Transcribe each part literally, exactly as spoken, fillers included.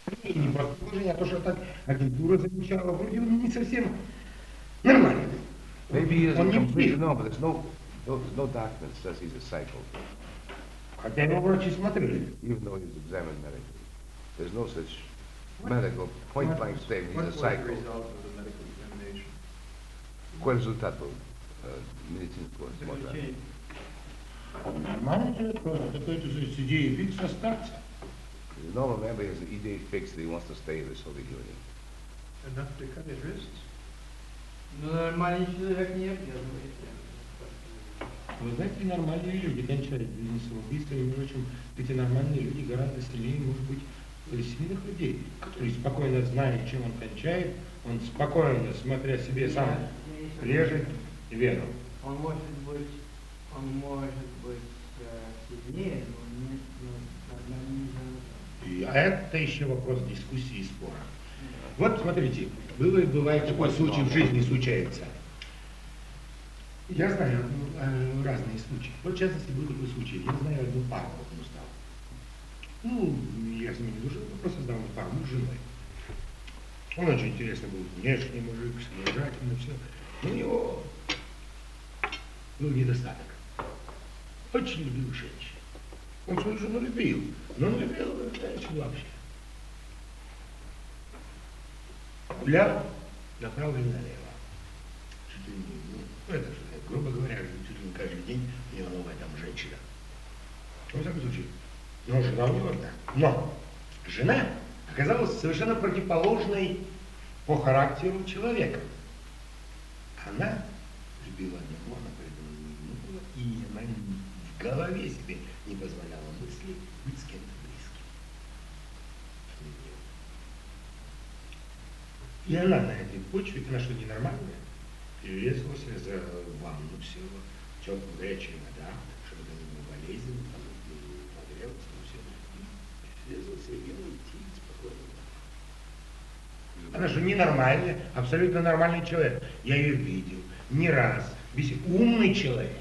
И не просто положение, а то, что так агентура замечала, вроде он не совсем нормальный. Maybe he Он isn't не complete. псих. No, but there's no, no, there's no document that says he's a psycho. Хотя его врачи смотрели. Even though he was examined medically. There's no such medical point-blank statement. He's a psycho. What was the result of the medical examination? Какой результат был медицинского осмотра? Нормальный человек просто какой-то с идеей фикс остаться. The normal member has an idea fixed that he wants to stay in the Soviet Union. Enough to cut his wrists? Ну, нормальный человек не объедывает. Вы знаете, нормальные люди кончают жизнь самоубийством, и, между прочим, эти нормальные люди гораздо сильнее, может быть, сильных людей, которые спокойно знают, чем он кончает, он спокойно, смотря себе, сам режет вену. Он может быть, он может быть сильнее, но не, но не И это еще вопрос дискуссии и спора. Вот, смотрите, было и бывает такой случай в жизни случается. Я знаю э, разные случаи. Вот, в частности, был такой случай. Я знаю одну пару, вот он стал. Ну, я с ним не дружил, но просто знал пару, муж с женой. Он очень интересный был, внешний мужик, содержательный, все. Но у него был недостаток. Очень любил женщин. Он свою жену любил, но он любил женщин вообще. Гулял направо и налево. Чуть ли не, ну, это же, грубо говоря, чуть ли не каждый день у него новая там женщина. Во всяком случае, но жена у него одна. Но жена оказалась совершенно противоположной по характеру человека. Она любила одного, она преданно не любила, и она в голове себе не позволяла мысли быть с кем-то близким. И она на этой почве, она что, ненормальная, перерезалась за ванну всего, теплая горячая вода, чтобы это не было болезненно, там, погрелась, ну все. И перерезалась, и ела идти спокойно. Она что, ненормальная, абсолютно нормальный человек. Я ее видел не раз. Умный человек.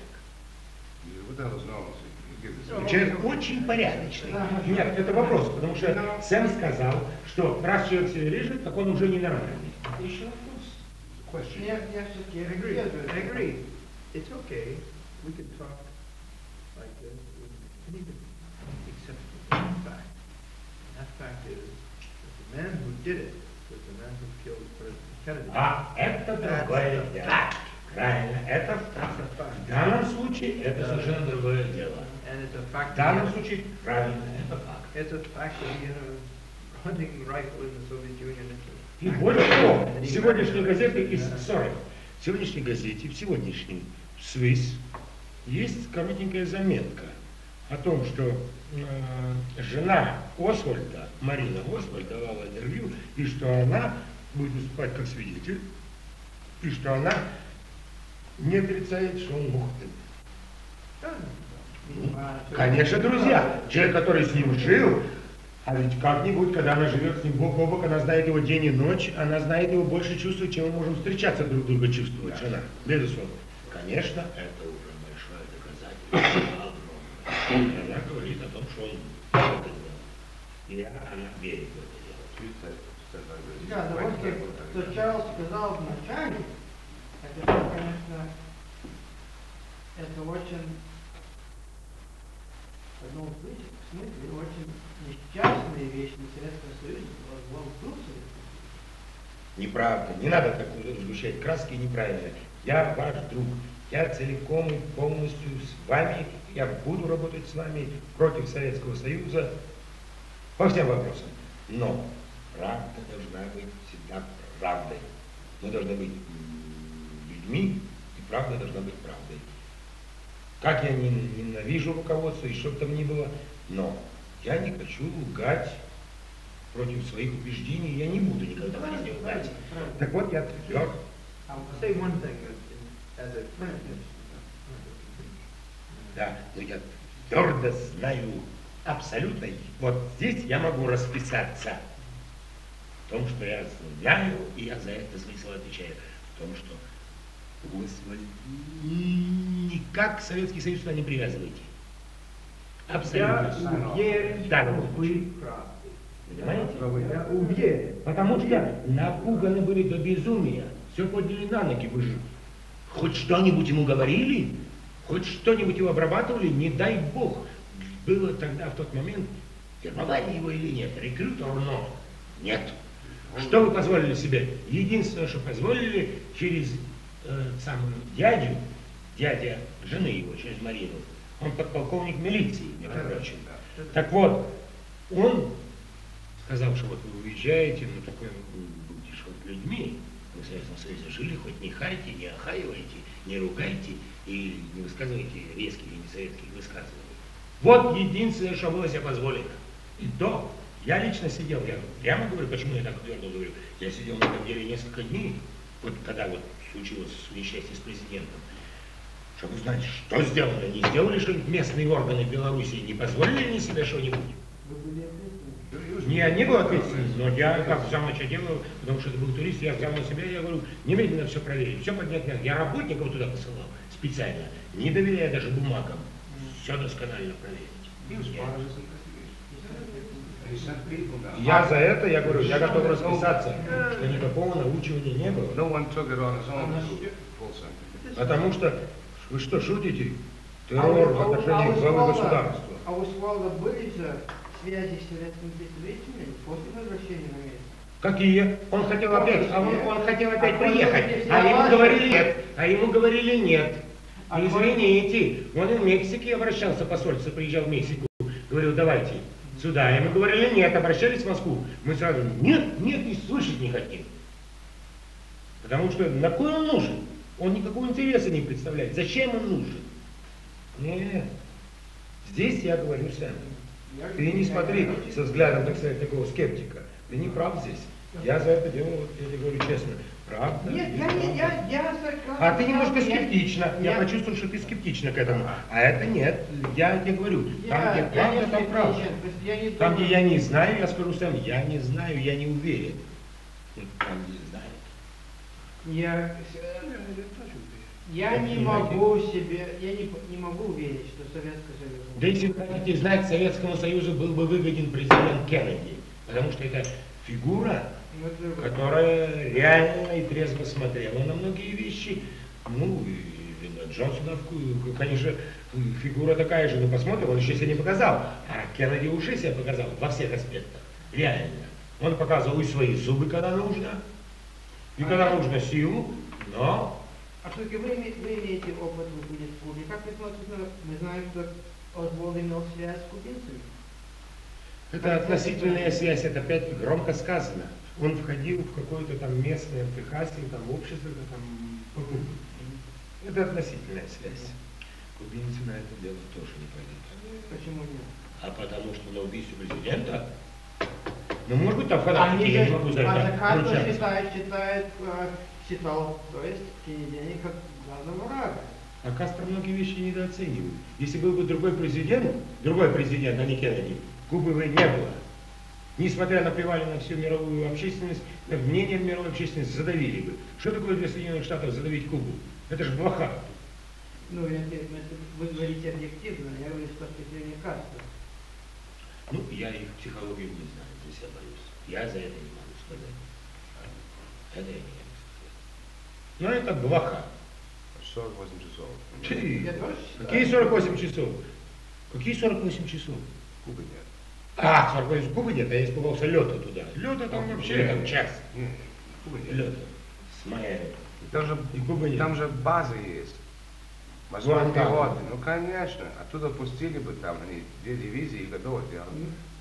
Человек очень порядочный. Нет, это вопрос, потому что Сэм сказал, что раз человек себя режет, так он уже ненормальный. Это еще вопрос. Я, я все-таки I agree. I agree. It's okay. We can talk like this. We can even accept one fact. And that fact is that the man who did it was the man who killed President Kennedy. А это другое дело. Правильно, это факт. В данном случае это совершенно другое дело. And it's a fact. В данном случае, правильно, это факт. It's a fact that he had a hunting rifle in the Soviet Union. И более того, в сегодняшней газете, из, sorry, в сегодняшней газете, в сегодняшнем Swiss есть коротенькая заметка о том, что э, жена Освальда, Марина Освальд, давала интервью, и что она будет выступать как свидетель, и что она не отрицает, что он мог быть. Ну, конечно, друзья, человек, который с ним жил, а ведь как-нибудь, когда она живет с ним бок о бок, она знает его день и ночь, она знает его больше чувствует, чем мы можем встречаться друг друга чувствовать, жена, безусловно. Конечно, это уже большое доказательство, огромное. Она говорит о том, что он это делал. И она верит в это дело. Да, но вот что Чарльз сказал вначале, это, конечно, это очень, в одном смысле, очень несчастная вещь на Советском Союзе, он вдруг Неправда, не надо так сгущать краски, неправильно. Я ваш друг, я целиком и полностью с вами, я буду работать с вами против Советского Союза по всем вопросам. Но правда должна быть всегда правдой. Мы должны быть людьми, и правда должна быть правдой. Как я не ненавижу руководство и что бы там ни было, но я не хочу лгать против своих убеждений, я не буду никогда в жизни лгать. Так вот, я тверд. I'll say one thing as a friend. Да, но я твердо знаю, абсолютно, вот здесь я могу расписаться в том, что я знаю, и я за это смысл отвечаю, в том, что вы никак Советский Союз туда не привязываете. Абсолютно. Я уверен, Да, что да. вы правы. Понимаете? Я уверен. Потому что напуганы были до безумия. Все подняли на ноги. Вы же хоть что-нибудь ему говорили? Хоть что-нибудь его обрабатывали? Не дай бог. Было тогда, в тот момент, вербовали его или нет, рекрутер, но нет. Что вы позволили себе? Единственное, что позволили, через э, самую дядю, дядя жены его, через Марину, он подполковник милиции, между прочим. Так вот, он сказал, что вот вы уезжаете, ну такой будешь вот людьми, вы в Советском Союзе жили, хоть не хайте, не охаивайте, не ругайте и не высказывайте резких и несоветских высказываний. Вот единственное, что было себе позволено. И то, я лично сидел, я прямо говорю, почему я так твердо говорю, я сидел на этом деле несколько дней, вот когда вот случилось несчастье с президентом, чтобы узнать, что сделано, не сделали что-нибудь местные органы Белоруссии, не позволили они себе что-нибудь. Не, я не был ответственен, но я как взял на что делаю, потому что это был турист, я взял на себя, я говорю, немедленно все проверить, все поднять вверх. Я работников туда посылал специально, не доверяя даже бумагам, все досконально проверить. Я за это, я говорю, я готов расписаться, что никакого научивания не было. No one took it on his own to do full sentence. Потому что, вы что, шутите? Террор в отношении главы государства. А у Свалда были же связи с советскими представителями после возвращения на место? Какие? Он хотел опять, а он, он хотел опять А приехать, он а ему не говорили нет, а ему говорили нет. А Извините, он и в Мексике обращался, посольство приезжал в Мексику, говорил, давайте сюда. Ему говорили нет, обращались в Москву. Мы сразу, нет, нет, и слышать не хотим. Потому что на кой он нужен? Он никакого интереса не представляет. Зачем он нужен? Нет. Здесь я говорю сам. Ты не смотри со взглядом, так сказать, такого скептика. Ты не прав здесь. Я за это дело, вот, я тебе говорю честно, правда. Нет, я не, я, я согласен. А ты немножко Я- скептична. Я я- почувствовал, что ты скептична к этому. А это нет. Я тебе говорю, там, Я- где я правда, не там правда. скептичен, то есть я не Там, где думаю- я не знаю, я скажу сам, я не знаю, я не уверен. Вот там, где знаю. Я, я Это не не могу себе, я не, не могу уверить, что Советский Союз... Да если вы хотите знать, Советскому Союзу был бы выгоден президент Кеннеди. Потому что это фигура, Ну, это- которая реально и трезво смотрела на многие вещи. Ну, и на Джонсона, конечно, фигура такая же, но посмотрим, он еще себя не показал. А Кеннеди уже себя показал во всех аспектах. Реально. Он показывал и свои зубы, когда нужно, и когда нужно силу, но... А все-таки вы, име- вы имеете опыт, вы были в Кубе. Как вы смотрите на... Мы знаем, что Озволд имел связь с кубинцами. Это относительная связь, это опять громко сказано. Он входил в какое-то там местное, в Техасе, там общество, там по Кубе. Это относительная связь. Кубинцы на это дело тоже не пойдут. Почему нет? А потому что на убийство президента, ну может быть там фанатики, я не могу за а это Кастро ручаться. считает, считает, э, считал, то есть Кеннеди как главного врага. А Кастро многие вещи недооценивает. Если был бы другой президент, другой президент, а не Кеннеди, Кубы бы не было. Несмотря на плевали на всю мировую общественность, на мнение мировой общественности задавили бы. Что такое для Соединенных Штатов задавить Кубу? Это же блоха. Ну, я, я- вы говорите объективно, я говорю с точки зрения Кастро. Ну, я их психологию не знаю, здесь я боюсь. Я за это не могу сказать. Это я не могу сказать. Но это блоха. сорок восемь часов. Ты, Я тоже считаю. какие сорок восемь часов? Какие сорок восемь часов? Кубы нет. А, сорок восемь Кубы нет, а я испугался лета туда. Лета там вообще там час. Нет, Кубы нет. Лета. С Майами. Там же, И Кубы нет. там же базы есть. Морской Гуантанамо. пехоты. Ну, конечно. Оттуда пустили бы там, они две дивизии и готово делать.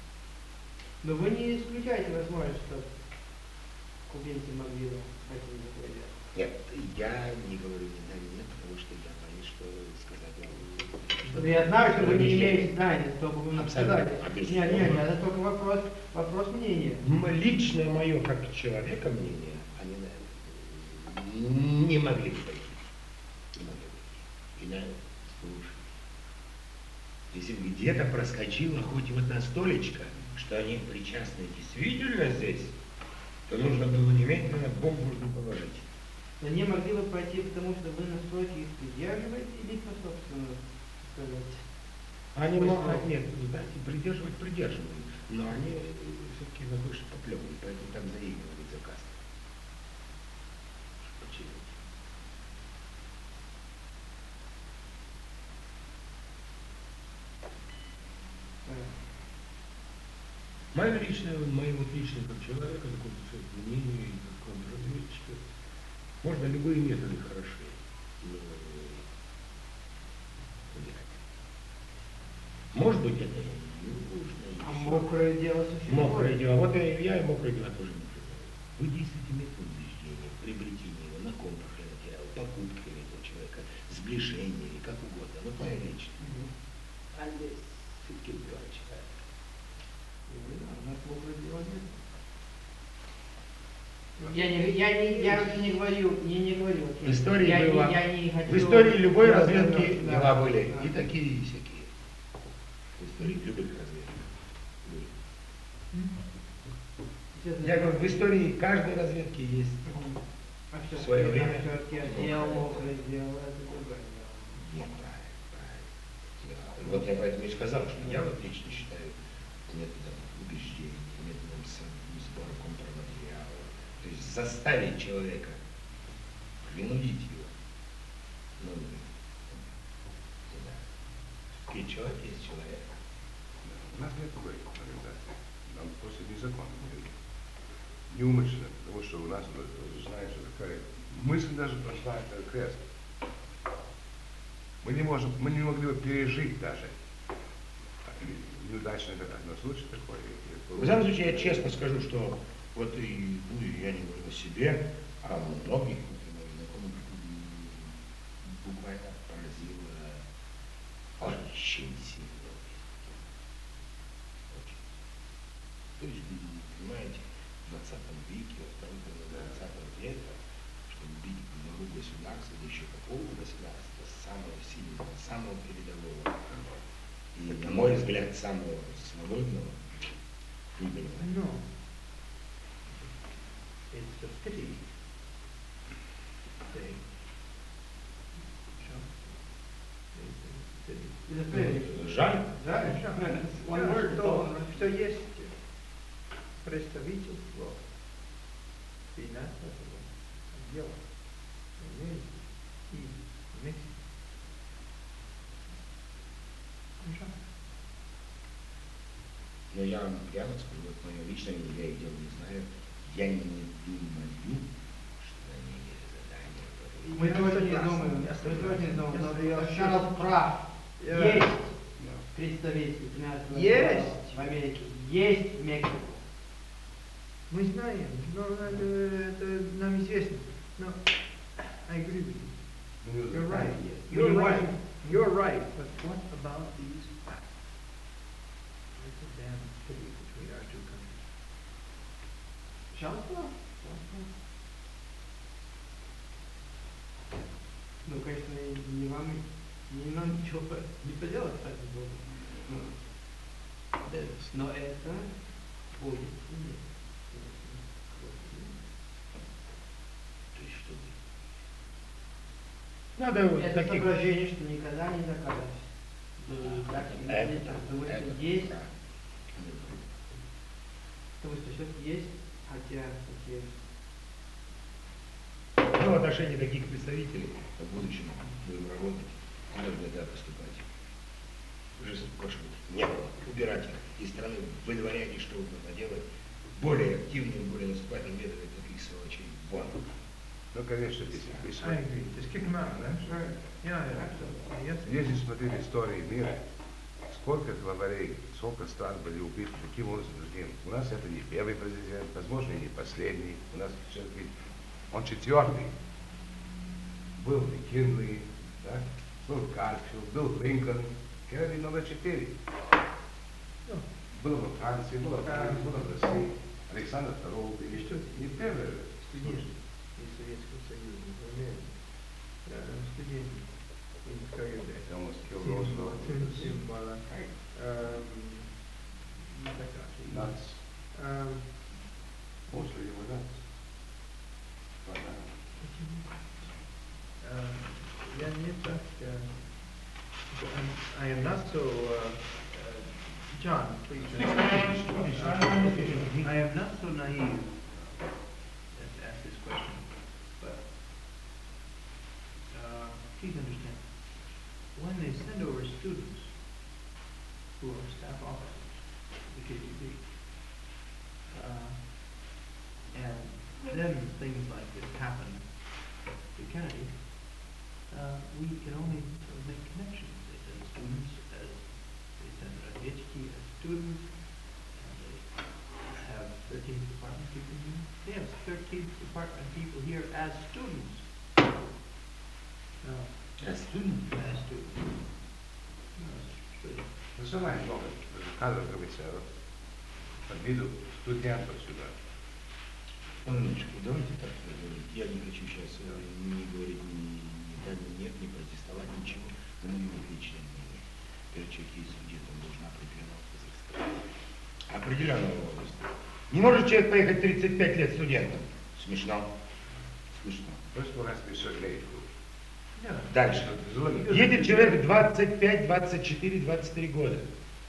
Но вы не исключаете возможность, что кубинцы могли пойти на такое дело. Нет, я не говорю ни да, ни нет, потому что я боюсь, что сказать могу. Ну, я знаю, что вы не Объясняю. имеете знания, что бы вы нам Абсолютно. сказали. Объясняю. Нет, нет, нет, это только вопрос, вопрос мнения. М, Личное мое, как человека, мнение, они, наверное, не могли бы пойти. Не могли бы. И, наверное, слушай, если бы где-то проскочила хоть вот на столечко, что они причастны действительно здесь, то нужно было немедленно бомбу положить. Они могли бы пойти, потому что вы настойки их придерживаете или по собственному сказать? Они могут, нет, вы знаете, придерживать придерживают, но они все-таки на выше поплевывают, поэтому там заигрывает заказ. Почему? Мое личное, мое вот личное как человека, такое мнение и как контрразведчика, можно любые методы хороши, но убирать. Может быть, это не нужно. А мокрое дело совсем Мокрое дело. Вот и я и мокрое дело тоже не признаю. Вы действуете методом убеждения, приобретения его на конкурсный материал, покупки этого человека, сближения или как угодно. Вот моя личная. А здесь все-таки убивать человека. У нас мокрое дело нет. Я не, я не, я вообще не говорю, я не говорю. В истории я было, не, я не хочу, в истории любой да, разведки да, дела да, были да. и такие, и всякие. В истории любых разведок были. Я говорю, в истории каждой разведки есть А в свое время. все-таки отдел, мокрое дело, это другое дело. Нет, правильно, правильно. Вот я поэтому и сказал, что я вот лично считаю методом убеждения, методом сбора контрматериала. То есть заставить человека, принудить его. Ну, да. И человек есть человек. У нас нет такой организации. Нам просто незаконно. Неумышленно. Потому что у нас, знаешь, такая мысль даже прошла, это крест. Мы не можем, мы не могли бы пережить даже неудачный одно случай такой. В данном случае я честно скажу, что вот и ну, я не говорю о себе, а о многих, например, знакомых, буквально поразило очень сильно. Очень. То есть, понимаете, в двадцатом веке, во второй половине двадцатого века, чтобы бить в главу государства, да еще какого государства, самого сильного, самого передового, и, на мой взгляд, самого свободного, не понимаю. No. It's a pity. They, Это правильно. Жаль. Жаль, жаль. One word, Что, то- что есть представительство финансового отдела в Америке и в Мексике. Жаль. Но я вам прямо скажу, вот мое личное, я их дел не знаю, я не думаю, что они имели задание. Мы Я тоже не согласен, думаем, я мы согласен, тоже не я думаем, но согласен. Чарльз прав. Я- Есть представитель финансового Есть. отдела в Америке, есть в Мексике. Мы знаем, но это, это нам известно. Но I agree with you. You're right. Мы You're не right. можем. You're right. But what about these facts? It's a damn pity between our two countries. Чарльз прав. Чарльз прав. Ну, конечно, не вам, не нам ничего по- не поделать по этому поводу. Ну, Да. но это будет иметь. То есть что вы? Надо вот Это таких... соображение, что никогда не доказать. Ну, так, Это, нет, потому что это есть, правда. потому что сейчас есть, хотя такие... Ну, в отношении таких представителей в будущем будем работать, не нужно тогда поступать. Жестоко, чтобы не было. Убирать их из страны, выдворять и что угодно делать. Более активные, более наступательные методы таких сволочей. Вон. Ну, конечно, если, если, I agree. Just kick them out, that's right. Yeah, yeah. Yes. если смотреть истории мира, сколько главарей, сколько стран были убиты, таким образом, другим. У нас это не первый президент, возможно, и не последний. У нас все-таки он четвертый. Был Маккинли, да? Был Гарфилд, был Линкольн, Кеннеди номер четыре. Ну, Было во Франции, было в Франции, было в России. Александр второй, И что? не первый. студенты из Советского Союза, в Америке, да, студенты из КГБ. Almost killed Roosevelt. Символа. Nuts. Mostly they were nuts. But, uh, Я не так, э, I'm- I I am not so, uh, uh, John, please. I am not so naive as to ask this question, but uh, please understand, when they send over students who are staff officers, the K G B, uh, and then things like this happen to Kennedy, uh, we can only sort of make connections. They send students as, they send Radetzky as students, and they have thirteenth Department people here. They have thirteenth Department people here as students. No, As student? as students. No, it's true. Называем много кадров комиссаров. Подвиду студентов сюда. Минуточку, давайте так говорить. Я не хочу сейчас э, не говорить ни, ни да, ни нет, не протестовать, ничего. Но мое личное мнение. Перед человек есть студентом должен определенного возраста. Определенного возраста. Не может человек поехать тридцать пять лет студентом. Смешно. Смешно. First one has to be a certain age group. Yeah. Дальше. Едет человек двадцать пять, двадцать четыре, двадцать три года.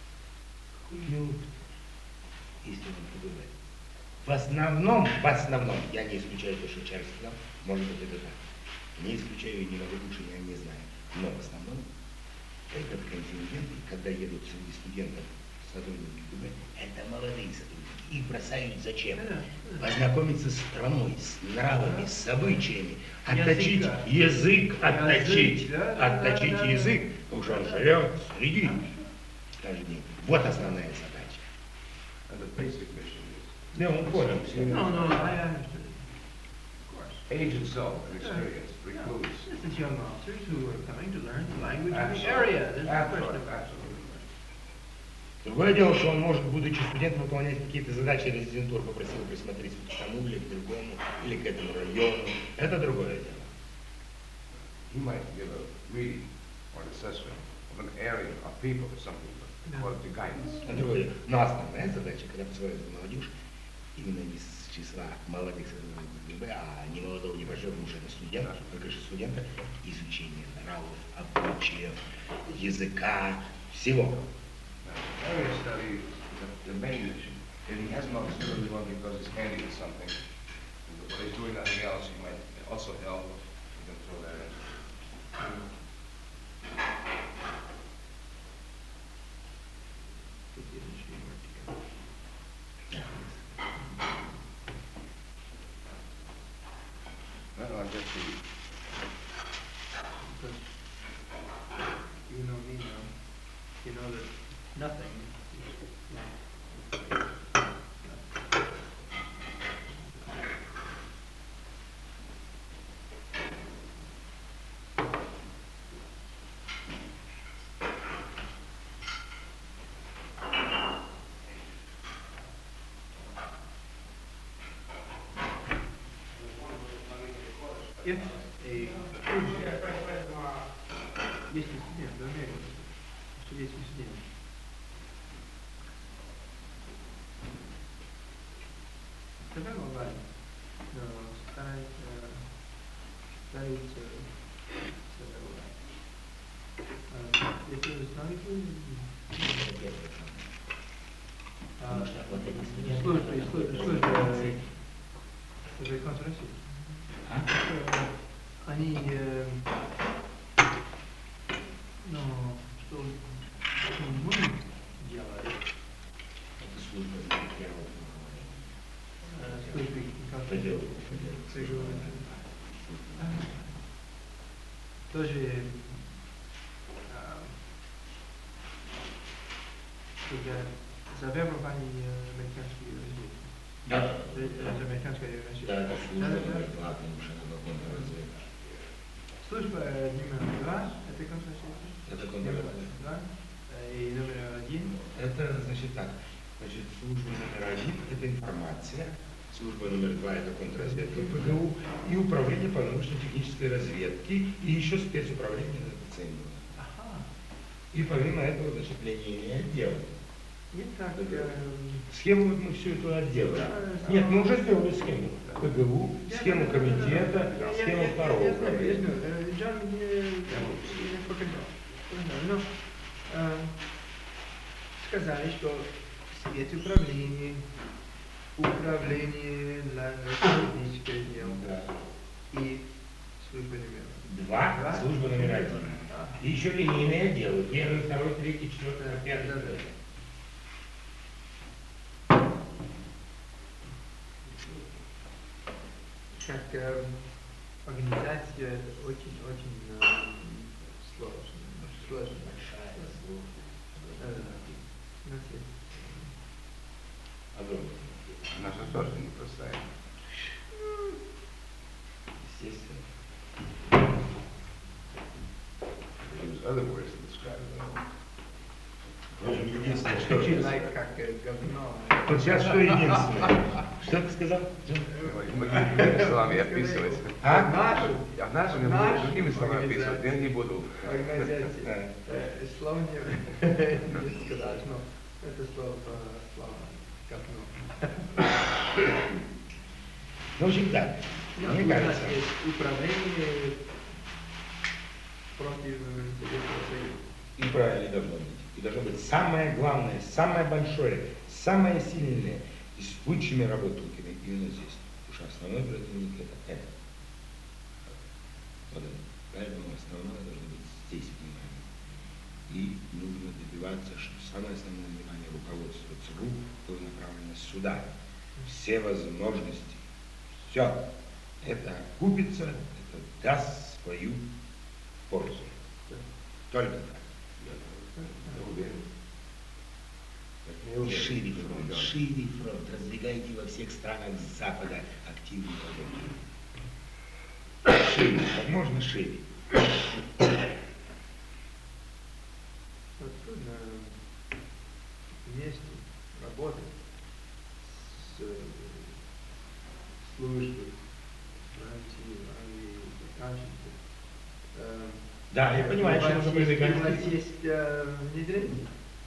Ну, если он побывает. В основном, в основном, я не исключаю то, что Чарльз сказал, может быть это так. Не исключаю и не могу, лучше я не знаю. Но в основном этот контингент, когда едут среди студентов, сотрудники КГБ, это молодые сотрудники. Их бросают зачем? Познакомиться с страной, с нравами, с обычаями, отточить Языка. язык, отточить, Язык, да, да, отточить да, да, язык, да. потому что он живет среди каждый день. Вот основная задача. And the basic mission is Да, он понял все. No, no, I understood it. Of course. age itself and experience precludes. This is young officers who are coming to learn the language of the Absolutely. area. There's no Absolutely. question about it. Absolutely. Другое дело, что он может, будучи студентом, выполнять какие-то задачи резидентур, попросил присмотреть к тому или к другому, или к этому району. Это другое дело. He might give a reading or an assessment of an area of people or something, but according to guidance. Это другое дело. Но основная задача, когда позывают за молодежь, именно не с числа молодых сотрудников КГБ, а не молодого, не большого, потому что это студент, только же студента, изучение нравов, обычаев, языка, всего. Area study, the, the main mission, and he has not necessarily one because he's handy at something, but he's doing nothing else, he might also help, you can throw that in. Put the initiative work together. Well, I guess he, Because you know me now, you know that nothing is not. If a есть студент, да, что есть студент. Давай мобайль, но старается, старается, если вы знаете, Потому что вот эти студенты, служба, которые служба, находятся в служба, Франции, служба контрасти. а? Они, э, ну, что мы делали, Это служба первого управления. э, службы По делу, по делу. Служба. Тоже, а, чтобы завербование американские разведки. Да, Это американская разведка. да, это служба Да, да, номер да. два, потому что она контрразведка. Служба э, номер два, это контрразведка. Это Номер контрразведка. два. Э, И номер один. Это значит так. Значит, служба номер один – это информация, служба номер два – это контрразведка ПГУ и управление по научно-технической разведке и еще спецуправление навигационного. Ага. И помимо этого, значит, линейный отдел. Итак, ПГУ. э, Схему вот мы всю эту отделали. Да, Нет, мы уже сделали схему ПГУ, схему я- комитета, я- схему я- второго я знаю, я управления. знаю. Э, Джон мне я показал. Я знаю. Но сказали, что свет управления, управление для техническое дело Да. и служба номер. Два, Два? служба номер один. Да. И еще линейные отделы. Первый, второй, третий, четвертый, Да, пятый. да, да. пятый. Как э, организация это очень-очень э, сложно. Сложно. Большая служба. Да, да, да. У нас есть Огромная. Наша тоже непростая. Естественно. Use other words to describe it. В общем, единственное, что... like как э, говно. Вот сейчас что единственное? Что ты сказал? Мы другими словами описывать. А? Нашу А нашими Нашу другими словами организацию. описывать я не буду. организацию. Э, Слово не не сказать, но это слово слово говно. Ну, в общем, так. Ну, Мне у нас кажется, есть управление против Советского Союза. и правильно должно быть. И должно быть самое главное, самое большое, самое сильное, и с лучшими работниками именно здесь. Потому что основной противник это это. Вот это. Поэтому основное должно быть здесь внимание. И нужно добиваться, что самое основное внимание руководства ЦРУ было направлено сюда. Все возможности. Все. Это окупится, это даст свою пользу. Только так. Я уверен. Так не И уверен, шире что фронт, мы делаем. шире фронт, раздвигайте во всех странах Запада активную работу. Шире, как можно шире. Вот трудно вместе работать с э, службой Франции, Англии, Вашингтон. Э, Да, я понимаю, у что вас нужно есть- продвигать. У вас есть э, внедрение.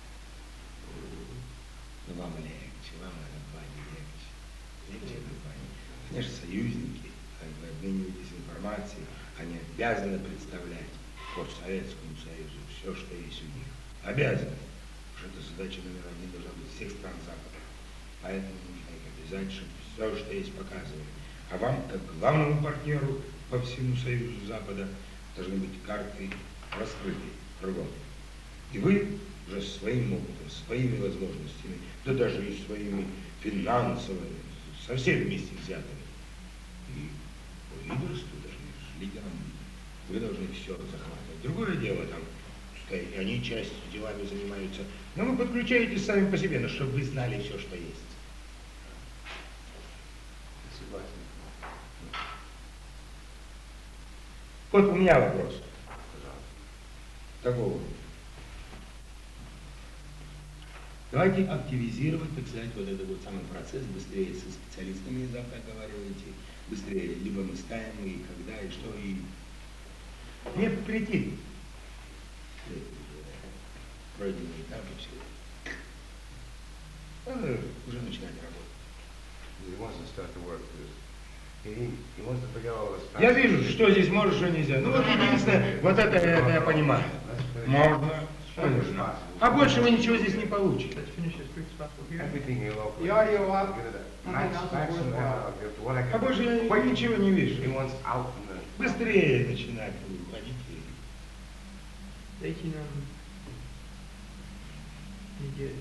Но вам легче, вам Албании легче. Легче Албании. Конечно, союзники, как вы обмениваетесь информацией, они обязаны представлять по Советскому Союзу все, что есть у них. Обязаны. Потому что это задача номер один должна быть всех стран Запада. Поэтому нужно их обязать, чтобы все, что есть, показывали. А вам, как главному партнеру по всему Союзу Запада, должны быть карты раскрыты кругом. И вы уже своим опытом, своими возможностями, да даже и своими финансовыми, со всеми вместе взятыми. И по лидерству должны с лидером быть. Вы должны все захватывать. Другое дело, там, что и они частью делами занимаются. Но вы подключаетесь сами по себе, но чтобы вы знали все, что есть. Согласен. Вот у меня вопрос. Пожалуйста. Такого. Давайте активизировать, так сказать, вот этот вот самый процесс, быстрее со специалистами завтра разговаривайте, быстрее, либо мы ставим, и когда, и что, и... Мне прийти. Пройденные этапы, все. Надо уже начинать работать. He wants to start to work. He, he wants to forget all this. Я вижу, что здесь можно, что нельзя. Ну вот единственное, вот это, это я понимаю. Можно, что нужно. А больше вы ничего здесь не получите. Let's finish as quick as possible here. Everything you locally. The audio up. Get it Nothing max, else is maximum worthwhile. out of what I А can. больше я Quick. ничего не He вижу. wants out from the. Быстрее начинать уходить. Дайте нам неделю.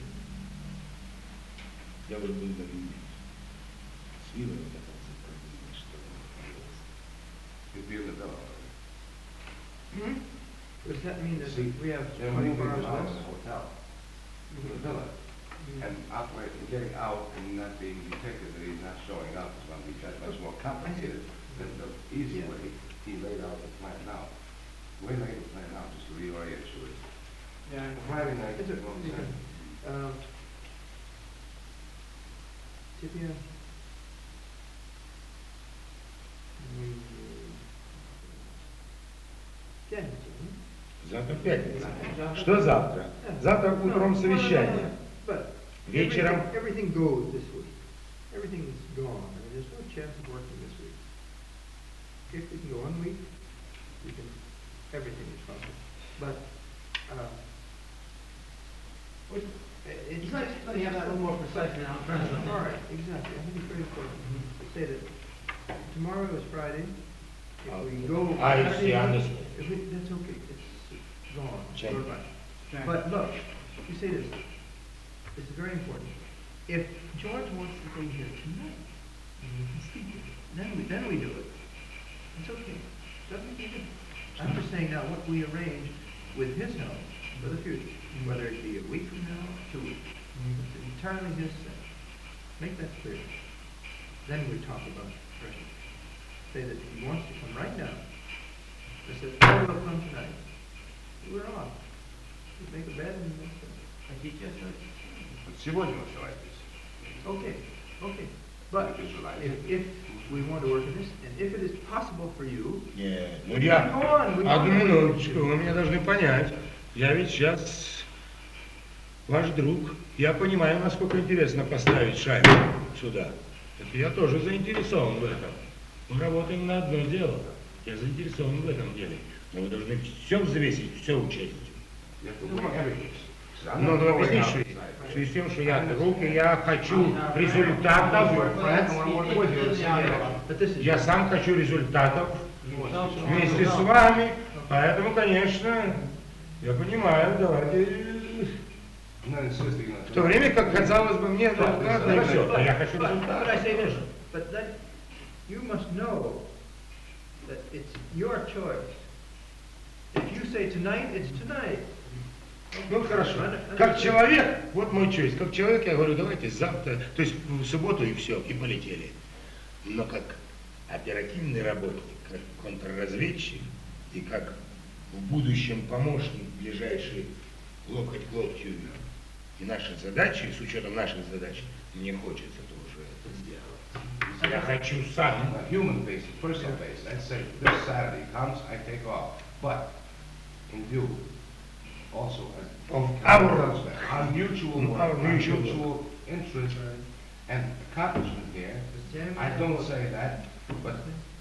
Я уже буду на видео. С видом вот это заправление, что You'll be in the villa. Hmm? Does that mean that See, we have they're running twenty-four people out hours in the less? hotel. In the villa. And operate, and getting out and not being detected that he's not showing up is going to be that much more complicated than the easy Yeah. way he laid out the plan out. The way he laid the plan out, just to reorient you is Yeah. Friday night, Это, you know what I'm saying? э, Тебе мы пятницу, да? Завтра пятница. Завтра. Что завтра? Завтра No, утром no, no, совещание. no, But Вечером. everything, everything goes this week. Everything is gone. I mean, there's no chance of working this week. If we can go one week, we can, everything is possible. But, uh, what, it's He's not, not, let me have that a little more precise now. I'm trying to- all right, exactly, I think it's very important to say that tomorrow is Friday. If we go. I Saturday see, I night, understand. if we, that's okay, it's gone, Change. You're right. Change. But look, you say this, this is very important. If George wants to go here tonight, and we can speak to him, then we, then we do it. It's okay, doesn't make any difference. I'm just saying now what we arrange with his help for the future, whether it be a week from now, or two weeks. It's entirely his say. Make that clear. Then we talk about pressure. Say that if he wants to come right now, just says, I will come tonight. We're off. We make a bed and make it. А сейчас вот Вот сегодня он желает здесь. Okay, okay. But if, if we want to work on this, and if it is possible for you, Нет, ну we я... can go on. We Одну can- минуточку, вы меня должны понять. Я ведь сейчас ваш друг. Я понимаю, насколько интересно поставить шайбу сюда. Это я тоже заинтересован в этом. Мы работаем на одно дело. Я заинтересован в этом деле. Но вы должны все взвесить, все учесть. You have to weigh everything. So I'm Ну, not ну, going объясни, что outside. в связи с тем, что я друг, и я хочу результатов. But this is. Я сам хочу результатов вместе с вами. Поэтому, конечно, я понимаю, давайте... I'm not insisting on. В то время как, казалось бы, мне результаты и все. А я хочу But, результаты. but I say this, but that, you must know that it's your choice. If you say tonight, it's tonight. Ну хорошо. Как человек, вот мой choice, как человек, я говорю, давайте завтра, то есть в субботу и все, и полетели. Но как оперативный работник, как контрразведчик и как в будущем помощник ближайший локоть к локтю и наши задачи, с учетом наших задач, мне хочется тоже это сделать. Я хочу On сам. a human basis, personal basis, I'd say this Saturday comes, I take off. But in view also Of as our- our mutual work, our our mutual work. mutual interest and accomplishment here, I don't say that, but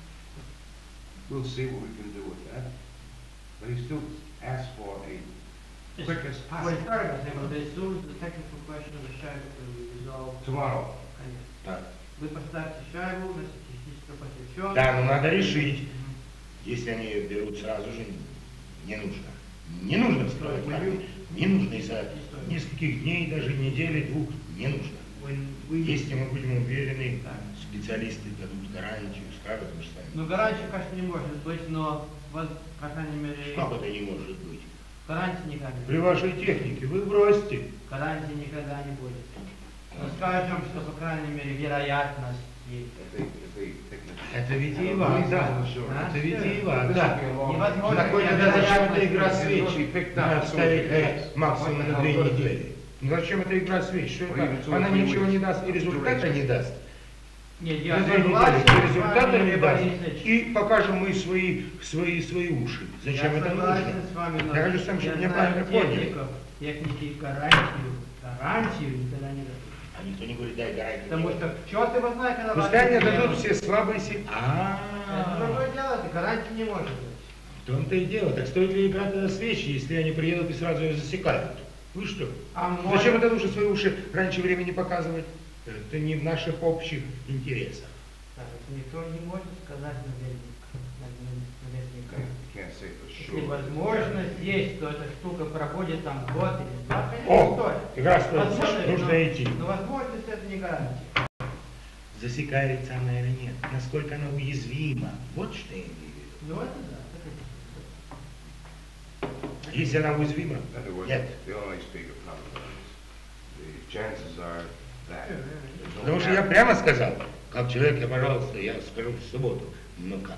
we'll see what we can do with that. But he still asks for a quick as Well, possible. sorry about that, but as soon as the technical question of the шайбу will be resolved, Tomorrow. конечно. Так. Вы поставьте шайбу, значит, технически посвящен. Да, но надо решить. Если они ее берут сразу же, не нужно. Не нужно строить армию. Не нужно из-за нескольких дней, даже недели, двух. Не нужно. When we. Если мы будем уверены, специалисты дадут гарантию, скажут, мы же Ну, сами. гарантии, конечно, не может быть, но, вот, по крайней мере, Как это не может быть? гарантии никогда не При будет. вашей технике вы бросьте. Гарантии никогда не будет. Но скажем, что, по крайней мере, вероятность есть. If they, if they take the- Это витиевато. Да? Это витиевато. Невозможно. На кой тогда зачем эта игра Вероятность свеч? picked up Надо as soon as ставить it э, hits. максимум на две недели. Ну зачем эта игра свеч? Что это? Она ничего не даст и результата не даст. Нет, На я две недели согласен и с результата вами, не Лев даст. Борисович. И покажем мы свои, свои, свои уши. Зачем Я это согласен нужно? с вами, но Я хочу сам, я чтобы меня знаю правильно поняли. техников, техники гарантию, гарантию никогда не дадут. А никто не говорит, дай гарантию. Потому что, черт его знает, когда Пускай мне вас дадут не все слабые силы. Это А, другое дело, это гарантии не может быть. в том-то и дело. Так стоит ли играть тогда свечи, если они приедут и сразу ее засекают? Вы что? А Зачем может- это нужно свои уши раньше времени показывать? Это не в наших общих интересах. Так, это никто не может сказать наверняка. наверняка. You can't say for Если sure. возможность есть, что эта штука проходит там год или два, конечно, О, стоит. как раз то, Возможность, нужно но- идти. Но возможность это не гарантия. Засекается она или нет? Насколько она уязвима? Вот что я имею в виду. Ну это да. это- Если она уязвима, In other words, нет. they only speak of probabilities. The chances are that. there's no Потому что я guarantee. прямо сказал, как человек, я, пожалуйста, я скажу в субботу. Но как?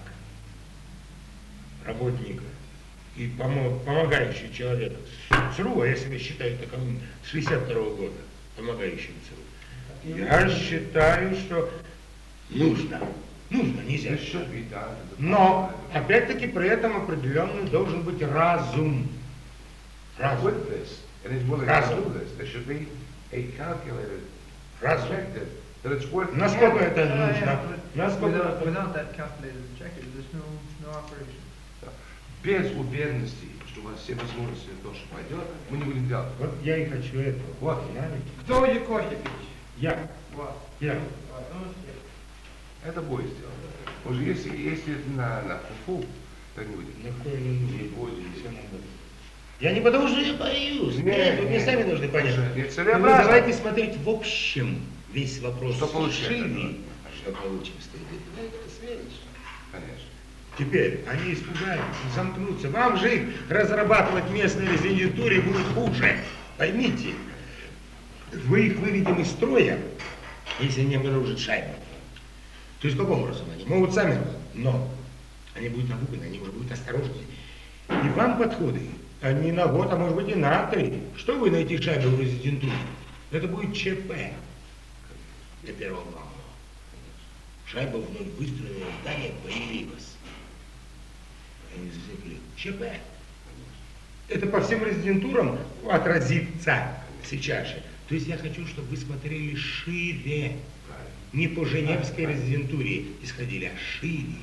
Работник и помо- помогающий человек ЦРУ, а я себя считаю таковым с шестьдесят второго года, помогающим ЦРУ. Я считаю, что нужно. Нужно, нельзя. This should be done to the Но, point. опять-таки, при этом определенный должен быть разум. Разум. With this, and he's willing to Разум. do this, there should be a calculated Разум. objective that it's worth. Насколько the это effort. Yeah, нужно? yeah, but Насколько Without, это... without that calculated objective, there's no, no operation. Без уверенности, что у вас все возможности то, что пойдет, мы не будем делать. Вот я и хочу этого. Вот. Знаете? Кто будет кофе пить? Я. Вот. Я. Вот, ну, все. Это будет сделано. Уже если, если это на, на фуфу, то не будем. Никакое не нужно. Не будем. Всё надо. Я не потому, что я боюсь. Нет, Нет, вы мне нет. сами должны понять. Не Вы целеобразно. давайте смотреть в общем весь вопрос. Что получим? Шире. Что получим? Стоит. Давайте посмотришь. Конечно. Теперь они испугаются, замкнутся. Вам же их разрабатывать в местной резидентуре будет хуже. Поймите, вы их выведем из строя, если они обнаружат шайбу. То есть каким образом они могут сами, но они будут напуганы, они уже будут осторожнее. И вам подходы, они на год, а может быть и на три. Что вы найти шайбу в резидентуре? Это будет ЧП для первого главного. Шайба вновь выстроенное здание появилась. Они засекли ЧП. Это по всем резидентурам отразится сейчас же. То есть я хочу, чтобы вы смотрели шире. Не по Женевской резидентуре исходили, а шире.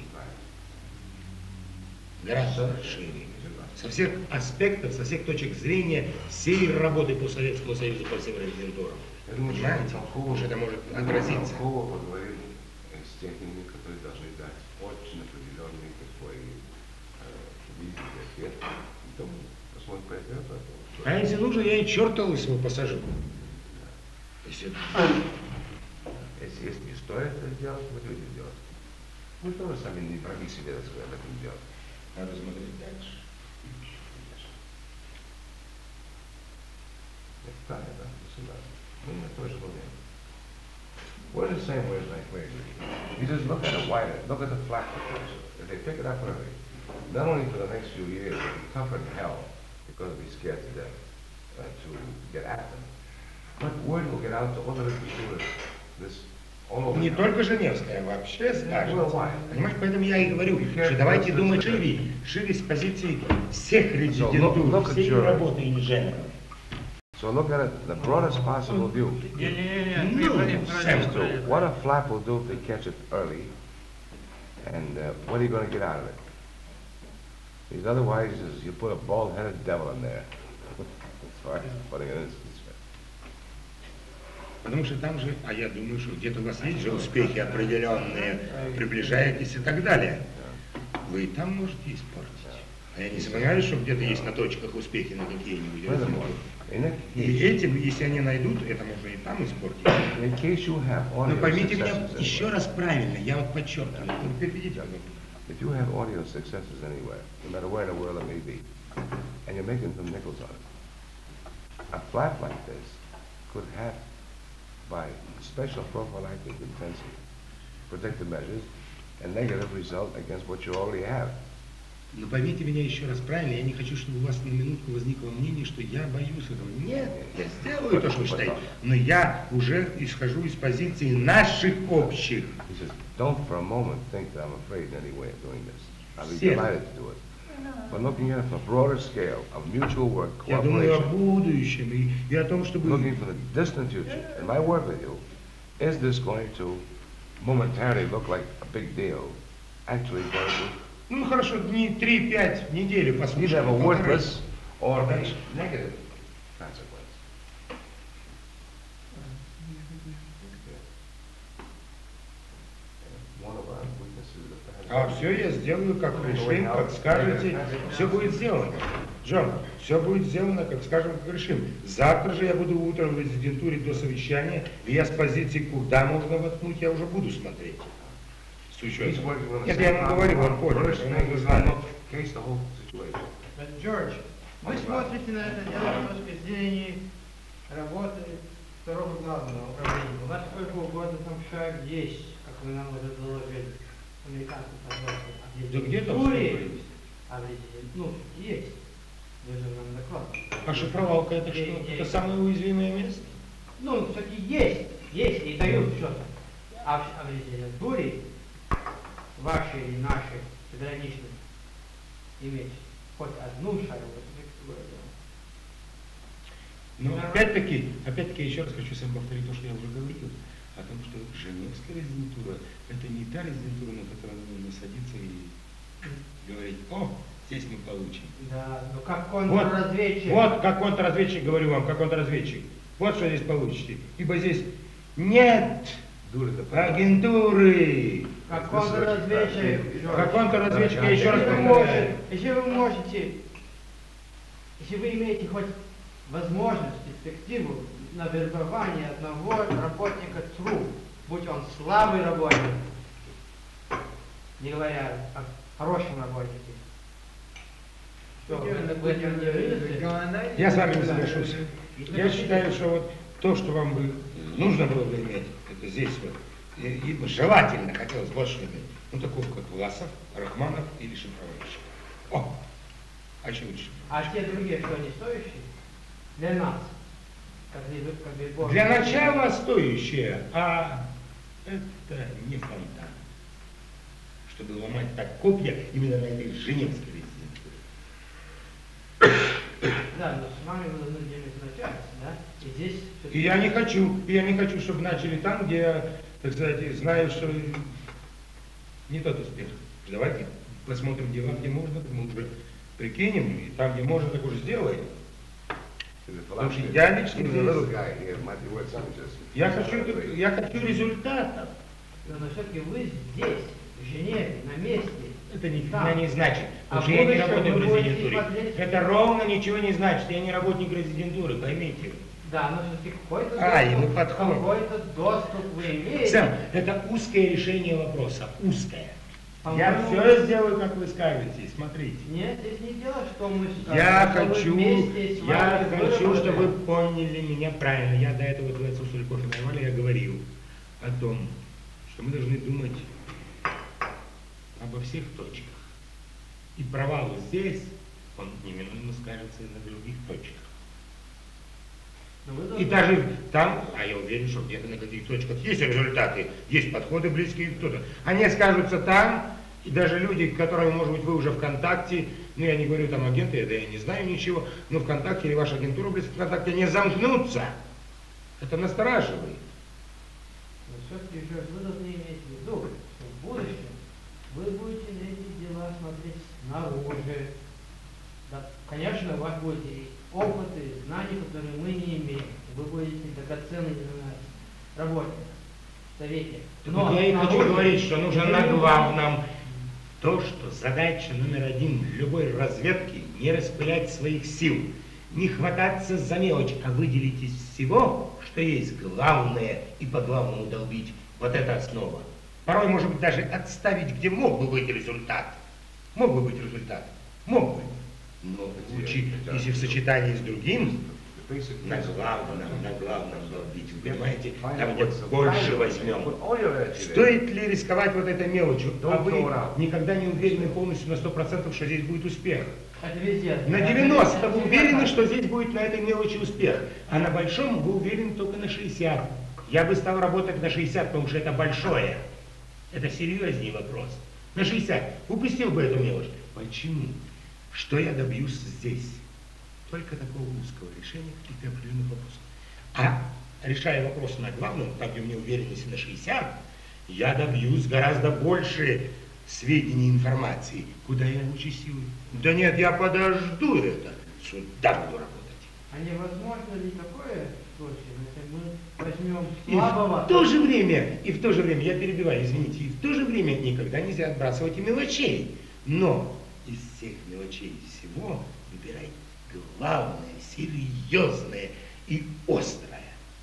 Гораздо шире. Со всех аспектов, со всех точек зрения всей работы по Советскому Союзу по всем резидентурам. Я думаю, что Понимаете? Толкова- Уж это может отразиться. Толкова поговорим с техниками, которые должны дать очень определенный такой э, видение ответа. Потом посмотрим по этому. А если нужно, я и черта лысого посажу. Если это- Если, если не стоит это делать, мы будем делать. Мы тоже сами не враги себе, так сказать, об этом делать. Надо смотреть дальше. Да, да, государство. Мы на той же волне. We're the same way as like we agree. You just look at it wider, look at the flat proposal. If they pick it up early, not only for the next few years, it'll be tougher than hell because they'll be scared to death uh, to get at them. But word will get out to all the different this all over. Не the только Женевская, вообще скажет. Well, why? Понимаете, поэтому я и говорю, You can't что давайте just- думать just- шире, шире с позиции всех look- резидентур, look at всей your- работы инженеров. So look at it, the broadest possible view. Не-не-не, Ну, вы правильно, сами So правильно. what a flap will do if they catch it early, and uh, what are you going to get out of it? Because otherwise, is you put a bald-headed devil in there. As far as putting it in. Потому что там же, а я думаю, что где-то у вас есть же успехи определенные, приближаетесь и так далее. Вы и там можете испортить. А я не сомневаюсь, что где-то есть на точках успехи на какие-нибудь Furthermore, результаты. in, a И case, этим, если они найдут, это можно и там испортить. in case you have Но audio поймите меня successes еще anywhere, раз правильно, я вот подчеркиваю, вы переведите, пожалуйста. if you have audio successes anywhere, no matter where in the world it may be, and you're making some nickels on it, a flap like this could have, by special prophylactic intensive protective measures, a negative result against what you already have. Но поймите меня еще раз правильно, я не хочу, чтобы у вас на минутку возникло мнение, что я боюсь этого. Нет, я сделаю то, что вы считаете. Но я уже исхожу из позиции наших общих. He says, don't for a moment think that I'm afraid in any way of doing this. I'll be Всех. delighted to do it. But looking at it from a broader scale of mutual work, Я думаю о cooperation, будущем и, и о том, чтобы... looking for the distant future, in my work with you, is this going to momentarily look like a big deal, actually going to Ну хорошо, дни три-пять недели either послушаем. have a полторы. worthless or a negative consequence? One of our weaknesses is the fact А все я сделаю, как решим, как скажете, все будет сделано. Джон, все будет сделано, как скажем, как решим. Завтра же я буду утром в резидентуре до совещания, и я с позиции, куда можно воткнуть, я уже буду смотреть. С He's учетом. working on the Нет, same я ему говорю, он problem. понял, First что thing он is знает. to case the whole situation. Джордж, вы смотрите на это дело с точки зрения работы второго главного управления. У вас сколько угодно там шаг есть, как вы нам уже доложили, американцы, пожалуйста. Да где там Туре, столько есть? а в резидент- ну, есть. Вы же нам докладывали. А шифровалка это что? Это самое уязвимое место? Ну, все-таки есть, есть, и дают что-то. А в, а в резидентуре ваши и наши заграничные иметь хоть одну шайбу, это другое дело. Но опять-таки, опять-таки я еще раз хочу сам повторить то, что я уже говорил, о том, что Женевская резидентура это не та резидентура, на которой нужно садиться и говорить, о, здесь мы получим. Да, ну как контрразведчик. Вот, вот как контрразведчик, говорю вам, как контрразведчик. Вот что здесь получите. Ибо здесь нет агентуры. Как контрразведчик. Как контрразведчик, я еще раз Если вы повторяю. можете, если вы можете, если вы имеете хоть возможность, перспективу на вербование одного работника ЦРУ, будь он слабый работник, не говоря о хорошем работнике, что вы вы этого не видите? Я с вами не соглашусь. Я считаю, что вот то, что вам бы нужно было бы иметь, это здесь вот, и, и желательно хотелось больше иметь, ну такого как Власов, Рахманов или Шифровальщик. О, а еще лучше. А те другие, что не стоящие, для нас, как, ли- как ли- Для начала стоящее, а это не фонтан. Чтобы ломать так копья именно на этой женевской резидентуре. Да, но с вами вы должны делать начать, да? И здесь... И я не хочу, и я не хочу, чтобы начали там, где я, так сказать, знаю, что не тот успех. Давайте посмотрим дела, где можно, мы уже прикинем, и там, где можно, так уже сделаем. Потому что я лично здесь, я хочу, я хочу результатов. Но все-таки вы здесь, в Женеве, на месте. Это ни там. хрена не значит, А потому что я не будущем работаю вы в будете резидентуре. смотреть- Это ровно ничего не значит, я не работник резидентуры, поймите. Да, но все-таки какой-то Ай, доступ, ну подходит. какой-то доступ вы имеете. Сэм, это узкое решение вопроса, узкое. Я По-моему, все сделаю, как вы скажете, смотрите. Нет, здесь не дело, что мы скажем, Я что мы хочу, вместе с я вами хочу, выработаем. чтобы вы поняли меня правильно. Я до этого, когда отсутствовали кофе нормально, я говорил о том, что мы должны думать обо всех точках. И провал здесь, он неминуемо скажется и на других точках. Но вы И должны- даже там, а я уверен, что где-то на каких точках есть результаты, есть подходы близкие кто-то. Они скажутся там, и даже люди, которые, может быть, вы уже ВКонтакте, ну я не говорю там агенты, да я не знаю ничего, но ВКонтакте или ваша агентура близко ВКонтакте не замкнутся. Это настораживает. Но все-таки же вы должны иметь в виду, что в будущем вы будете на эти дела смотреть снаружи. Да, конечно, у вас будут и опыты, и знания, которые мы не имеем. Вы будете драгоценный для нас работник, советник. Но я и хочу снаружи говорить, что нужно вы на будете- главном то, что задача номер один любой разведки не распылять своих сил, не хвататься за мелочь, а выделить из всего, что есть главное, и по главному долбить. Вот это основа. Порой, может быть, даже отставить, где мог бы быть результат. Мог бы быть результат. Мог бы. Но лучше, если в сочетании с другим, на главном, на главном долбить. Вы понимаете, там, где больше возьмем. Стоит ли рисковать вот этой мелочью? А вы никогда не уверены полностью на сто процентов, что здесь будет успех. Это везде. На девяносто вы уверены, что здесь будет на этой мелочи успех, а на большом вы уверены только на шестьдесят. Я бы стал работать на шестьдесят, потому что это большое. Это серьезнее вопрос. На шестьдесят. Упустил бы эту мелочь. Почему? Что я добьюсь здесь? Только такого узкого решения каких-то определенных вопросов. А решая вопрос на главном, там, где у меня уверенность на шестьдесят, я добьюсь гораздо больше сведений, информации. Куда я лучше силы? Да нет, я подожду это. Сюда буду работать. А невозможно ли такое случай, если мы возьмем И слабого... в то же время, и в то же время, я перебиваю, извините, и в то же время никогда нельзя отбрасывать и мелочей. Но из всех мелочей всего выбирай главное, серьезное и острое.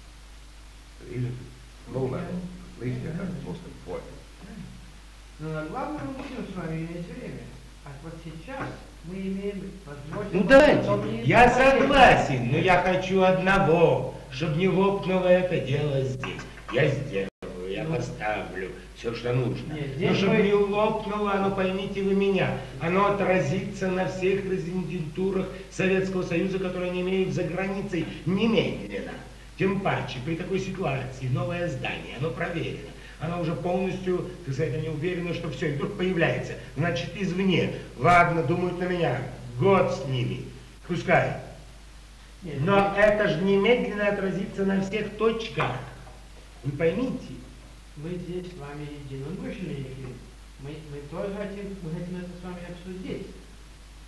Но на главном мы будем с вами иметь время. А вот сейчас мы имеем возможность... Ну давайте, я согласен, но я хочу одного, чтобы не лопнуло это дело здесь. Я сделаю, я поставлю все, что нужно. Нет, Но здесь чтобы мы- не лопнуло, оно, поймите вы меня, оно отразится на всех резидентурах Советского Союза, которые не имеют за границей немедленно. Тем паче, при такой ситуации, новое здание, оно проверено. Она уже полностью, так сказать, они уверены, что все, и вдруг появляется. Значит, извне. Ладно, думают на меня. Год с ними. Пускай. Нет, Но это же немедленно отразится на всех точках. Вы поймите. мы здесь с вами единомышленники. Мы, мы тоже хотим, мы хотим это с вами обсудить.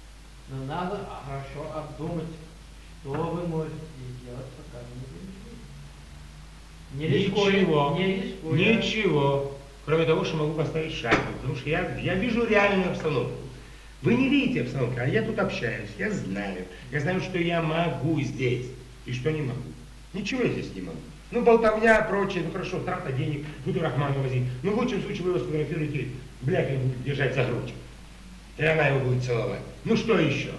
Но надо хорошо обдумать, что вы можете сделать, пока вы не перешли. Не рискуя, Ничего, не рискуя. ничего, кроме того, что могу поставить шайбу, потому что я, я вижу реальную обстановку. Вы не видите обстановку, а я тут общаюсь, я знаю. Я знаю, что я могу здесь и что не могу. Ничего я здесь не могу. Ну, болтовня, прочее, ну хорошо, трата денег, буду Рахману возить. Ну, в лучшем случае вы его сфотографируете, Блякин будет держать за грудь. И она его будет целовать. Ну, что еще?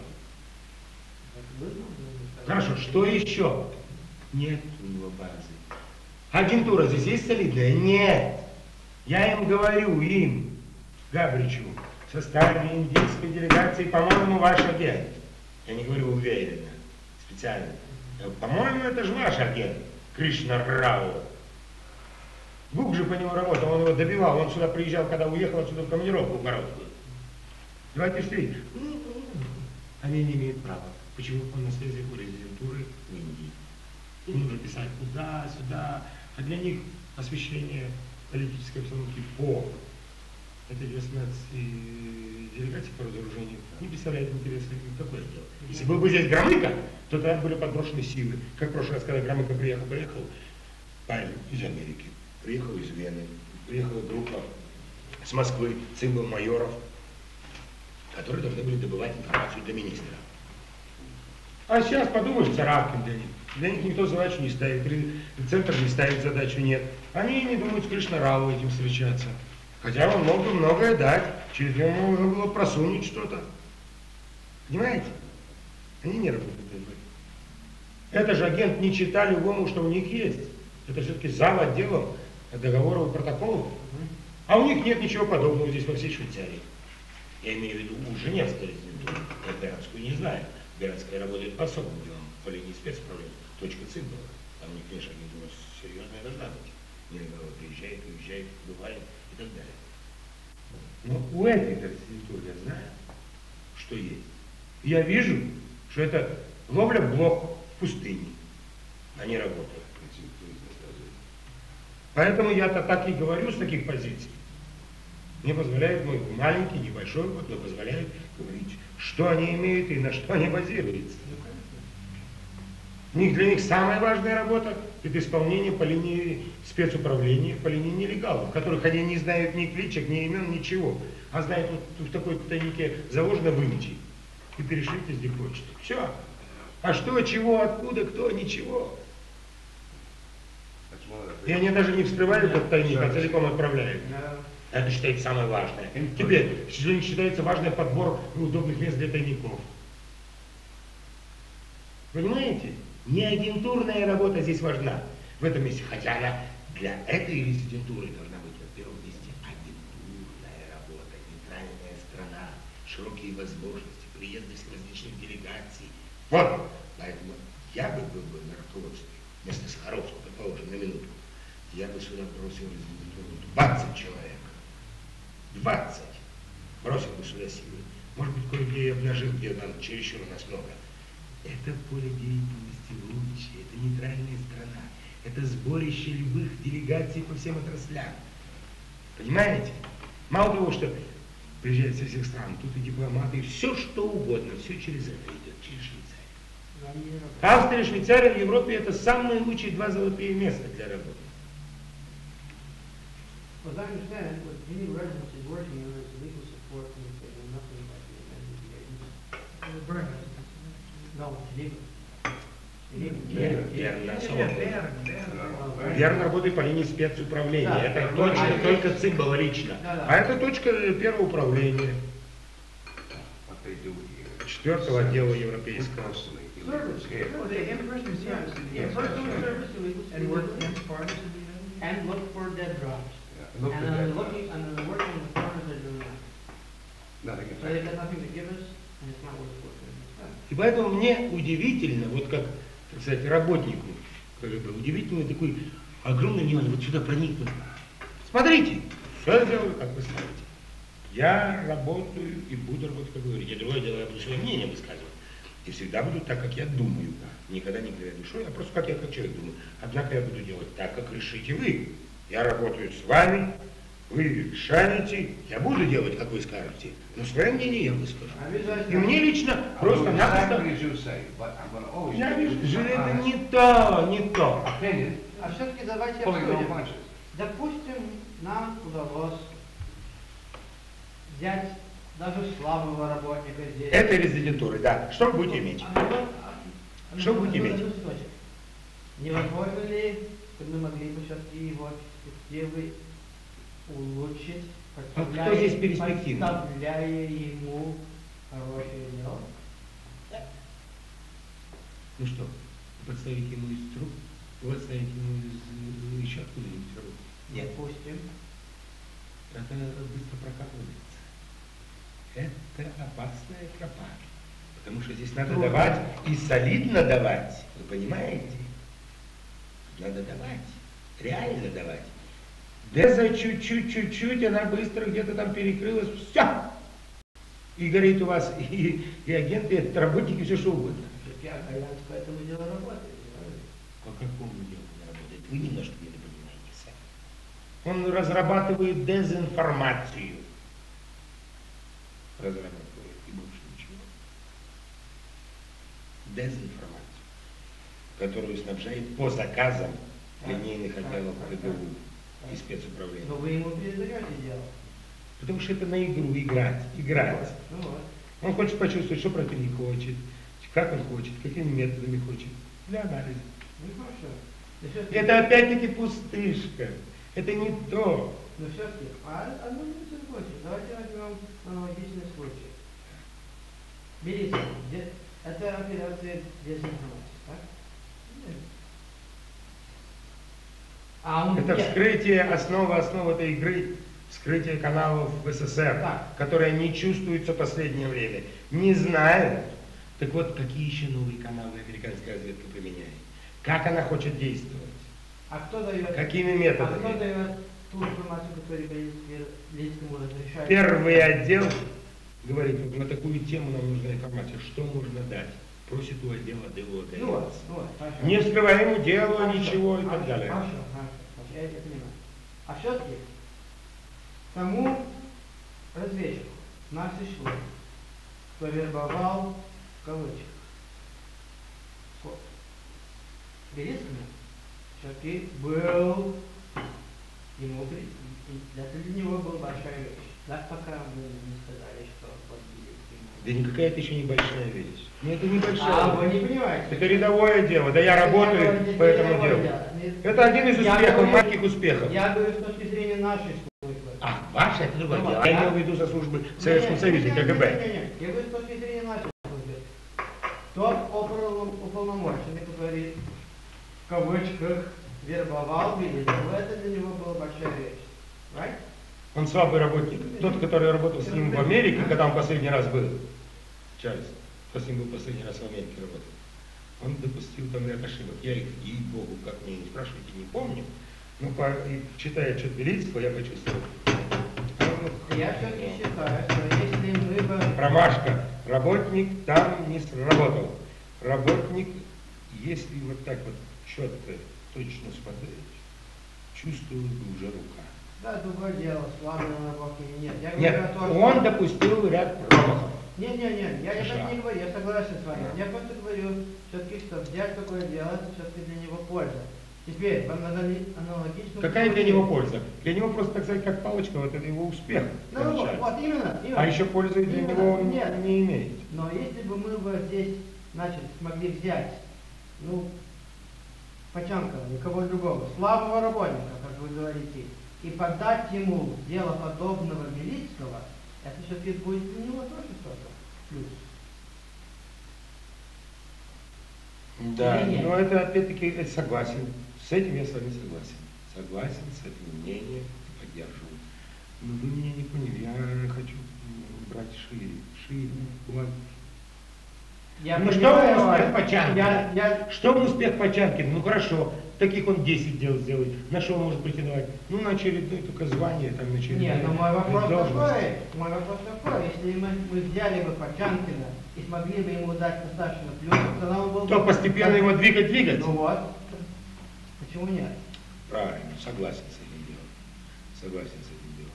Хорошо, что еще? Нет у него базы. Агентура здесь есть солидная? Нет. Я им говорю, им, Габричу, в составе индийской делегации, по-моему, ваш агент. Я не говорю уверенно, специально. По-моему, это же ваш агент, Кришна Рау. Бук же по нему работал, он его добивал. Он сюда приезжал, когда уехал отсюда в командировку короткую. Давайте встретим. Они не имеют права. Почему? Он на связи у резидентуры в Индии. Им нужно писать туда, сюда. А для них освещение политической обстановки по этой восемнадцатой делегации по разоружению не представляет интереса никакое дело. Если был бы здесь Громыко, то тогда были подброшены силы. Как в прошлый раз, когда Громыко приехал, приехал парень из Америки, приехал из Вены, приехала группа с Москвы, цимбал майоров, которые должны были добывать информацию для министра. А сейчас подумаешь, царапки для них. Для них никто задачу не ставит, центр не ставит задачу, нет. Они не думают с Кришна Рау этим встречаться. Хотя он мог бы многое дать, через него можно было просунуть что-то. Понимаете? Они не работают. Это же агент не читали любому, что у них есть. Это все-таки зал отделом договоров и протоколов. А у них нет ничего подобного здесь во всей Швейцарии. Я имею в виду у Женевской резидентуры. Я Бернскую не знаю. Бернская работает по особым делам, по линии спецправления. Точка цимбала. Там у них, конечно, агентура серьезная должна быть. Нелегалы приезжает, уезжает, бывает и так далее. Но у этой резидентуры я знаю, что есть. Я вижу, что это ловля блох в пустыне. Они работают. Поэтому я-то так и говорю с таких позиций. Мне позволяет мой маленький, небольшой опыт, но позволяет говорить, что они имеют и на что они базируются. У них, для них самая важная работа – это исполнение по линии спецуправления, по линии нелегалов, которых они не знают ни кличек, ни имен, ничего. А знают, вот в такой тайнике заложено вынести и перешлите здесь почту. Все. А что, чего, откуда, кто, ничего. И они даже не вскрывают этот тайник, а целиком отправляют. Это считается самое важное. Теперь считается важный подбор удобных мест для тайников. Понимаете? Не агентурная работа здесь важна в этом месте. Хотя она для этой резидентуры должна быть, во первом месте, агентурная работа, нейтральная страна, широкие возможности, приезды с различных делегаций. Вот. Поэтому я бы был бы на руководстве, вместо Сахаровского, предположим, на минутку, я бы сюда бросил резидентуру двадцать человек. двадцать. Бросил бы сюда силы. Может быть, кое-где я обнажил, где нам чересчур у нас много. Это поле деятельности лучше, это нейтральная страна, это сборище любых делегаций по всем отраслям. Понимаете? Мало того, что приезжают со всех стран, тут и дипломаты, и все что угодно, все через это идет, через Швейцарию. Австрия, Швейцария в Европе это самые лучшие два золотые места для работы. As I understand, what any residence is working on is legal support from the state and nothing like the amended agents. No, Geneva. Верно работает по линии спецуправления. Да, это точка а только цимбала лично. Да, да. А это точка первого управления. Четвертого отдела европейского. And look for dead drops. And then looking and then working in the farmers are doing that. So they've got nothing to give us, and it's not worth working. И поэтому мне удивительно, вот как, так сказать, работнику, как бы, удивительно такой огромный внимание, вот сюда проникнуть. Смотрите, все я делаю, как вы смотрите. Я работаю и буду работать, как вы говорите. Другое дело, я буду свое мнение высказывать. И всегда буду так, как я думаю. Никогда не говоря душой, а просто как я как человек думаю. Однако я буду делать так, как решите вы. Я работаю с вами, Вы решаете, я буду делать, как вы скажете, но свое мнение я выскажу. Обязательно. И мне лично просто-напросто... Я вижу, что это не то, не то. А все-таки давайте обсудим. Допустим, нам удалось взять даже слабого работника здесь. Это резидентуры, да. Что вы будете иметь? А, а, а, Что вы будете иметь? Невозможно ли, чтобы мы могли бы все-таки его перспективы улучшить, А кто здесь перспективный? подставляя ему хорошее дело? Ну что, подставить ему из труб? Подставить ему из еще откуда-нибудь труб? Нет. Допустим. Это быстро прокапывается. Это опасная тропа. Потому что здесь надо Трудно. давать и солидно давать. Вы понимаете? Надо давать. Реально давать. Да за чуть-чуть, чуть-чуть она быстро где-то там перекрылась. Все! И горит у вас и, и агенты, и работники, все что угодно. Все-таки Альянс по этому делу работает. По какому делу он работает? Вы немножко не понимаете сами. Он разрабатывает дезинформацию. Разрабатывает и больше ничего. Дезинформацию, которую снабжает по заказам линейных отделов КГУ и спецуправления. Но вы ему передаете дело. Потому что это на игру, играть, играть. Ну вот. Он хочет почувствовать, что противник хочет, как он хочет, какими методами хочет. Для анализа. Ну хорошо. Но все-таки- Это опять-таки пустышка. Это не то. Но все-таки, а одну минуту больше. Давайте возьмем аналогичный случай. Берите, де- это операция дезинформации, так? Нет. А он Это нет. вскрытие, основа, основа этой игры, вскрытие каналов в СССР, Так. которые не чувствуются в последнее время, не знают. Так вот, какие еще новые каналы американская разведка применяет? Как она хочет действовать? А кто дает? Какими А кто методами? дает ту информацию, которую Белинскому разрешает? Первый отдел говорит, вот на такую тему нам нужна информация, что можно дать. Просит у отдела ДО Ну вот, дается. ну вот, хорошо. Не вскрываем ему дело, Хорошо, ничего и хорошо, так далее. Хорошо, хорошо, хорошо, я это понимаю. А все-таки тому разведчику нашей шло, кто вербовал в кавычках Белинскому, все-таки был ему при- и это для него была большая вещь. Да, пока мы не сказали, что подбили к нему. Да никакая это еще небольшая вещь. Ну это небольшая А вы вещь. не понимаете? Это рядовое дело, да я Это работаю рядовое- по этому рядовое делу. дело. Это один из Я успехов, говорю- маленьких успехов. Я говорю с точки зрения нашей службы. А, ваше это другое Ну, дело. да. Я имел в виду со службы в Советском Не, Союзе, не, не, КГБ. не, не, не. Я говорю с точки зрения нашей службы. Тот ополном- уполномоченный, который в кавычках вербовал Белинского, это для него была большая вещь. Right? Он слабый работник. Тот, который работал с ним в Америке, когда он последний раз был, Чарльз, кто с ним был последний раз в Америке работал, он допустил там ряд ошибок. Я их, ей-богу, как мне не спрашивайте, не помню. Но по, и, читая отчет Белинского, я почувствовал. Я все-таки считаю, что если мы бы... Промашка. Работник там не сработал. Работник, если вот так вот четко, точно смотреть, чувствовал бы уже рука. Да, другое дело, слабый наработки или нет. Я Нет, говорю о том, он что- допустил ряд промахов. Нет, нет, нет, я Хорошо. так не говорю, я согласен с вами. Я просто говорю, все-таки, что взять такое дело, это все-таки для него польза. Теперь, в анали- аналогичном Какая для случае- него польза? Для него просто, так сказать, как палочка, вот это его успех. Ну вот, получается. вот, именно, именно. А еще пользы для Именно, него он нет. не имеет. Но если бы мы бы здесь, значит, смогли взять, ну, Почанкова, никого другого, слабого работника, как вы говорите, и подать ему дело подобного Белинского, это все-таки будет для него тоже что-то плюс. Да, Или нет? но это опять-таки это согласен. С этим я с вами согласен. Согласен с этим мнением и поддерживаю. Но вы меня не поняли. Я хочу м, брать шире. Шире. Вот. Я Ну, что понимаю он вас. успех Почанкина? Я, я, Что он успех Почанкина? Ну хорошо, таких он десять дел сделает. На что он может претендовать? Ну на очередное только звание, там на очередное. Нет, но мой вопрос должность. такой, мой вопрос такой, если мы, мы взяли бы Почанкина и смогли бы ему дать достаточно плюсов, тогда он был бы... То постепенно его двигать, двигать? Ну вот, почему нет? Правильно, согласен с этим делом. Согласен с этим делом.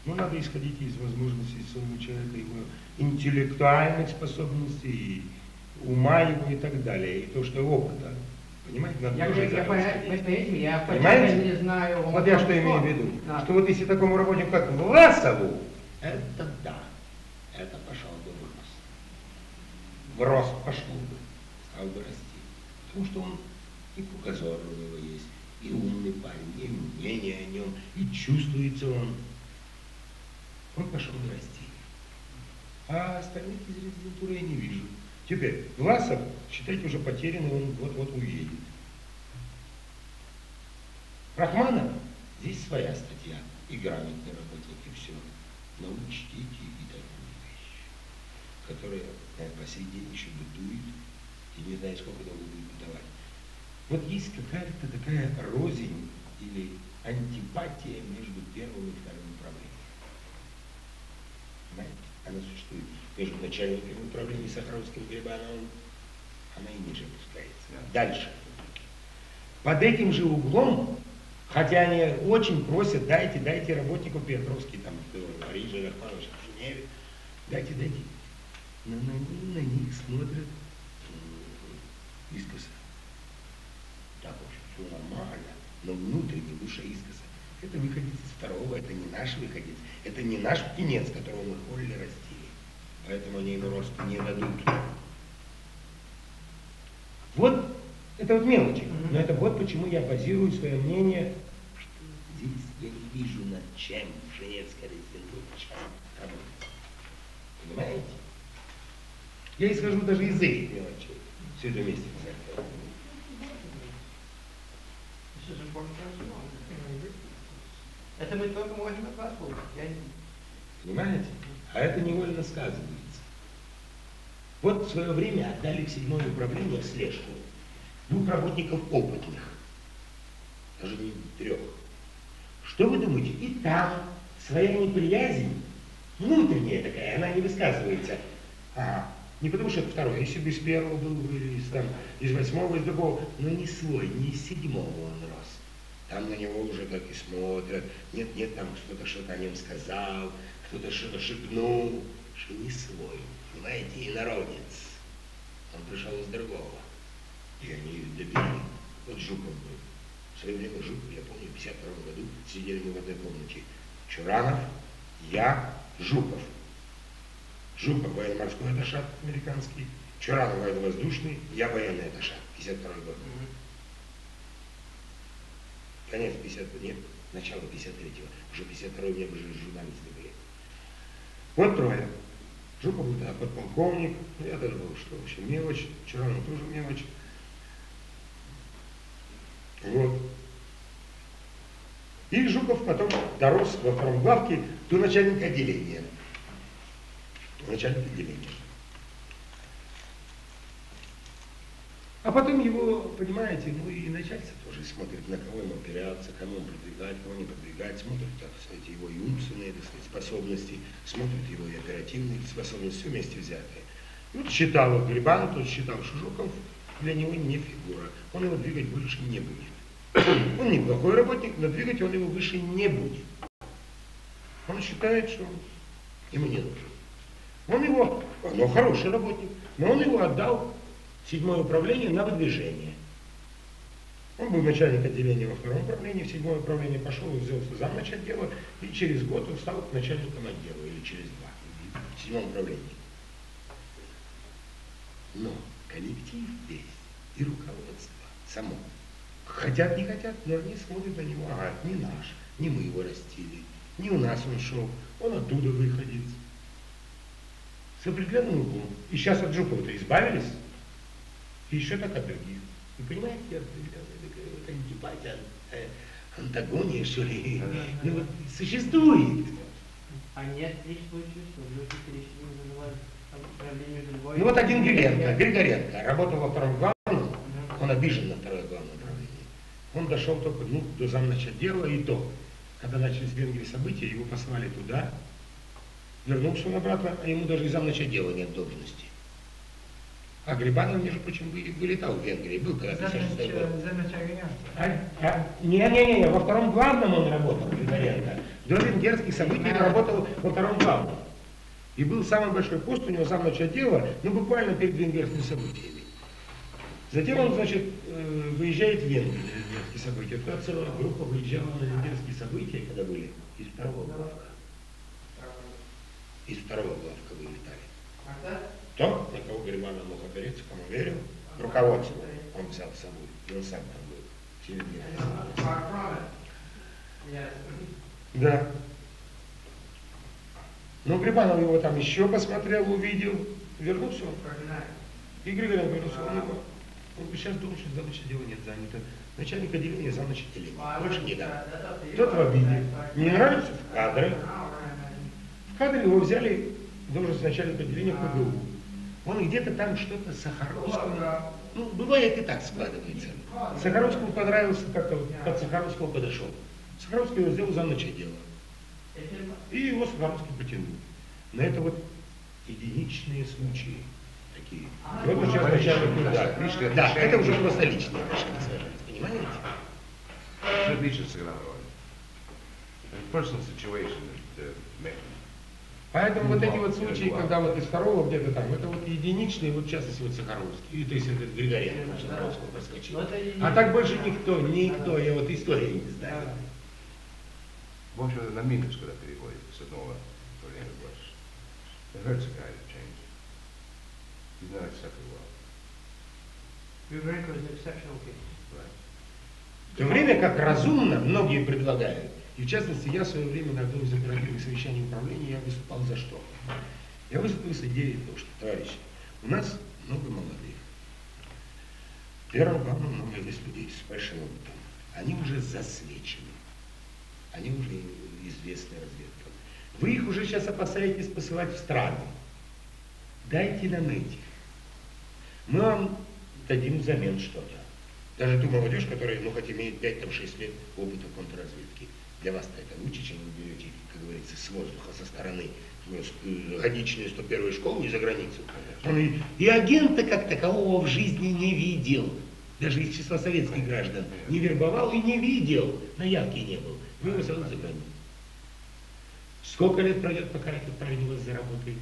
Ну, надо исходить из возможностей своего человека, его интеллектуальных способностей, ума его и так далее, и то, что опыта. Понимаете, надо Я, тоже я, из я, этого по, исходить. по этим, я Понимаете? почти не знаю. Вот я что имею в виду, Да. что вот если такому работнику, как Власову, это да, это пошел бы в рост. В рост пошел бы, стал бы расти. Потому что он и кругозор у него есть, и умный парень, и мнение о нем, и чувствуется он. Он пошел бы расти. А остальных из резидентуры я не вижу. Теперь, Власов, считайте, уже потерянный, он вот-вот уедет. Рахманов, здесь своя статья, и грамотный работник, и все. Но учтите и такую вещь, которая наверное, по сей день еще бытует, и не знаю, сколько долго будет бытовать. Вот есть какая-то такая рознь или антипатия между первым и вторым управлением. Понимаете? Она существует между начальником управления Сахаровским и Грибановым, она и ниже опускается. Дальше. Под этим же углом, хотя они очень просят, дайте, дайте работнику Петровский, там, в Париже, Рахманович, в Женеве, дайте, дайте. Но на, на них смотрят искоса. Так, в общем, все нормально, но внутренне выше искоса. Это выходец из второго, это не наш выходец, это не наш птенец, которого мы холили, растили. Поэтому они ему рост не дадут. Вот, это вот мелочи. Но это вот почему я базирую свое мнение, что здесь я не вижу над чем Женевская резидентура работать. Понимаете? Я исхожу даже из этих мелочей. Все это вместе взять. Это мы только можем от вас слушать. Я не... Понимаете? А это невольно сказывается. Вот в свое время отдали в седьмое управление слежку двух работников опытных, даже не трех. Что вы думаете? И там своя неприязнь, внутренняя такая, она не высказывается. Ага. Не потому что это второй, если бы из первого был, или из, там, из восьмого, из другого, но не свой, не из седьмого он рос. Там на него уже так и смотрят. Нет, нет, там кто-то что-то о нем сказал, кто-то что-то шепнул, что не свой. Понимаете, инородец. Он пришел из другого. И они добили. Вот Жуков был. В свое время Жуков, я помню, в пятьдесят втором году сидели мы в одной комнате. Чуранов, я, Жуков. Жуков военно-морской аташат американский, Чуранов военно-воздушный, я военный аташат, пятьдесят второй год. Конец пятьдесят, нет, начало пятьдесят третьего, уже пятьдесят второй у меня уже журналисты были. Вот трое. Жуков был тогда подполковник, я даже был, что в общем, мелочь, Чуранов тоже мелочь. Вот. И Жуков потом дорос во втором главке до начальника отделения. Начальник отделения. А потом его, понимаете, ну и начальство тоже смотрит, на кого ему опираться, кому он продвигать, кого не продвигать, смотрит, так сказать, его и умственные, так сказать, способности, смотрит его и оперативные способности, все вместе взятые. И вот считал вот Грибанов, тот считал, что Жуков для него не фигура, он его двигать больше не будет. Он неплохой работник, но двигать он его выше не будет. Он считает, что ему не нужен. Он его, ну хороший работник, но он его отдал в седьмое управление на выдвижение. Он был начальник отделения во втором управлении, в седьмое управление пошел, взялся замнач отдела, и через год он стал начальником отдела, или через два, в седьмом управлении. Но коллектив весь и руководство само. Хотят, не хотят, но они смотрят на него, ага, не наш, не мы его растили, не у нас он шел, он оттуда выходит. С определенным углом. И сейчас от Жукова-то избавились, и еще так от других. Вы понимаете, определенная такая вот антипатия, антагония, что ли, ну вот существует. А нет ли случаев, что люди перешли на управление другой? Ну вот один Григоренко, Григоренко работал во втором главном, он обижен на второе главное управление. Он дошел только ну, до замнача отдела, и то, когда начались в Венгрии события, его послали туда, вернулся он обратно, а ему даже и замнача отдела нет должности. А Грибанов, между прочим, вы- вылетал в Венгрии, был когда-то шестьдесят шестой год. А, а, Не-не-не, во втором главном он работал, Григоренко. До венгерских событий он работал во втором главном. И был самый большой пост у него замначальника, ну буквально перед венгерскими событиями. Затем он, значит, э, выезжает в Венгрию на венгерские события. Туда целая группа выезжала на венгерские события, когда были из второго главка. Из второго главка вылетали. То, на кого Грибанов мог опереться, кому верил, руководство он взял с собой. И он сам там был. Через месяц. Да. Ну, Грибанов его там еще посмотрел, увидел, вернулся он. И Григоренко вернулся, он его, он сейчас думал, что задача дела нет занято. Начальник отделения замначит отделения. Больше не дам. Тот в обиде. Не нравится в кадры. В кадры его взяли в должность начальника отделения ПГУ. Он где-то там что-то Сахаровскому, ну, бывает и так складывается. Сахаровскому понравился, как-то вот под Сахаровского подошел. Сахаровский его сделал замначальника. И его Сахаровский потянул. Но это вот единичные случаи такие. Вот он сейчас начальник, да, Личное да, отношение. это уже просто личные отношения сложились, понимаете? Что лично сыграло роль. Personal situation that uh, made Поэтому вот эти вот случаи, когда вот из второго где-то там, это вот единичные, вот в частности вот Сахаровский, и то есть этот Григоренко Сахаровского проскочил. А так больше никто, никто, я вот истории не знаю. В общем, на минус, когда переходит с одного поколения в больше. It hurts a guy to change. He's not accepted well. Григоренко is an exceptional case. Right. В то время как разумно многие предлагают, и в частности я в свое время на одном из оперативных совещаний управления я выступал за что? Я выступил с идеей того, что, товарищи, у нас много молодых. Первым главным много есть людей с большим опытом. Они уже засвечены. Они уже известны разведкам. Вы их уже сейчас опасаетесь посылать в страны. Дайте нам этих. Мы вам дадим взамен что-то. Даже ту молодежь, которая, ну, хоть имеет пять-шесть лет опыта контрразведки. Для вас-то это лучше, чем вы берете, как говорится, с воздуха, со стороны, годичную сто первую школу и за границу. Он и, и агента как такового в жизни не видел. Даже из числа советских граждан. Не вербовал и не видел. На явке не был. Вы его зовут за границу. Сколько лет пройдет, пока это отправили вас за работой?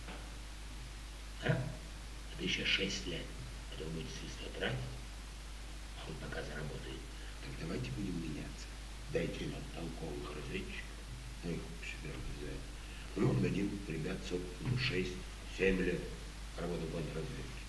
А? Это еще шесть лет. Это вы будете средства тратить, а он пока заработает. Так давайте будем меняться. Дайте нам толковых разведчиков, мы их себе организуем. Мы вам дадим ребят ну, шесть-семь лет работы в контрразведке.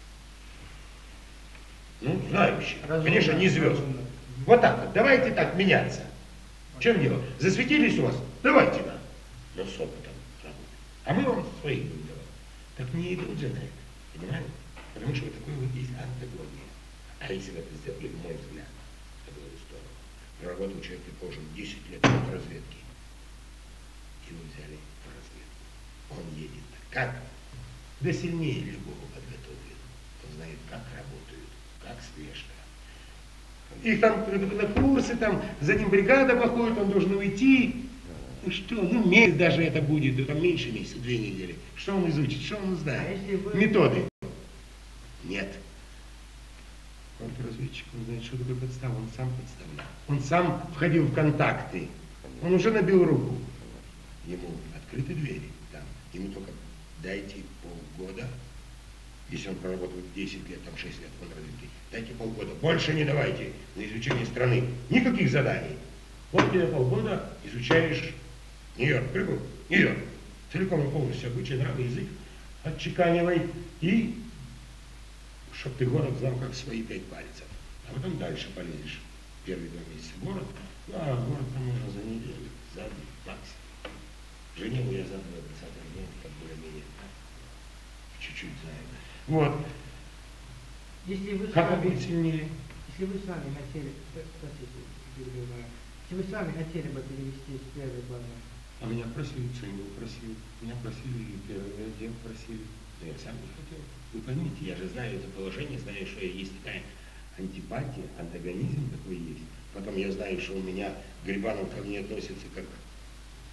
Ну, знающие. Разумно, Конечно, не звезды. разумно. Вот так вот. Давайте так меняться. В чем дело? Засветились у вас? Давайте нам. Но с опытом работы. А мы вам своих будем давать. Так не идут же на это. Понимаете? Потому что вот такой вот есть антагония. А если бы это сделали, в мой взгляд, это было бы здорово. Проработал человек, предположим, десять лет в разведке. Его взяли в разведку. Он едет. Как? Да сильнее любого подготовлен. Он знает, как работают, как слежка. Их там на курсы, там за ним бригада походит, он должен уйти. Ну что, ну месяц даже это будет, да там меньше месяца, две недели. Что он изучит, что он знает? А если вы- Методы. Нет. Контрразведчик, он знает, что такое подстава, он сам подставлял. Он сам входил в контакты. Он уже набил руку. Ему открыты двери. Там. Ему только дайте полгода. Если он проработал десять лет, там шесть лет в контрразведке, дайте полгода. Больше не давайте на изучение страны. Никаких заданий. Вот тебе полгода изучаешь Нью-Йорк. Прикол? Нью-Йорк. Целиком и полностью обычай, нравы, язык отчеканивай. И чтоб ты город знал, как свои пять пальцев. А потом дальше полезешь. Первые два месяца город. Ну, а город там можно за неделю, за день, максимум. Женеву я за два двадцатых дней, как более-менее чуть-чуть знаю. Вот. Если вы, Как он сами, будет сильнее? если вы сами хотели, простите, перебиваю, если вы сами хотели бы перевести с первой главной, А меня просили, Ценил просил, меня просили, и первый отдел просили. Но я сам не хотел. Вы поймите, я же знаю это положение, знаю, что есть такая антипатия, антагонизм такой есть. Потом я знаю, что у меня Грибанов ко мне относится как к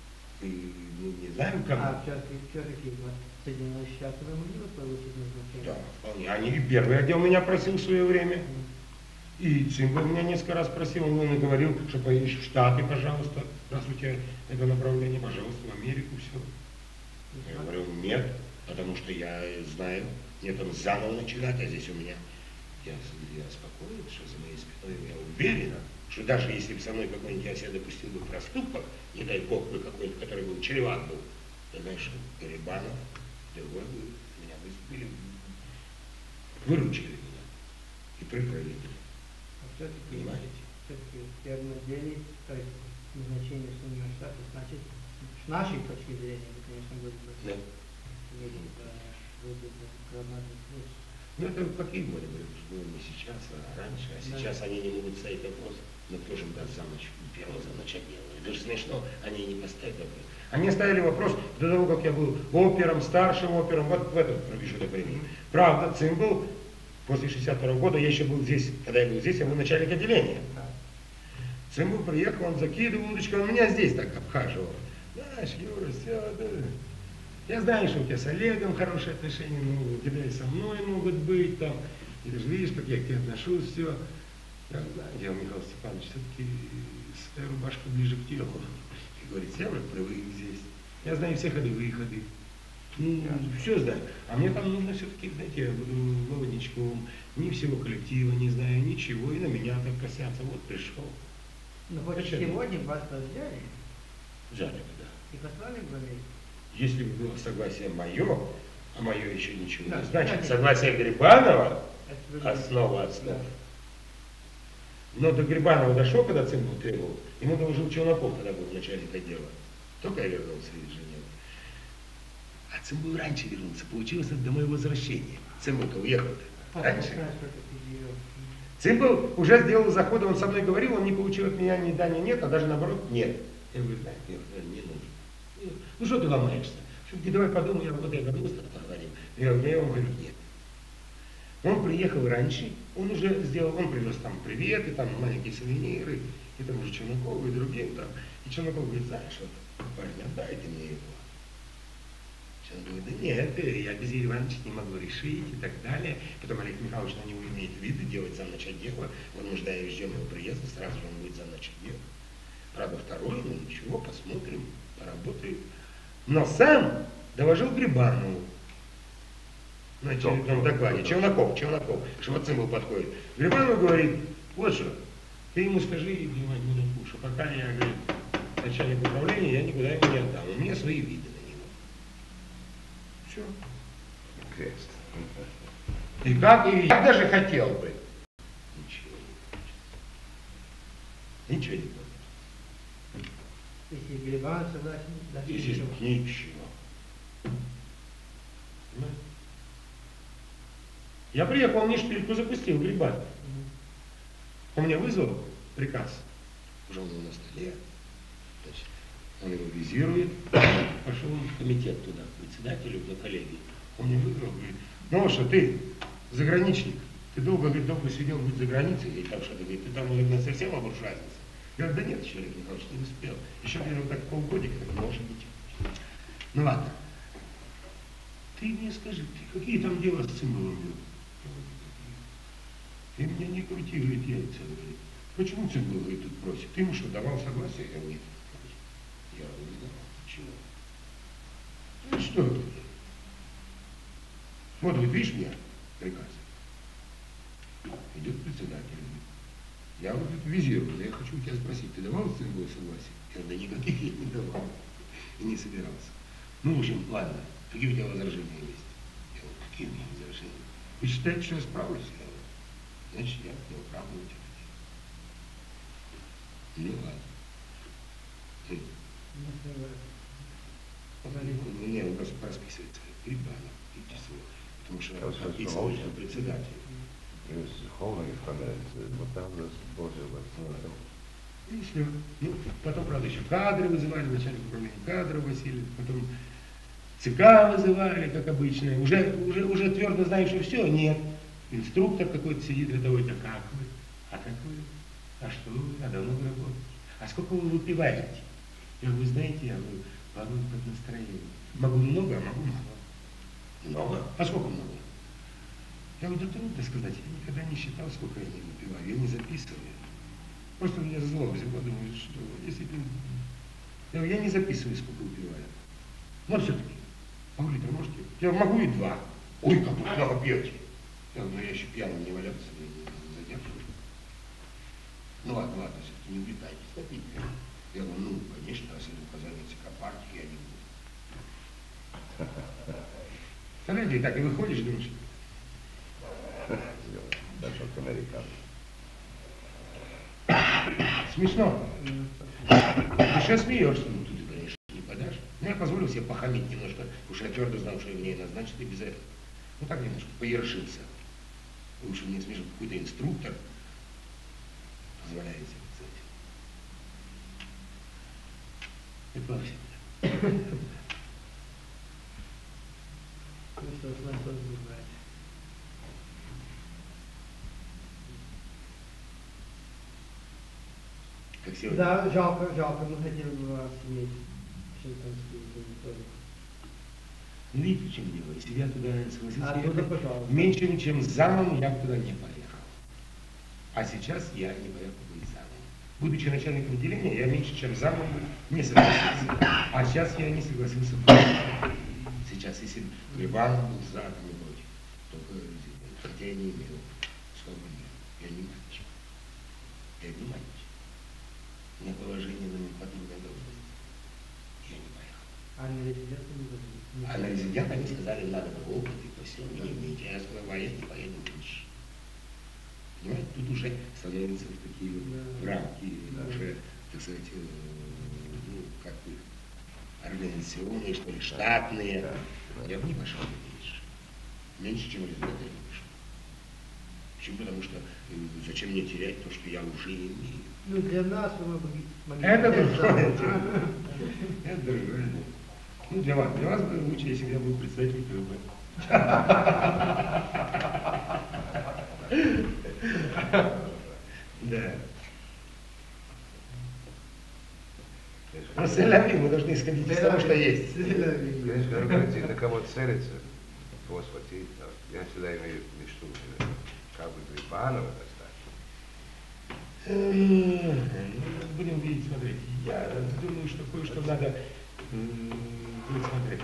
ты, ну, не знаю, кому. А все-таки вот Соединенные Штаты вы могли бы получить назначение? Да, вполне. Они первый отдел меня просил в свое время. И Цимбал меня несколько раз просил, он мне говорил, что поедешь в Штаты, пожалуйста, раз у тебя это направление, пожалуйста, в Америку, все. Я говорю, нет, потому что я знаю, мне там заново начинать, а здесь у меня, я, я спокоен, что за моей спиной я уверен, что даже если бы со мной какой-нибудь я себе допустил бы проступок, не дай бог бы какой-нибудь, который был чреват был, ты знаешь, Грибанов, другой бы меня выступили, выручили меня и прикрыли меня. Все-таки, Понимаете? все-таки в первом отделе, то есть назначение в Соединенных Штатах, значит, с нашей точки зрения, это, конечно, будет бы, Да. будет бы, будет бы громадный плюс. Ну это какие годы были, что было не сейчас, а раньше, а сейчас Да. они не могут ставить вопрос, но кто же им даст за ночь, первого за ночь отдела. Это же смешно, они не поставят вопрос. Они ставили вопрос до того, как я был опером, старшим опером, вот в этот промежуток времени. Правда, Цимбал после шестьдесят второго года, я еще был здесь, когда я был здесь, я был начальник отделения. Цимбал приехал, он закидывал удочку, он меня здесь так обхаживал. Знаешь, Юра, все, да. Я знаю, что у тебя с Олегом хорошие отношения, ну, у тебя и со мной могут быть там. И ты же видишь, как я к тебе отношусь, все. Я знаю, где Михаил Степанович, все-таки своя рубашка ближе к телу. И говорит, я вот привык здесь. Я знаю все ходы-выходы. Ну, все знаю. А мне там нужно все-таки, знаете, я буду молодничком, ни всего коллектива не знаю, ничего, и на меня так косятся. Вот пришел. Ну, вот Зачем? сегодня вас взяли Жаль, да. и послали в Америку. Если бы было согласие мое, а мое еще ничего Да, не значит, конечно. согласие Грибанова Это другое. основа основ. Да. Но до Грибанова дошел, когда Цимбал требовал, ему доложил Челноков, когда был начальник отдела. Только я вернулся из Женевы. А Цимбал раньше вернулся, получилось это до моего возвращения. Цимбал-то уехал-то раньше. Цимбал уже сделал заходы, он со мной говорил, он не получил от меня ни да, ни нет, а даже наоборот нет. Я говорю, да, нет, не нужно. Ну что ты ломаешься? Все-таки давай подумай, я вот я вернулся, поговорим. Я, я ему говорю, нет. Он приехал раньше, он уже сделал, он привез там приветы, там маленькие сувениры, и там уже Челнокову и другим там. И Челноков говорит, знаешь, вот, парень, отдайте мне его. Челноков говорит, да нет, я без Ильи Ивановича не могу решить и так далее. Потом Олег Михайлович на него имеет виды, делает замнач отдела, он нуждая ждем его приезда, сразу же он будет замнач отдела. Правда, второй, ну ничего, посмотрим, поработаем. Но сам доложил Грибанову на очередном докладе. Челноков, Челноков, что вот Цимбал подходит. Грибанов говорит, вот что, ты ему скажи, Иван Мудаку, что пока я, говорит, начальник управления, я никуда ему не отдам. У меня свои виды на него. Все. Крест. И как, и я даже хотел бы. Ничего не хочется. Ничего не хочется. Если Грибанов согласен, да, Здесь ничего. ничего. Понимаете? Я приехал, он мне шпильку запустил, Грибанов. Мгм. Он меня вызвал приказ. Уже он был на столе. Значит, он его визирует. Пошел он в комитет туда, к председателю, до коллеги. Он мне вызвал, говорит, ну что ты, заграничник, ты долго, говорит, долго сидел, говорит, за границей, и там что-то, говорит, ты там, наверное, совсем обуржуазился. Я говорю, да нет, еще, Олег Михайлович, не успел. Еще, говорю, вот так полгодика, так может быть. Ну ладно. Ты мне скажи, ты какие там дела с Цимбалом был? Ты мне не крути, говорит, яйца, говорит. Почему Цимбал, говорит, тут просит? Ты ему что, давал согласие? Я говорю, нет. Я говорю, не давал. Чего? Ну что это? Вот, вот видишь меня, приказ. Идет председатель. Я вот тут визирую, я хочу у тебя спросить, ты давал Цимбалу согласие? Я говорю, да никаких я не давал. И не собирался. Ну, в общем, ладно, какие у тебя возражения есть? Я говорю, какие у меня возражения? Вы считаете, что я справлюсь? Я говорю, значит, я не оправдываю. Ну ладно. Ну, например, Ну, не, он просто порасписывается. Грибанов и число. Потому что Ja, was was подписывает verhoogd? председатель. Dus gewoon van het betaalde voorzitter. И все. Ну, потом, правда, еще кадры вызывали, начальник управления кадров Василий, потом ЦК вызывали, как обычно. Уже, уже, уже твердо знаешь, что все, нет. Инструктор какой-то сидит рядовой, а как вы? А как вы? А что вы? А давно вы работаете? А сколько вы выпиваете? Я говорю, вы знаете, я говорю, Могу под настроение. Могу много, а могу мало. Много? А сколько много? Я вот это трудно сказать. Я никогда не считал, сколько я не выпиваю. Я не записываю. Просто у меня зло взяло, думаю, что действительно... Я, я не записываю, сколько выпиваю. Но все-таки, пол-литра можете? Я могу и два. Ой, как вы много пьете. Я говорю, ну я еще пьяным не валяться, не задерживаю. Ну ладно, ладно, все-таки не увлекайтесь, напить. Я говорю, ну, конечно, раз это указание ЦК партии, я не буду. Смотрите, так и выходишь, думаешь. Дошел к американцу. Смешно. Ты сейчас смеешься, ну тут, конечно, не подашь. Ну, я позволил себе похамить немножко, потому что я твердо знал, что мне назначат и без этого. Ну, так немножко поершился. Лучше мне смешно, какой-то инструктор позволяет себе писать. Это было всегда. Ну что, с нас тоже бывает. Как сегодня. Да, жалко, жалко, мы хотели бы вас иметь шампанские тоже. Ну, видите, в чем дело? Если я туда согласился, А туда, пожалуйста. меньше, чем замом, я бы туда не поехал. А сейчас я не поехал бы и замом. Будучи начальником отделения, я меньше, чем замом бы не согласился. А сейчас я не согласился бы. Сейчас, если бы Ливан был за, то не против. Только хотя я не имел свободы. Я не мальчик. Я не мальчик. У меня положение номенклатурной должности. Я не поехал. А на резиденту не будет? А на резидент они сказали, надо было опыт, и все, вы не умеете. Я сказал, а я не поеду меньше. Понимаете, тут уже становятся такие вот Да. рамки, Да. уже, так сказать, э, ну, как бы организационные, что ли, штатные. Да. Я бы не пошел меньше. Меньше, чем резидент, я не пошел. Почему? Потому что э, зачем мне терять то, что я уже имею? Ну, для нас вы могли... могли Это взять другое замок. дело. Это другое дело. Ну, для вас, для вас бы лучше, если бы я был представитель КГБ. Да. Но селяви мы должны исходить из того, что есть. Конечно, когда говорите, на кого целиться, кого схватить, да. Я всегда имею мечту, э, как бы Грибанова достать. Эм, ну, Будем видеть, смотреть. Я думаю, что кое-что надо м, будет смотреть.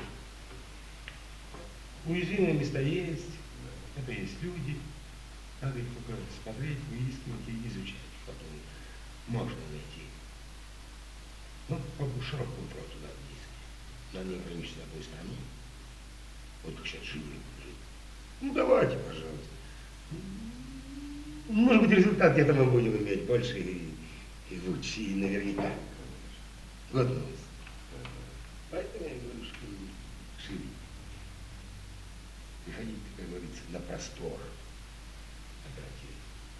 Уязвимые места есть, это есть люди. Надо их только смотреть, выискивать и изучать. Потом можно найти. Ну, по широкому фронту надо действовать. Надо не ограничиться одной страной. Вот как сейчас живы. Ну, давайте, пожалуйста. Может быть, результат где-то мы будем иметь больше и, и лучше, и наверняка. Вот новость. Поэтому я говорю, что шире. Приходите, как говорится, на простор. Оперативно.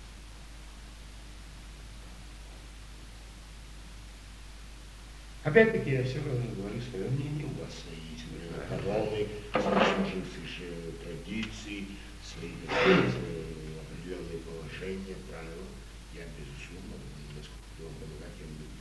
Опять-таки, я все равно говорю свое мнение, у вас свои каноны, сложившиеся традиции, свои определенные положения, правила. Я, безусловно, насколько вам помогать,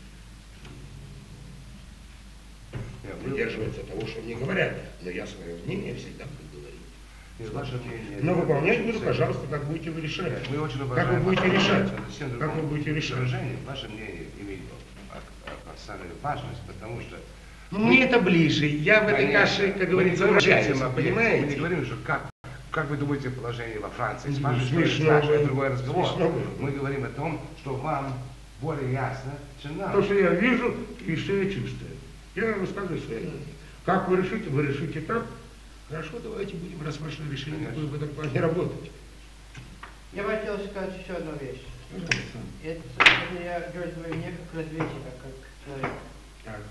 я буду придерживаться того, что мне говорят, но я свое мнение всегда буду говорить. Нет, ваше мнение... Но выполнять буду, пожалуйста, как будете вы решать. Мы очень Как вы уважаем будете ваше решать? мнение, это совсем Как вы другое. будете решать? Выражение, ваше мнение имеет колоссальную важность, потому что... Ну, мне это ближе. Я в этой Конечно. каше, как Мы говорится, не говорим вращаюсь, этим объектом. Мы не понимаете? говорим, что как, как вы думаете положение во Франции. Ну, Спрашиваете, что смешно это значит, было. это другой разговор. Смешно было. Мы говорим о том, что вам более ясно, чем нам. То, что я вижу и что я чувствую. Я высказываю свое мнение. Как вы решите? Вы решите так? Хорошо, давайте будем, раз ваше решение такое в этом плане работать. Я бы хотел сказать еще одну вещь. Пожалуйста. Это, это я говорю свое мнение как разведчика, как человек. Так.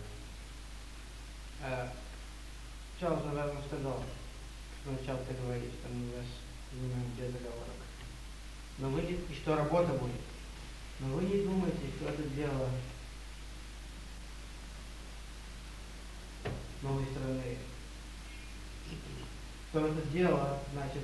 А, Чарльз, наверное, сказал, что начал ты говорить, что мы вас занимаем без оговорок. Но вы не, и что работа будет. Но вы не думайте, что это дело новой страны. Что это дело, значит,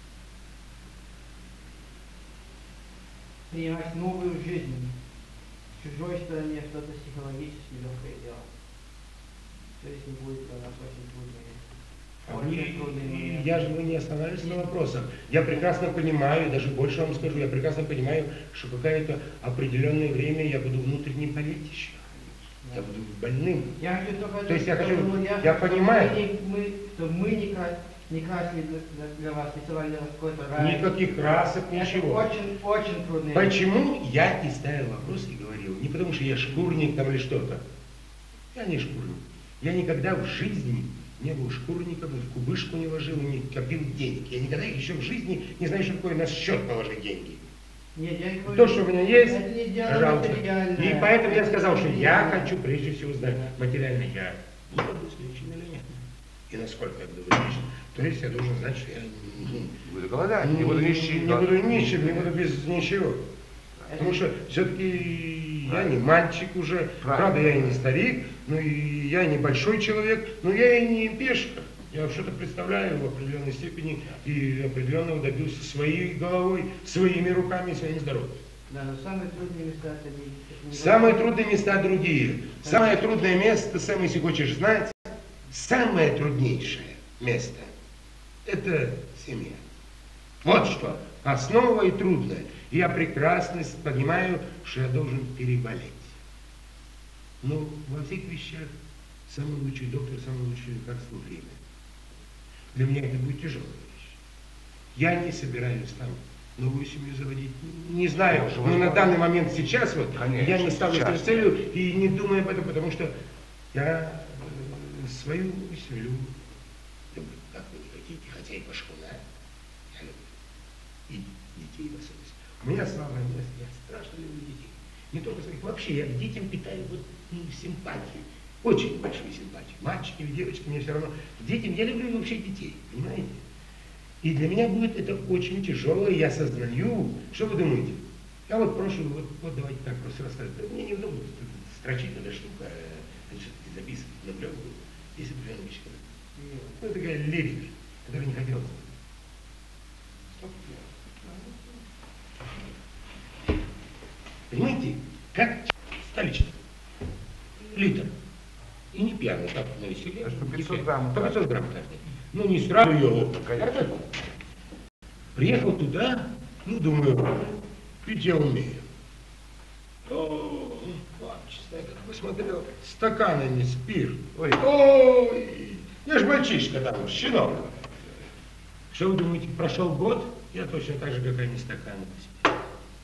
принимать новую жизнь в чужой стране, что это психологически легкое дело. То есть не будет для нас очень трудные. А Очень трудные вы- моменты. Я же вы не останавливаюсь на вопросах. Я прекрасно понимаю, даже больше вам скажу, я прекрасно понимаю, что какое-то определенное время я буду внутренне болеть еще. Я буду больным. Я хочу только... То есть я чтобы хочу- вот я чтобы понимаю. Мы, не- мы, что мы не, кра- не красили для, для вас, рисовали для вас какой-то рай. Никаких красок, Это ничего. очень, очень трудные. Почему я и ставил вопрос и говорил? Не потому что я шкурник там или что-то. Я не шкурник. Я никогда в жизни не был шкурником, в кубышку не ложил, не копил денег. Я никогда еще в жизни не знаю, что такое на счет положить деньги. Нет, я не говорю, То, что у меня есть, это не дело пожалуйста. материальное. И поэтому я сказал, что я Это хочу прежде всего знать, материально я буду обеспечен или нет. И насколько я буду обеспечен. То есть я должен знать, что я не, Буду голодать, не буду нищим. не буду нищим, не буду без ничего. Потому что все-таки я не мальчик уже, Правильно. правда, я и не старик, но и я не большой человек, но я и не пешка. Я что-то представляю в определенной степени и определенного добился своей головой, своими руками и своим здоровьем. Да, но самые трудные места это не... это не Самые трудные места другие. Самое трудное место, Сэм, если хочешь знать, самое труднейшее место – это семья. Вот что, основа и трудное. И я прекрасно понимаю, что я должен переболеть. Но во всех вещах самый лучший доктор, самый лучший лекарство – время. Для меня это будет тяжелая вещь. Я не собираюсь там новую семью заводить. Не знаю, Может, но на возможно. данный момент сейчас вот Конечно, я не ставлю себе сейчас. целью и не думаю об этом, потому что я э, свою семью люблю, как вы не хотите, хотя и по школам. Я люблю. И детей в особенности. У меня слава место, я страшно люблю детей. Не только своих, вообще я к детям питаю вот, ну, симпатию. Очень большую симпатию. Мальчики, девочки, мне все равно. К детям я люблю вообще детей, понимаете? И для меня будет это очень тяжело, и я осознаю. Что вы думаете? Я вот прошу, вот, вот давайте так просто рассказать. Да, мне неудобно строчить эта штука, это все-таки записывать на пленку. Есть определенная вещь, которая- ну, такая лирика, которая не хотелось. Стоп. Понимаете, как столичный литр. И не пьяный, так, на веселе. А что, не пятьсот пьяный. грамм По пятьсот каждый? грамм каждый. Ну, не сразу ее. Конечно. Приехал туда, ну, думаю, пить я умею. О, честно, как посмотрел, стаканами спирт. Ой. Ой, я ж мальчишка там, щенок. Что вы думаете, прошел год, я точно так же, как они, стаканы спирт.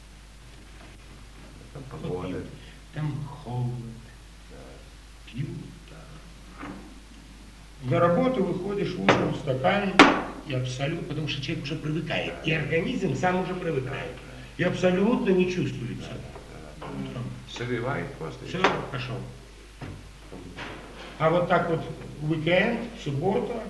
Там Вот погода. пью. Там холод, пью, да. На работу выходишь утром, стакан, и абсолютно, потому что человек уже привыкает, и организм сам уже привыкает, и абсолютно не чувствуется. Утром. Согревает просто. Все, пошел. А вот так вот в уикенд, суббота,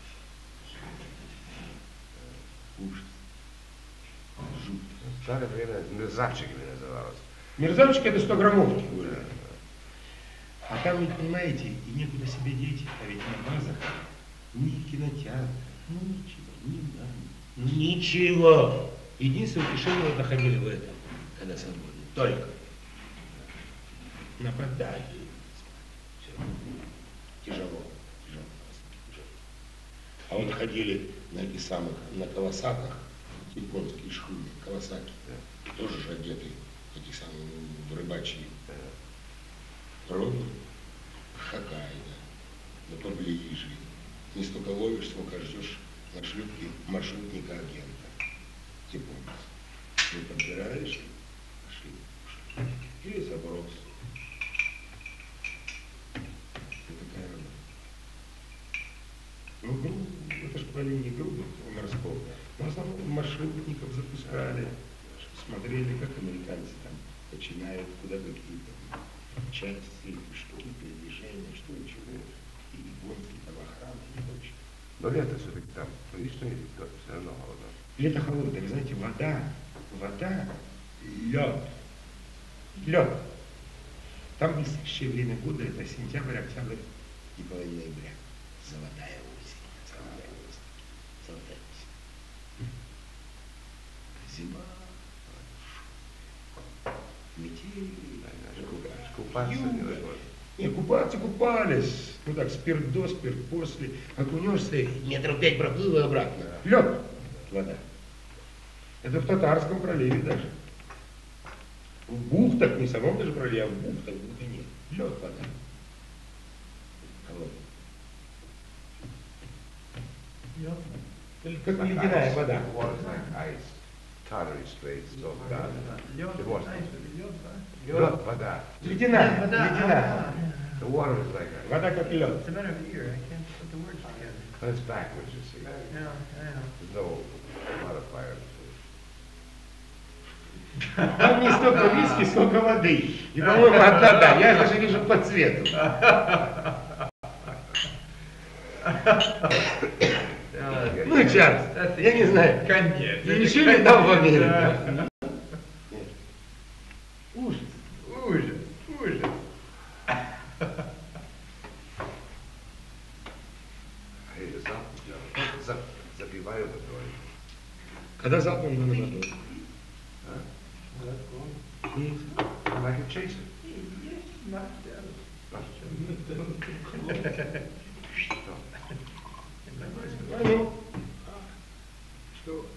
ужас. Жуть. В старое время мерзавчиками называлось. Мерзавчик это сто граммовки были. А там ведь, понимаете, и некуда себе деть, а ведь на базах ни кинотеатр, ну ничего, ни бани, ну ничего. Единственное утешение вот находили в этом, когда свободны. Только. Нападали. Все. Тяжело. Тяжело. Тяжело. А вот ходили на этих самых, на Кавасаках, японские шхуны, Кавасаки, тоже же одеты этих самых ну, рыбачьи. Ровно Хоккайдо, да поближе. Не столько ловишь, сколько ждешь на шлюпке маршрутника-агента. Японец. Ты подбираешь, пошли, пошли. Или заброс. Это такая работа. Ну, грубо, это же по линии грубо, морского. В основном маршрутников запускали, смотрели, как американцы там начинают, куда какие там части, что передвижения, что и чего, и гонки, там охрана и прочее. Но лето все-таки там, ну и что все равно холодно. Лето холодное, вы знаете, вода, вода, лед, лед. Там блестящее время года, это сентябрь, октябрь и половина ноября. Золотая осень, золотая осень, золотая осень. Зима, метель, Купаться юга. невозможно. Не, купаться купались. Ну так, спирт до, спирт после. Окунешься, и метров пять проплыл и обратно. Лед вода. Это в Татарском проливе даже. В бухтах, не в самом даже проливе, а в бухтах, в глубине. Лед вода. Холодная. Как ледяная вода. Water's like ice. Tartary Straits, so bad. Лед, The water. знаешь, лед, да? Lед, вода. Ледяная, Вода, ледяная. а, The water is like ice. Вода как лед. It's a matter of ear, I can't put the words together. But it's backwards, you see. Yeah, I know. There's no modifier. Там не столько виски, сколько воды. И, по-моему, одна, да, я даже вижу по цвету. Ну, Чарльз, я не знаю. Конец. Ты еще не дал в Америке? Ужас. Ужас, ужас. Hey, the zap, zap, запиваю водой. Когда залпом на водой? I like it chaser. Понял. Что?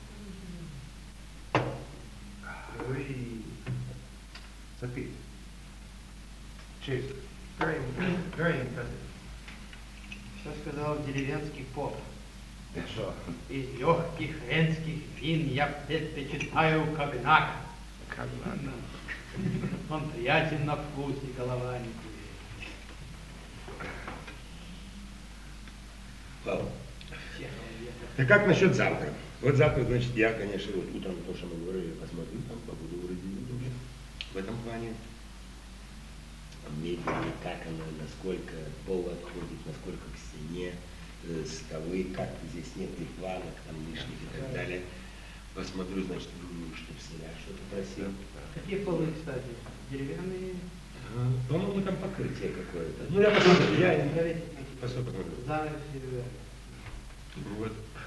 Ой. Запить. Chaser. Very, very impressive. Что сказал деревенский поп? Что? Из легких венских вин я предпочитаю когнака. Как надо. Он приятен на вкус, и голова не курит. Ладно. Всех век. Так как насчет завтра? Вот завтра, значит, я, конечно, вот утром то, что мы говорили, посмотрю, там побуду вроде уже. В этом плане. Мебель, как она, насколько пол отходит, насколько к стене, э, столы, как здесь нет ни планок, там лишних и так далее. Посмотрю, значит, чтобы всегда что-то просил. Какие полы, кстати? Деревянные? А, По-моему, там покрытие какое-то. Ну, я посмотрю, я Проверьте. посмотрю. посмотрю. Занавеси. Вот.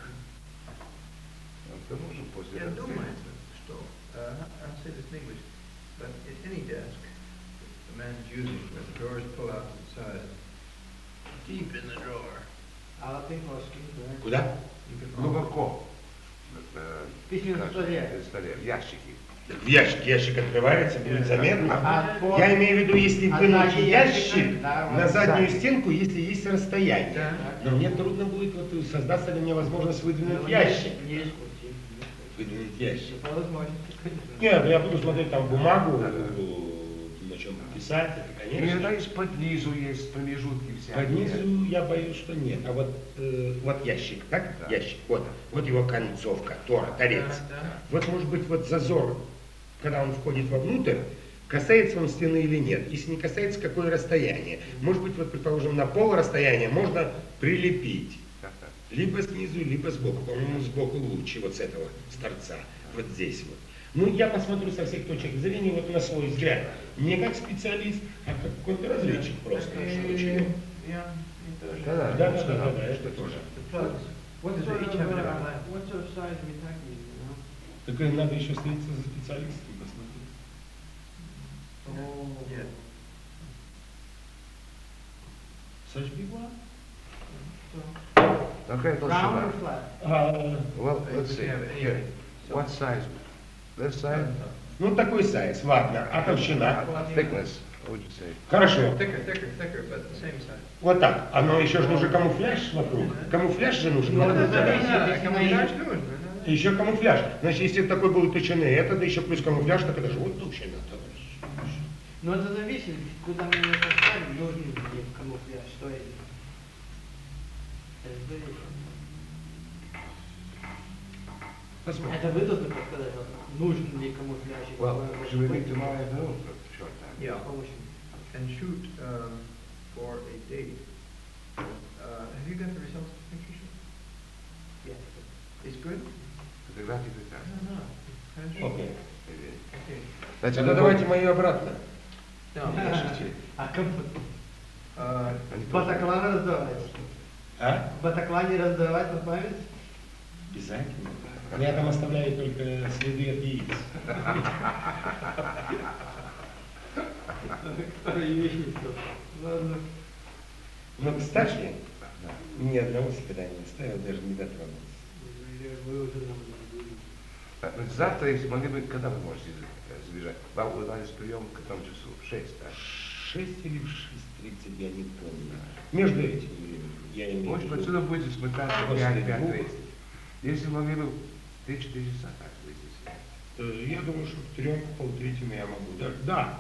Мы можем после Я этого. думаю, что, uh, I'll say this in English, but in any desk the man's using, where the drawers pull out to the side, deep in the drawer, А латынь-русский, да? Куда? you can Глубоко. Э, В письменном как- столе. в столе, в ящике. В ящик, ящик открывается, будет заметно. А по- Я имею в виду, если А вынуть задний ящик ящик, да, на вот заднюю так. стенку, если есть расстояние. Да. Но мне трудно будет, вот, создастся ли мне возможность выдвинуть Ну, ящик. Не исключим. Выдвинуть ящик. По возможности, конечно. Нет, я буду смотреть там бумагу, на чем писать, это, Иногда конечно. есть под низу, есть промежутки всякие. Под низу я боюсь, что нет. А вот, э, вот ящик, так? Да. Ящик, вот. Вот его концовка, тора, торец. Да, да. Вот может быть вот зазор, когда он входит вовнутрь, касается он стены или нет. Если не касается, какое расстояние. Может быть, вот, предположим, на пол расстояния можно прилепить. Либо снизу, либо сбоку. По-моему, сбоку лучше, вот с этого, с торца. Вот здесь вот. Ну, я посмотрю со всех точек зрения, вот на свой взгляд. Не как специалист, а как какой-то разведчик просто. что очень- Yeah, it does. Да, да, Да, да, что да, там, да, это что тоже. The plugs. What Does sort they of, each have a uh, different lamp? what sort of size we talking, you know? Так и надо еще встретиться за специалистом, посмотреть. Oh. Yeah. Such big one? Какая Round толщина? or flat? А, Well, let's see. Yeah, but Here. so- What size? This size? ну, такой сайз, ладно. А толщина? Thickness, what would you say? Хорошо. Thicker, thicker, thicker, but the same size. Вот так. Оно еще же нужен камуфляж вокруг. Камуфляж же нужен. Ну, вокруг, это да? зависит, Да, если камуфляж мы- нужно, да. Еще камуфляж. Значит, если такой был толщины, это, да еще плюс камуфляж, так это же вот толщина. Но это зависит, куда мы его поставим, нужен ли камуфляж, что это. Это зависит. Посмотрим. Это вы должны подсказать, вот, нужен ли камуфляж. и Well, какой should we он meet будет. tomorrow afternoon for a short time? Yeah. Помощь. And shoot um, for a date. Uh, have you got the results of the picture shoot? Yeah. It's good? Фотографии прекрасны. No, no. Окей. Okay. Значит, Тогда давайте мои обратно. No, А ком- uh, они Батаклан раздавать. А? Батаклане раздавать на память? Обязательно. Но я там оставляю только следы от яиц. Старые вещи. Ладно. Но, кстати, ни одного свидания не ставил, даже не дотронулся. Вы уже нам не будете. Так, ну, завтра, если могли бы, когда вы можете забежать? Вам удалось прием к какому часу? В шесть, да? Шесть или в шесть тридцать, я не помню. Между этими временами, я имею в Может, виду. отсюда будете смотаться После пять, двух. пять тридцать. Если могли бы три-четыре часа так выйти. Э, Я думаю, что в трех, полтретьему я могу. Да, да.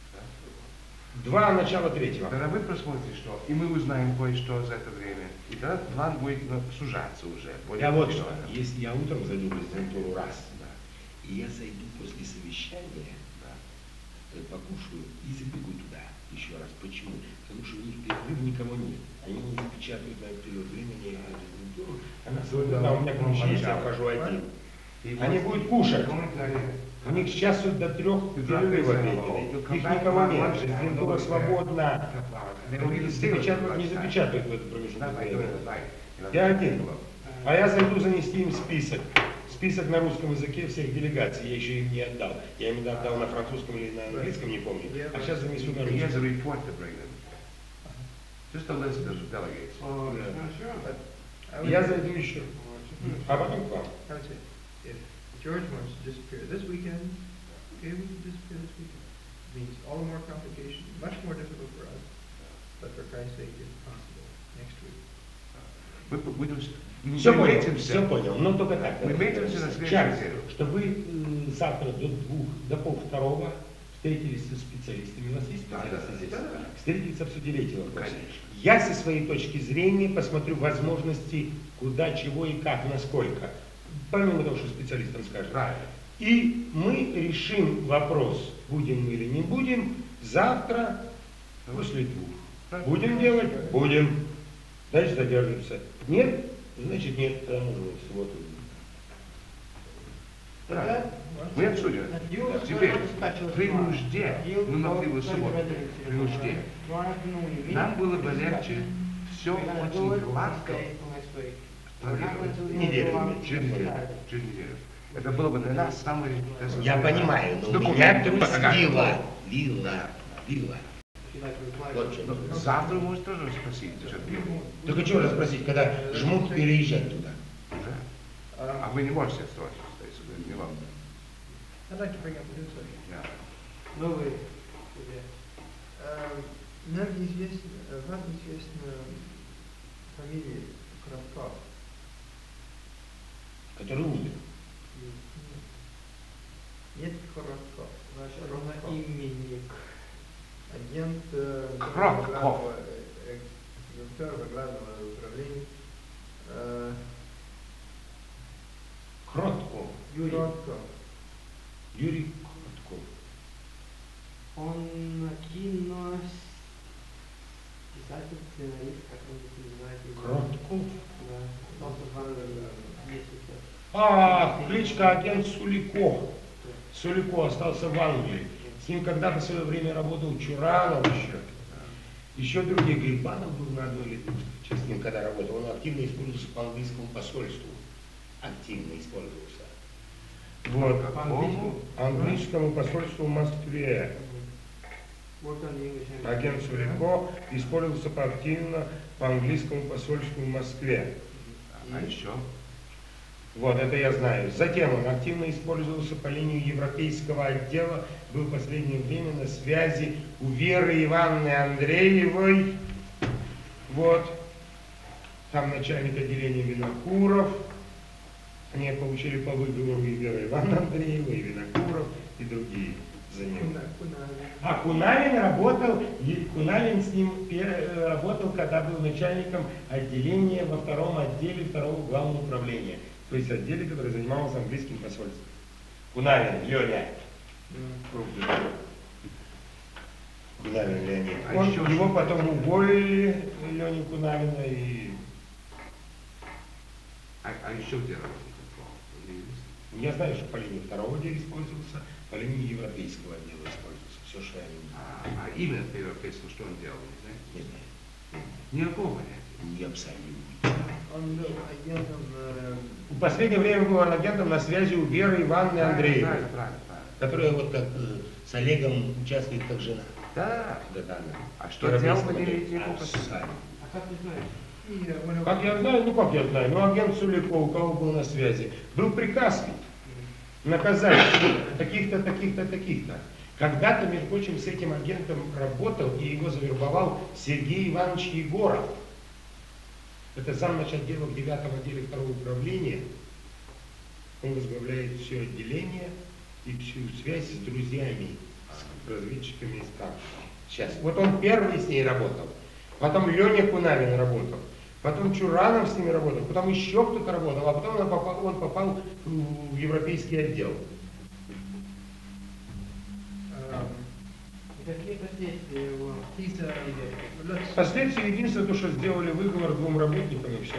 Два, начало третьего. Тогда вы посмотрите, что, и мы узнаем кое-что за это время. И тогда план будет ну, сужаться уже. более Я вот что, определенно. если я утром зайду в резидентуру раз, да, и я зайду после совещания, да, э, покушаю и забегу туда еще раз. Почему? Потому что у них перерыв никого нет. Они не запечатывают на этот период времени резидентуру. Она свободна, у меня ключи есть, я вхожу один. И Они вот- будут кушать. Комментарии. У них сейчас вот до трех перерыв обеденный. Их никого нет. Резидентура свободна. Запечатывают, не запечатывают в это промежуток времени. Я один. А я зайду занести им список. Список на русском языке всех делегаций. Я еще им не отдал. Я им отдал на французском или на английском, не помню. А сейчас занесу на He has a русском. report to bring them. Just a list of delegates. О, Да. хорошо. But I would Я say- зайду еще. А потом к вам. I would say, if George wants to disappear this weekend, okay, we can disappear this weekend. It means all the more complication, much more difficult for us, but for Christ's sake, if possible, next week. Мы будем... мы Все понял, встретимся. все понял, но только так. Мы встретимся на следующей Чарльз, неделе. чтобы вы э, завтра до двух, до полвторого встретились со специалистами. У нас есть Да, специалисты да, здесь? да, да. Встретились, обсудили эти вопросы. Конечно. Я со своей точки зрения посмотрю возможности, куда, чего и как, насколько. Помимо того, что специалистам скажет. Правильно. И мы решим вопрос, будем мы или не будем, завтра после двух. Будем делать? Будем. Значит, задержимся. Нет? Значит, нет. Там уже в субботу. Правильно. Мы обсудим. You Теперь, will special при tomorrow. нужде, You мы могли бы will субботу, special при нужде, tomorrow. Tomorrow afternoon you нам meet. было бы легче все We're gonna do очень it гладко Wednesday till next week. We're not планировать. gonna do it Неделю until иметь, Через неделю. Saturday. Через неделю. Это было бы для нас самый... Я понимаю, но у Документ. меня трус Ага. вилла. Вилла. Вилла. If you'd like to reply Вот to в чем. Но завтра может тоже спросить. насчет него. Только чего спросить, когда жмут переезжать туда? Да. Um, А вы не можете строить, если не вам. I'd like to bring up a new subject. Да. новые себе. Um, Нам известно, э, вам известна фамилия Кравков. Который умер. Нет Кравков. Ваш одноименник. Агент э, Кравков. главного, э, экзекутора главного управления. э, Кротков. Юрий. Кравков. Юрий Кротков. Он кино писатель, сценарист, как он это называет. его. Кротков. Да. Остался в Англии несколько. А, кличка агент Сулико. Сулико остался в Англии. С ним когда-то в свое время работал Чуранов еще. Еще другие. Грибанов был на одной или двух встречах с ним, когда работал. Он активно использовался по английскому посольству. Активно использовался. Вот. По английскому? Английскому посольству в Москве. Worked on the English embassy. Агент Сулико использовался по активно по английскому посольству в Москве. А еще? Вот, это я знаю. Затем он активно использовался по линии европейского отдела, был в последнее время на связи у Веры Ивановны Андреевой. Вот. Там начальник отделения Винокуров. Они получили по выговору и Вера Ивановна Андреева, и Винокуров, и другие за него. Куна- Кунавин. А Кунавин работал, и Кунавин с ним пе- работал, когда был начальником отделения во втором отделе второго главного управления. То есть отделе, который занимался английским посольством. Кунавин, Леня. Кунавин Леонид. А Он, еще его что? потом уволили, Леню Кунавина, и А, а еще где работает? Неизвестно. я знаю, что по линии второго отдела использовался, по линии европейского отдела использовался. Все, что я не А, а именно европейского, что он делал, не знаете? не знаю. Никакого понятия. Не абсолютно. Он был агентом э, В последнее время был он агентом на связи у Веры Ивановны Андреевой. Правильно, правильно, правильно. которая вот как э, с Олегом участвует как жена. Да. Да, да, да. А что делал Европейская модель. Валерий А, Якубов? сами. А как ты знаешь? И, э, when I- Как я знаю, ну как я знаю, ну агент Суликов, у кого был на связи, был приказ наказать таких-то, таких-то, таких-то. Когда-то, между прочим, с этим агентом работал и его завербовал Сергей Иванович Егоров. Это замначальника девятого отдела второго управления. Он возглавляет все отделение и всю связь с друзьями, с разведчиками из Кавказа. Сейчас. Вот он первый с ней работал. Потом Леня Кунавин работал. Потом Чуранов с ними работал. Потом еще кто-то работал. А потом он попал, он попал в европейский отдел. um, И какие последствия его? he's, uh, let's, Последствия единственное, то, что сделали выговор двум работникам и все.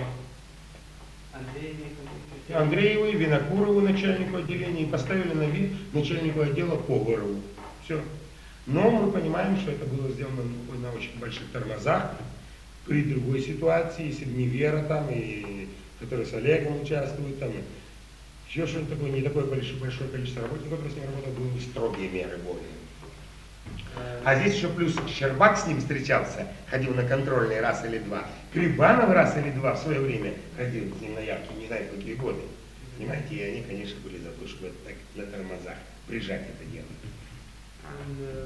Андрей Николаевич. Андрееву и Винокурову, начальнику отделения, и поставили на вид начальнику отдела Поварову. Все. Но мы понимаем, что это было сделано на очень больших тормозах. При другой ситуации, если бы не Вера там, и который с Олегом участвует там, еще что-то такое, не такое большое, большое количество работников, которые с ним работают, были строгие меры более. А здесь еще плюс Щербак с ним встречался, ходил на контрольный раз или два. Крибанов раз или два в свое время ходил с ним на явки, не знаю, какие годы. Понимаете, и они, конечно, были за то, чтобы так на тормозах прижать это дело. on, uh,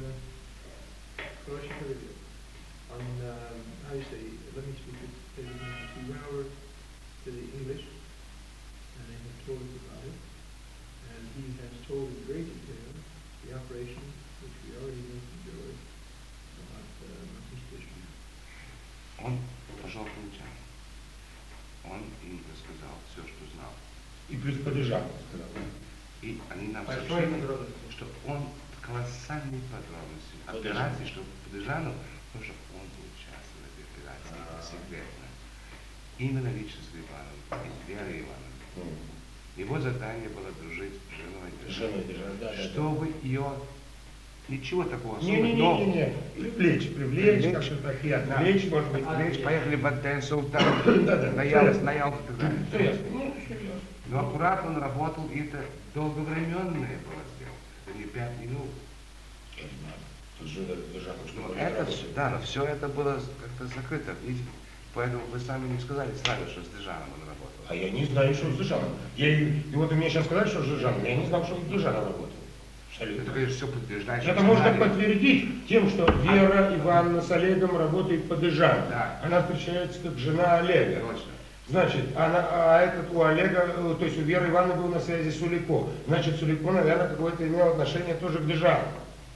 короче говоря, on, um, how you say, let me speak it, he went over to the English, and they have told us about it, and he has told in great detail the operation, which we already know from George, about, uh, Northeast District. Он пожал плечами. Он им рассказал все, что знал. И плюс Подыжан сказал. И они нам Большой сообщили, подробности. что он колоссальные подробности Подыжан. операции, что Подыжану, потому что он участвовал в этой операции, это секретно. Именно лично с Ивановым и с Верой Ивановной. Его задание было дружить с женой С женой держать, да, да, да. чтобы ее ничего такого особого. Не-не-не, привлечь, привлечь, как что так и отвлечь, может быть. Отвлечь, поехали в отель Султан, Да, да, на всё Ялту, ясно. на Ялту и так далее. Все ясно. Ну, все ясно. Но аккуратно он работал, и это долговременное было сделано. Это не пять минут. Я знаю. Тут же Подыжан, что Но он это, работает. всё- да, но все это было как-то закрыто. Видите? Поэтому вы сами не сказали сразу, что с Дежаном он работал. А я не знаю, что с Дежаном. Я, и и вот мне сейчас сказали, что с Дежаном. Я не знал, что с Дежаном работал. Это, Абсолютно. конечно, все подтверждает. что Это можно сказали. подтвердить тем, что Вера Ивановна с Олегом работает по Дежану. Да. Она встречается как жена Олега. Точно. Значит, она, а этот у Олега, э, то есть у Веры Ивановны был на связи с Сулико. Значит, Сулико, наверное, какое-то имел отношение тоже к Дежану.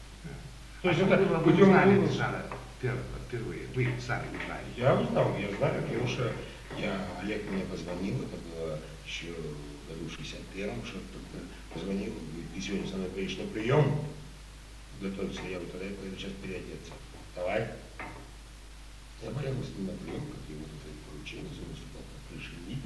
То есть А это вы, вы путем узнали вывода- Дежана пер- впервые? Вы сами не знали. Я узнал, я знаю, потому что я, Олег мне позвонил, это было еще в году в шестьдесят первом, что такое, позвонил, говорит, ты сегодня со мной поедешь на прием, готовься, я вот тогда я поеду сейчас переодеться. Давай. Я поехал с ним на прием, как его тут это поручение, он выступал как крыша МИДа.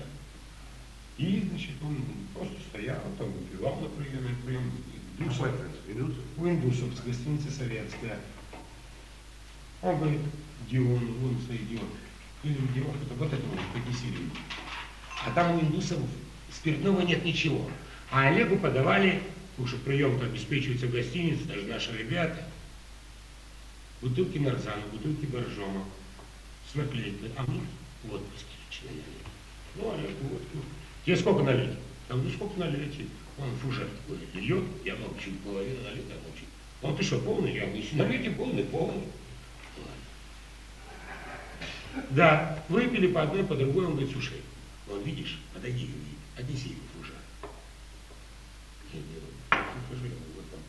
И, значит, он просто стоял, там выпивал на приеме, прием Какой Индусов, принцип? Минуту? у Индусов с гостиницы «Советская». Он говорит, где он, вон стоит, где он. Я говорю, где он? Это вот это вот, поднеси люди. А там у индусов спиртного нет ничего. А Олегу подавали, потому что прием-то обеспечивается в гостинице, даже наши ребята, бутылки нарзана, бутылки боржома, с наклейкой. А мне водку налили. Ну, Олег, водку. Тебе сколько налить? Я говорю, ну сколько налить? Он фужер такой льет, я молчу, половину налит, я молчу. Он, ты что, полный? Я говорю, если налейте полный, полный. Да, выпили по одной, по другой, он говорит, слушай, вон видишь, подойди, отнеси его фужер. Я делаю, прихожу, я говорю, вот там,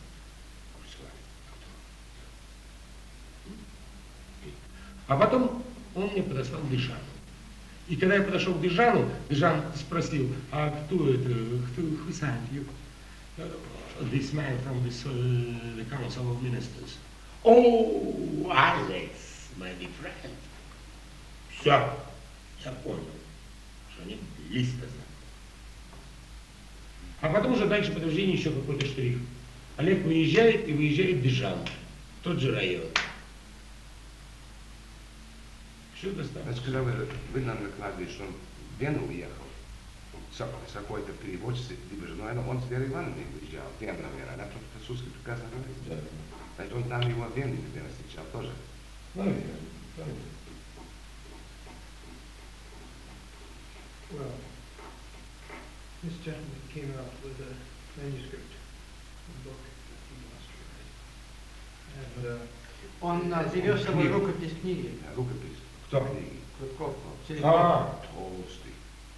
а потом он мне подослал Дежану. И когда я подошел к Дежану, Дежан спросил, а кто это, кто, who sent you? This man from this, uh, the Council of Ministers. Oh, Alex, my dear friend. Все, я понял, что они близко знают. А потом уже дальше по движению еще какой-то штрих. Олег выезжает, и выезжает Дежан, тот же район. Все достаточно. Значит, когда вы, вы нам накладывали, что он в Вену уехал, с какой-то переводчицей, либо же, ну, он с Верой Ивановной уезжал, тем, наверное, она по-французски прекрасно говорит. Да. Значит, он там его в Вене, наверное, встречал тоже. Наверное, наверное. Well, this gentleman came out with a manuscript, a book that he wants to write. And, uh, Он а, привез с собой рукопись книги. Рукопись. Кто? Книги. Крутков. А, Толстый.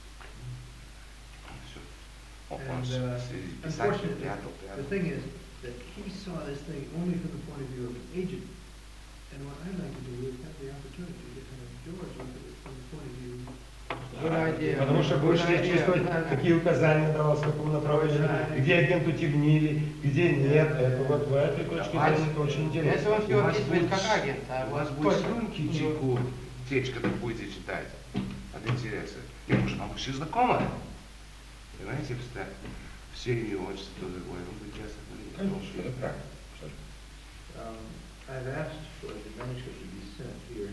Все. Он And, с- uh, с- писатель, unfortunately, прятал, the прятал. thing is that he saw this thing only from the point of view of an agent. And what I'd like to do is have the opportunity to kind of George look at it from the point of view. Good idea. потому что будешь Good idea. чувствовать, Да, да. какие указания давал, в каком направлении, Да. где агенту темнили, где нет. Это вот в этой точке Давайте. зрения это очень Если интересно. он У все вас описывает будет- как агент, а У вот вас будет сколько слюнки у него- текут, течь, когда будете читать от интереса. Нет, потому что вам все знакомо. Понимаете, представь, все имя, отчество, кто такой, он будет ясно. Конечно, это правильно. Um, I've asked for the manuscript to be sent here.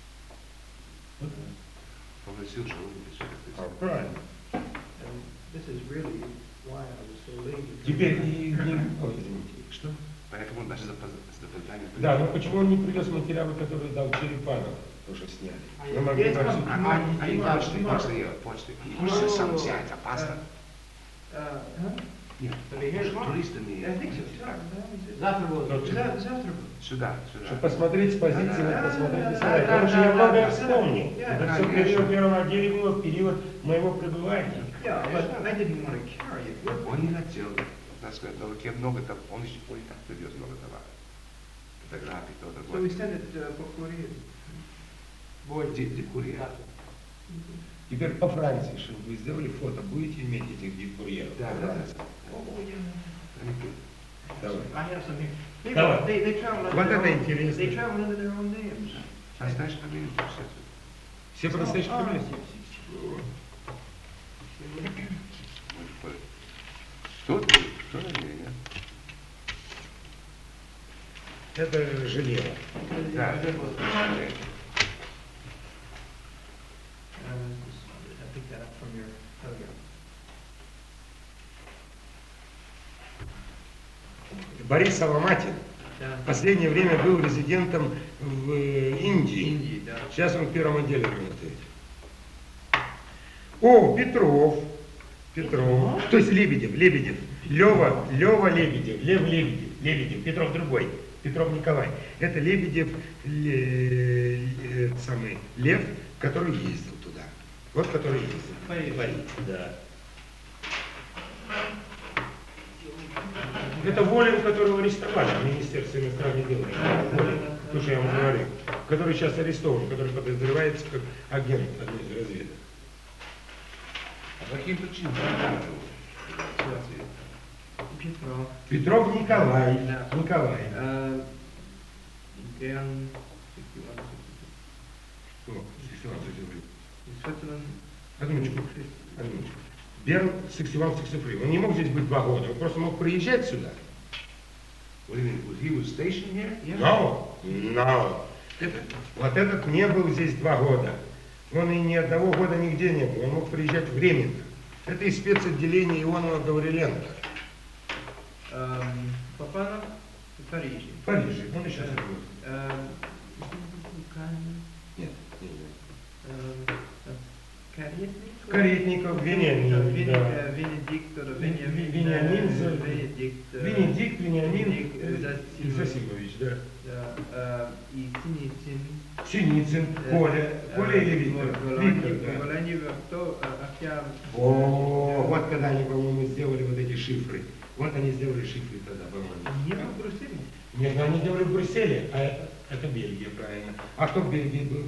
Попросил, что рукопись А, написал. правильно. And this is really why I was so late. to come Теперь back. и не... Ой, извините. Что? Поэтому он даже запоз- с запозданием Да, приехал. но почему он не привез материалы, которые дал Черепанов, тоже сняли? А Мы я- могли я бы там- обсудить. А, а, Они Марк, почты, Марк. почты, почты. Не хочется сам взять, опасно. Uh, huh? Нет, Приезжаешь, Марк? туристами. I think so. Yeah, yeah. Завтра будет. Завтра. За- Завтра будет. Сюда, Чтобы сюда. посмотреть с позиции, Да, да, посмотреть да, на да, себя. да, Потому что да, я да, многое да, вспомнил. да, Это да, все конечно. период первого отделе было в период моего пребывания. Yeah, but I didn't want to carry it with me. Он не хотел, так сказать, на руке много того, он еще он и так привез много товара. Фотографий, то So we другое. send it uh, for courier. Будет. Где, где курьер? Завтра. Теперь по Франции, чтобы вы сделали фото, будете иметь этих дипкурьеров? Да, по да, Франции? да. Oh, yeah. Давай. I have some here. People, Давай. they, they travel under Вот their это own, интересно. they travel under their own names. А знаешь, фамилию все. Все по-настоящему А, фамилии? Тут, кто на ней, нет? Это Женева. Да. Uh, just- I picked that up from your telegram. Борис Соломатин Да. в последнее время был резидентом в э, Индии. Индии, да. Сейчас он в первом отделе работает. О, Петров. Петров. То есть Лебедев, Лебедев. Лева, Лева Лебедев, Лев Лебедев, Лебедев, Петров другой. Петров Николай. Это Лебедев, Ле- Ле- этот самый Лев, который ездил туда. Вот который ездил. Париж. Париж, да. Это Волин, которого арестовали в Министерстве иностранных дел. Волин, то, что я вам говорил. Который сейчас арестован, который подозревается как агент одной из разведок. А каким причинам? Петров. Петров Николай. Да. Николай. Uh, Bern, sixty-one, О, Сексуал, сексуал. Switzerland. Одну минуточку. Одну минуточку. Берн Сексуал, сексуал. Он не мог здесь быть два года. Он просто мог приезжать сюда. What do you mean? Was he was stationed here? No, no. Вот этот не был здесь два года. Он и ни одного года нигде не был. Он мог приезжать временно. Это из спецотделения Ионова Гавриленко. Um, Папанов в Париже. В Париже. Он еще Да. живет. Um, Кан- Нет, нет, нет. um, Каретников. Каретников, Вениамин, Да, Вени- да. э, Венедикт, или Вениамин. Вениамин, э, За- Венедикт. э, Венедикт, Вениамин Венедикт, э, Засимович. Засимович, да. Да, э, и Синицын. Синицын, Коля, Коля или Виктор? Виктор, да. Волонив, кто, э, Ахтям. О, вот когда они, по-моему, сделали вот эти шифры. Вот они сделали шифры тогда, по-моему. Не был в Брюсселе. Нет, ну они делали в Брюсселе, а это, это Бельгия, правильно. А кто в Бельгии был?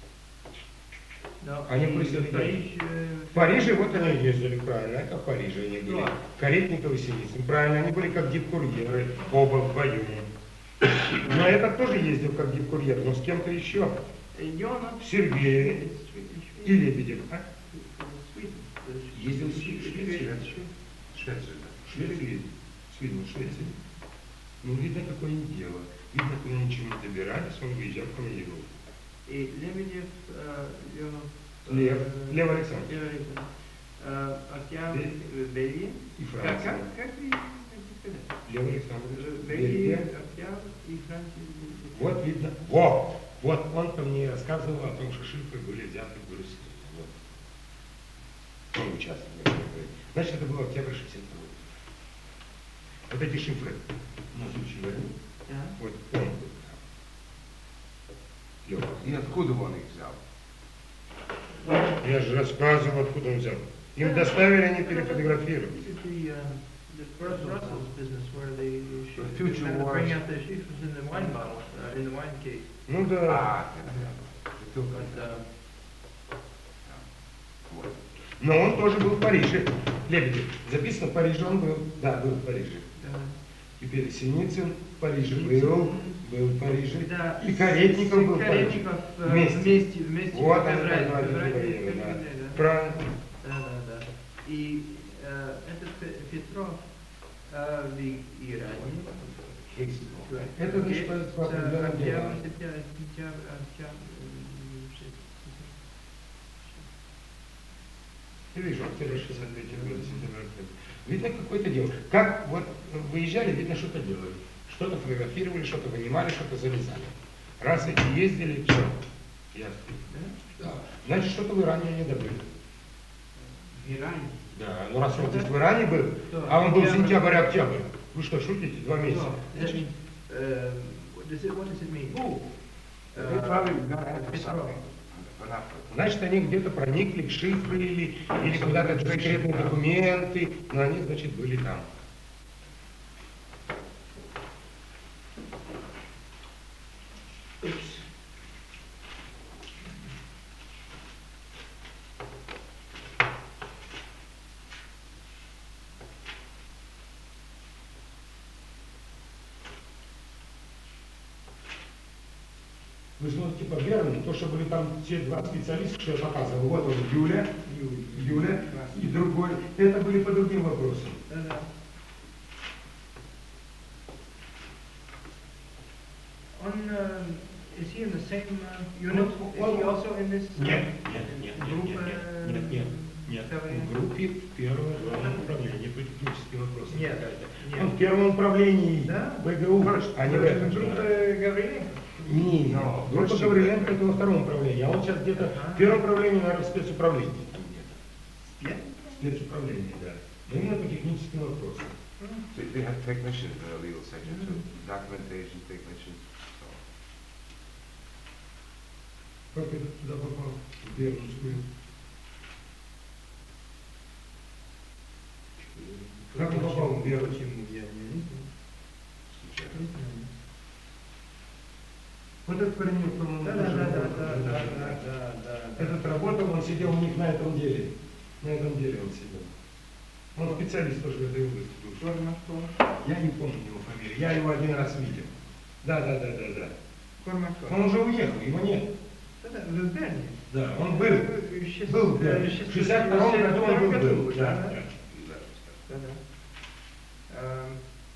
Но Они и в Брюсселе в Париж, э, В Париже вот они ездили, правильно, это в Париже они были. Да. Каретников и Синицын, правильно, они были как дипкурьеры, оба вдвоем. Но этот тоже ездил как дипкурьер, но с кем-то еще. Йонов. Сергей и Лебедев. А? Ездил в Швеция. Швецию. Швецию, да. Швеция. Свидно, Швеция. Ну, видно, какое дело. Видно, куда ничего не добирались, он выезжал в командировку. И Лебедев, э, Йонов. Лев. э, Лев Александрович. Лев Александрович. э, Октябрь в Бельгии. И Как, Франция. как, как вы хотите сказать? Лев Александрович, Э, Бельгия, Бельгия. Октябрь и Франция. Вот видно. Во! Вот он-то мне рассказывал о том, что шифры были взяты в Грузии. Вот. Он участвовал в этом проекте. Значит, это был октябрь шестьдесят второго. Вот эти шифры на случай войны. Да. Вот он был. Лёва. И откуда он их взял? Я же рассказывал, откуда он взял. Им доставили, они перефотографировали. This is the, uh, the first Russell's business where they The future kind of wars. bring out the chiffres in the wine bottle, uh, in the wine case. Ну да. А, это только. But, uh, Вот. Но он тоже был в Париже. Лебедев. Записано, в Париже он был. Да, был в Париже. uh, Теперь Синицын в Париже был. Был в Париже. да, И Каретников был в Париже. Каретников э, Вместе. вместе, вместе Вот в это Израиле, название в Израиле, Украины, в да. Израиле, да. Правильно. Да, да, да. И э, этот Пе- Петров э, в И- Иране. Это значит, по- по определенным делам. Октябрь, сентябрь, сентябрь, октябрь, м, шесть- Я вижу, октябрь шестьдесят третьего года, сентябрь. Видно, какое-то дело. Как вот выезжали, видно, что-то делали. Что-то фотографировали, что-то вынимали, что-то залезали. Раз эти ездили, все. Ясно. Да? Да. Значит, что-то в Иране они добыли. В Иране. Да, ну раз он здесь в Иране был, Да. а он был Октябрь. сентябрь-октябрь. Вы что, шутите? Два месяца. That means, uh, what does it, what does it mean? Ну, Э, they probably got into Петров. something. Понятно. Значит, они где-то проникли в шифры или, или куда-то в секретные документы, но они, значит, были там. Упс. Вы смотрите по Берну, то, что были там те два специалиста, что я показывал. Вот он, Юля, Юля и другой. Это были по другим вопросам. Да, да. Он, uh, is he in the same uh, unit? Он- Is он- he also in this? uh, Нет, нет, нет, нет, group, нет, uh, нет, нет, нет, нет. В группе первого главного управления по техническим вопросам. Нет, нет. Он в первом управлении Да? ВГУ, а не в этом. Группа же. Гавриленко? Не, Но, группа почти. Гавриленко это во втором управлении, а он сейчас где-то в первом управлении, наверное, в спецуправлении. Там где-то. Нет? Спецуправление, да. Но именно по техническим вопросам. They, they have technicians in the legal section too, documentation technicians. Как это туда попал? В Бернскую. Как он попал в Бернскую? Я не Случайно. знаю. Вот этот паренек, по-моему, Да, да, тоже да, да, работал. да, да, да, да, да. Этот работал, он сидел у них на этом деле. На этом деле он сидел. Он специалист тоже в этой области. Тоже на что? Я не помню его фамилию. Я его один раз видел. Да, да, да, да, да. Кормаков. Он уже уехал, его нет. Да, да, в Берне. Да, он был. Шесть- Был, да. э, В шесть- шестьдесят втором году он был. был. Да, Да, да. да. Да, да. Эм,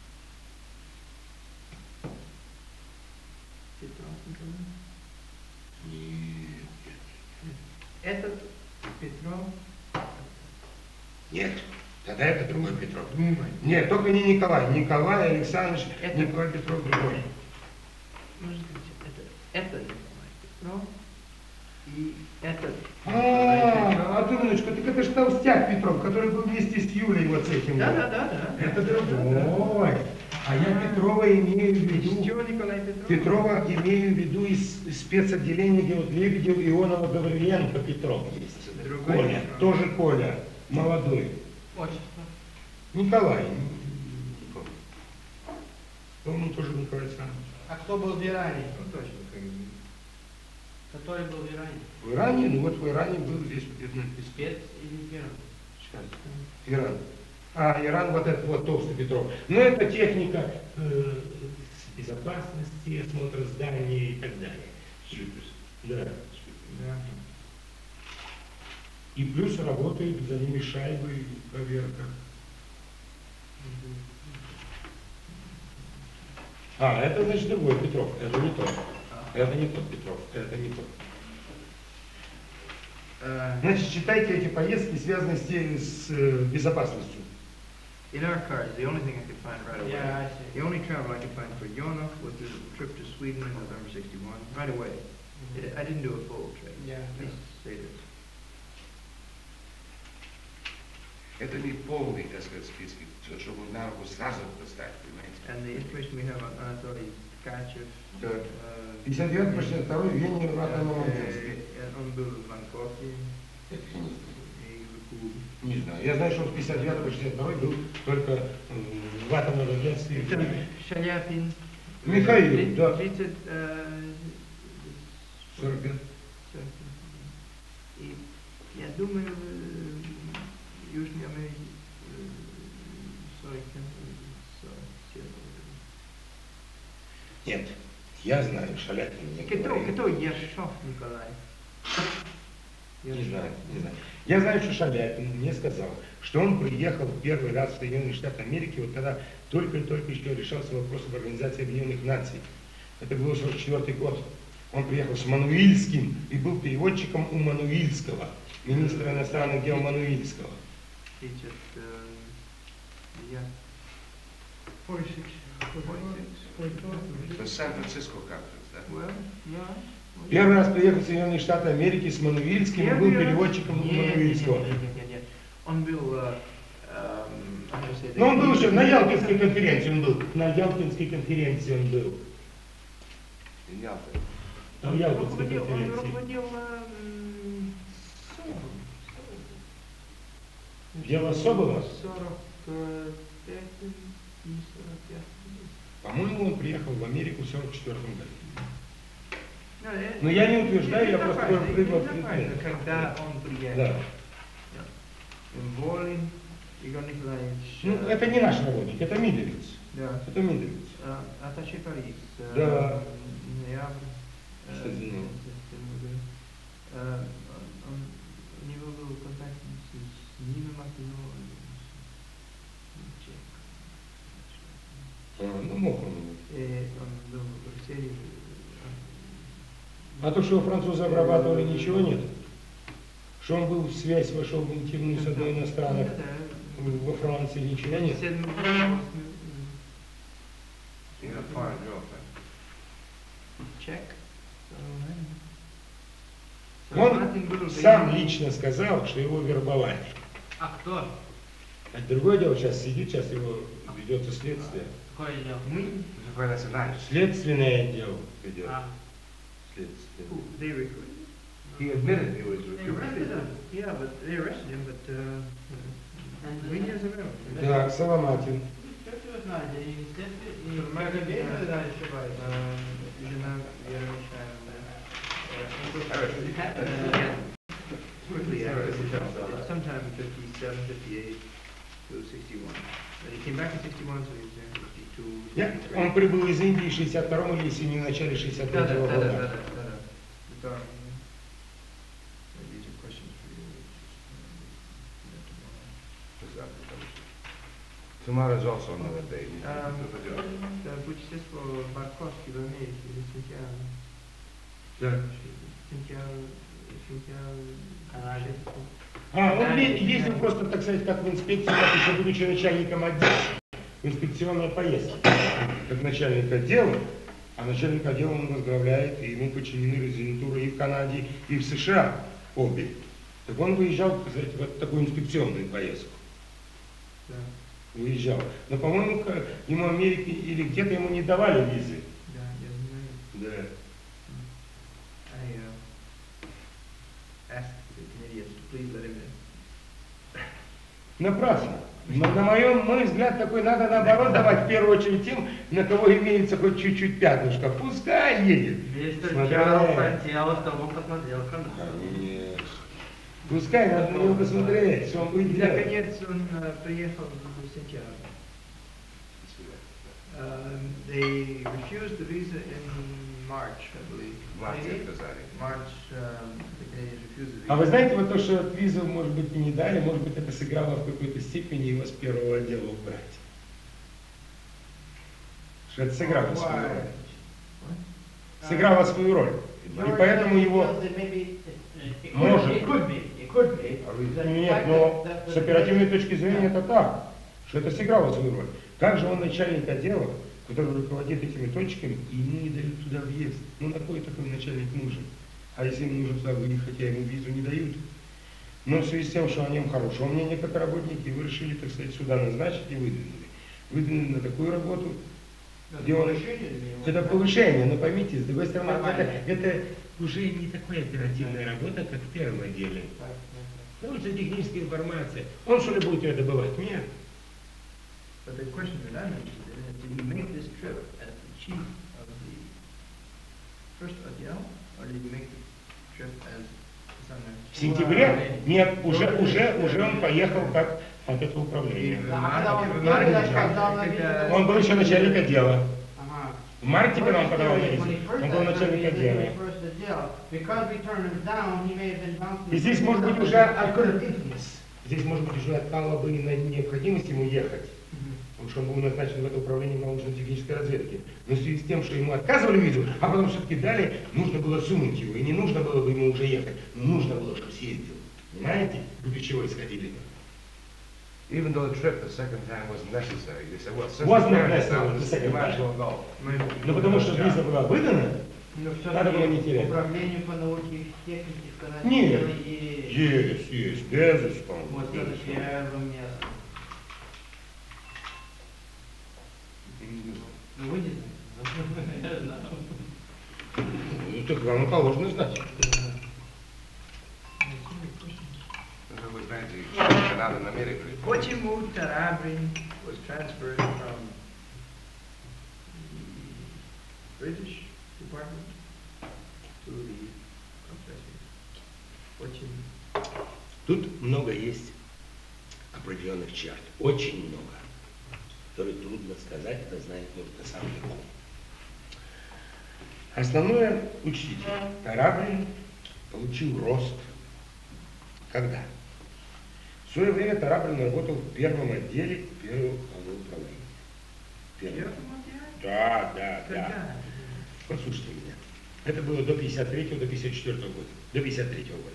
Петров Николай. Этот Петров. Нет, тогда это другой Петров. Нет, только не Николай. Николай Александрович, Это- Николай Петров другой. Может быть, это, это Николай Петров. И этот А, Николай Петров. а ты, внучка, так это же толстяк Петров, который был вместе с Юлей вот с этим. Да, вот. да, да, да. Это другой. А я Петрова имею в виду. Чего Николай Петров? Петрова имею в виду из из спецотделения, где вот Лебедев, Ионова, Гавриленко, Петров есть. Другой Коля, Петров. тоже Коля, молодой. Отчество. Николай. не помню. По-моему, тоже Николай Александрович. А кто был в Иране? Ну, точно, как бы. Который был в Иране? В Иране, ну вот в Иране был здесь где-то написано. Спец или первый? Сейчас. Иран. А, Иран, вот этот вот толстый Петров. Ну, это техника э, безопасности, осмотра зданий и так далее. Да. Да. И плюс работает за ними шайбы и проверка. А, это значит другой Петров. Это не тот. Это не тот Петров. Это не тот. Uh, Значит, считайте эти поездки связаны с, те- с э, безопасностью. in our cars, the only thing I could find right away, Yeah, I see. the only travel I could find for Yonah was the trip to Sweden in November sixty-one, right away. It- I didn't do a full trip. Yeah. Please say this. Это не полный, так сказать, список, чтобы на руку сразу поставить, понимаете? And the information we have on Anatoly Tkachev, Да. uh, пятьдесят девятый по шестьдесят второй Вене в атомном агентстве. uh, он был в Бангкоке Это я не знаю. и в Кубе. Не знаю. Я знаю, что он с пятьдесят девятого по шестьдесят второй был только м, в атомном агентстве. Шаляпин. Михаил, да. тридцать, э, сорок пять. И я думаю, в Южной Америке э, сорок семь. Нет, я знаю, Шаляпин мне Кто, говорил. кто Ершов Николай? Не знаю, не знаю. Я знаю, что Шаляпин мне сказал, что он приехал первый раз в Соединенные Штаты Америки, вот когда только-только еще решался вопрос об Организации Объединенных Наций. Это был сорок четвёртый год. Он приехал с Мануильским и был переводчиком у Мануильского, министра иностранных дел Мануильского. Тридцать, э, я. Это Сан-Франциско конференс, да? Well, yeah. Первый раз приехал в Соединенные Штаты Америки с Мануильским и был переводчиком у Нет, нет, Мануильского. нет, нет, нет, нет. Он был, э, эм, how to say that? Но он был еще на Ялтинской конференции, он был. На Ялтинской конференции он был. И Ялта. На Он Ялтинской руководил, он конференции. руководил эм, СОБом. Дело Собола? сорок пятом и сорок пятом. По-моему, он приехал в Америку в сорок четвёртом году. Ну, э, Но я не утверждаю, я это просто важно, прыгал это в важно, предмет. когда он приехал. Да. Волин, Игорь Николаевич. Ну, э, это не наш работник, это Мидовец. Да. Это Мидовец. Э, Атташе Париж. э, Да. Ноябрь. э, Что за него? э, он- он- У него был контакт с Ниной Мартиновой. А, ну, мог он. И он был в Брюсселе. А то, что французы обрабатывали, ничего нет. Что он был в связь, вошел в интимную с одной иностранных во Франции, ничего нет. You have foreign girlfriend. Чек. Он сам лично сказал, что его вербовали. А кто? А другое дело, сейчас сидит, сейчас его ведется следствие. Какое дело? Мы. Какой национальность? Следственное отдел ведет. А, Следствие. Who? They recruited. He admitted he was They recruited. arrested him. Yeah, but they arrested him, but uh, we years ago. Так, Соломатин. Что вы знаете? И следствие, и Нормально, КГБ, да. вы дали ошибаюсь. Uh, Елена Вера Михайловна. All right. Uh, Quickly after the job, sometime in fifty-seven, fifty-eight to sixty-one. But he came back in sixty-one, so he was there in fifty-two, Я- fifty-three. Он прибыл из Индии в шестьдесят втором или если не в начале шестьдесят Да, да, третьего да, да, да, года. да, да. Это, м, these are questions for you. Tomorrow is also another day. Um, Это путешествие Барковский в Америке, или Сантьяго. Да. Сантьяго, Сантьяго. Канаде. А, он е- ездил просто, так сказать, как в инспекцию, как еще будучи начальником отдела, в инспекционной поездке, как начальник отдела, а начальник отдела он возглавляет, и ему подчинены резидентуры и в Канаде, и в США обе. Так он выезжал, так сказать, в вот такую инспекционную поездку. Да, Выезжал. Но, по-моему, к- ему Америки или где-то ему не давали визы. да, я знаю. Да. I uh, asked the Canadians to please let him in. Напрасно. Но, на моем, мой взгляд, такой надо наоборот давать в первую очередь тем, на кого имеется хоть чуть-чуть пятнышко. Пускай едет. Если Смотря. Чарльз хотел, чтобы посмотрел канал. Конечно. Пускай, надо на него посмотреть, что он будет И, делать. наконец, он э, приехал в Сантьяго. Um, They refused the visa in March, I believe. Марте отказали. March, um, the Canadians refused the visa. А вы знаете, вот то, что визу, может быть, и не дали, может быть, это сыграло в какой-то степени его с первого отдела убрать. Что это сыграло свою роль. Сыграло свою роль. судьба. И George поэтому feels его... that maybe it- it could- Может. It could be, it could be. The Нет, fact но that- that- с оперативной точки зрения это так, что это сыграло свою роль. Как же он начальник отдела, который руководит этими точками, и ему не дают туда въезд? Ну, на кой такой начальник нужен? А если ему нужно туда выехать, а ему визу не дают? Но в связи с тем, что о нем хорошее мнение как о работнике, вы решили, так сказать, сюда назначить и выдвинули. Выдвинули на такую работу, Это где он... повышение для него. Это повышение, но поймите, с другой стороны, это, Нормально. это уже не такая оперативная работа, как в первом отделе. Так, так, Ну, это техническая информация. Он что ли будет ее добывать? Нет. But the question that I'm interested in is, did he make this trip as the chief of the first отдел, or did he make the trip as В some сентябре? Нет, уже, уже, уже он поехал как от этого управления. так. А когда он Маркетинг, первый раз маркетинг, подал на это- визу- Он был еще начальник отдела. Ага. В марте, когда он подавал на When визу, he first он был asked начальник for visa, отдела. when he first отдел, because we turned him down, he may have been bouncing. И здесь, может быть, уже открыт Здесь, может быть, уже отпала бы на необходимость ему ехать, потому что он был назначен в это управление научно-технической разведки. Но в связи с тем, что ему отказывали визу, а потом все-таки дали, нужно было сунуть его, и не нужно было бы ему уже ехать. Нужно было, чтобы съездил. Понимаете, для чего исходили? Even though the trip the second time wasn't necessary, they said, well, since Wasn't the necessary the you second might as time. well go. Ну, потому что виза была выдана, Но Надо было не все-таки терять. управлению по науке техники сказать, Нет. и есть, есть, безусловно. вот это первое место. Ну вы не знаете. Я знаю. Ну, так вам и положено знать. Ну, вы знаете, что надо на Америку. Почему Tarabrin was transferred from the British department to the professor? Почему? Тут много есть определенных черт, очень много, которые трудно сказать, это знает только сам Левон. Основное, учтите, Тарабрин получил рост. Когда? В свое время Тарабрин работал в первом отделе первого главного управления. Первом. Да, да, да. Когда? Послушайте меня. Это было до пятьдесят третьего, до пятьдесят четвёртого года. До пятьдесят третьего года.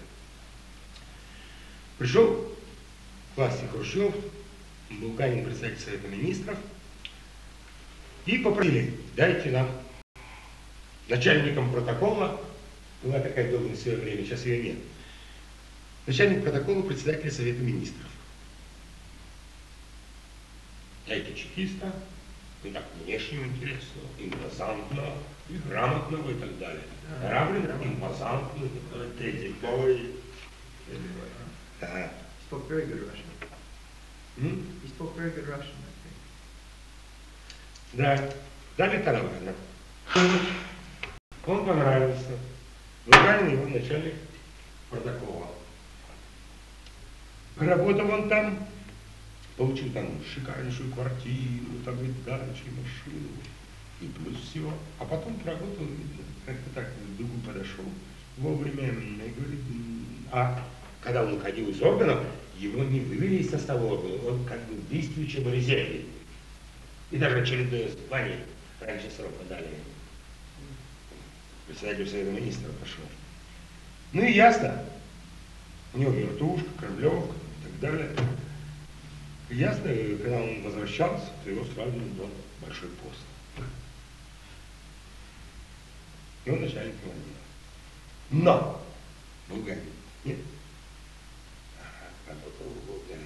Пришел к власти Хрущев, Булганин, председатель Совета Министров, и попросили, дайте нам начальником протокола, была такая должность в свое время, сейчас ее нет, начальник протокола председателя Совета Министров. Дайте чекиста, и так внешне интересного, импозантного, и грамотного и так далее. Тарабрин импозантный, третий. Да. He spoke very good Russian. М? He spoke very good Russian, I think. Да, дали Тарабрина. Он понравился. Булганин его начальник протокола. Работал он там, получил там шикарнейшую квартиру, там и дачи, машину, и плюс всего. А потом проработал, как-то так к другу подошел вовремя и говорит, а когда он уходил из органов, его не вывели из состава органов, он как бы в действующем резерве. И даже очередное звание раньше срока дали. Председатель Совета Министров пошел. Ну и ясно. У него вертушка, кремлевка и так далее. И ясно, когда он возвращался, то его сразу был большой пост. И он начальник отдела. Но Булганин нет. Ага, работал у Булганина.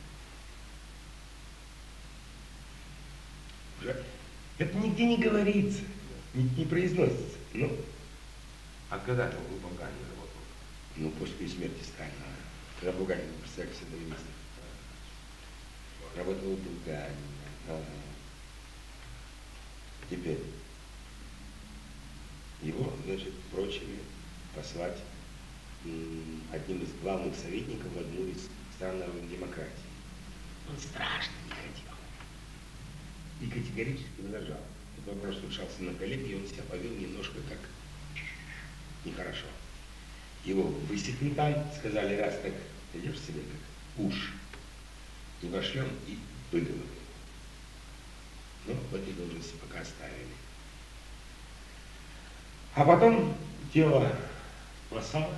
Уже это нигде не говорится, не, не произносится. Ну, А когда это у Булганина работал? ну, после смерти Сталина, когда Булганин был председатель Совета Министров. Работал у Булганина. Ага. Теперь его, значит, прочили послать м, одним из главных советников в одну из стран народной демократии. Он страшно не хотел. И категорически возражал. Этот вопрос случался на коллеге, и он себя повел немножко как нехорошо. Его высекли там, сказали, раз так идешь себе как уж, и вошлем, и выговорили. Но в этой должности пока оставили. А потом тело вассала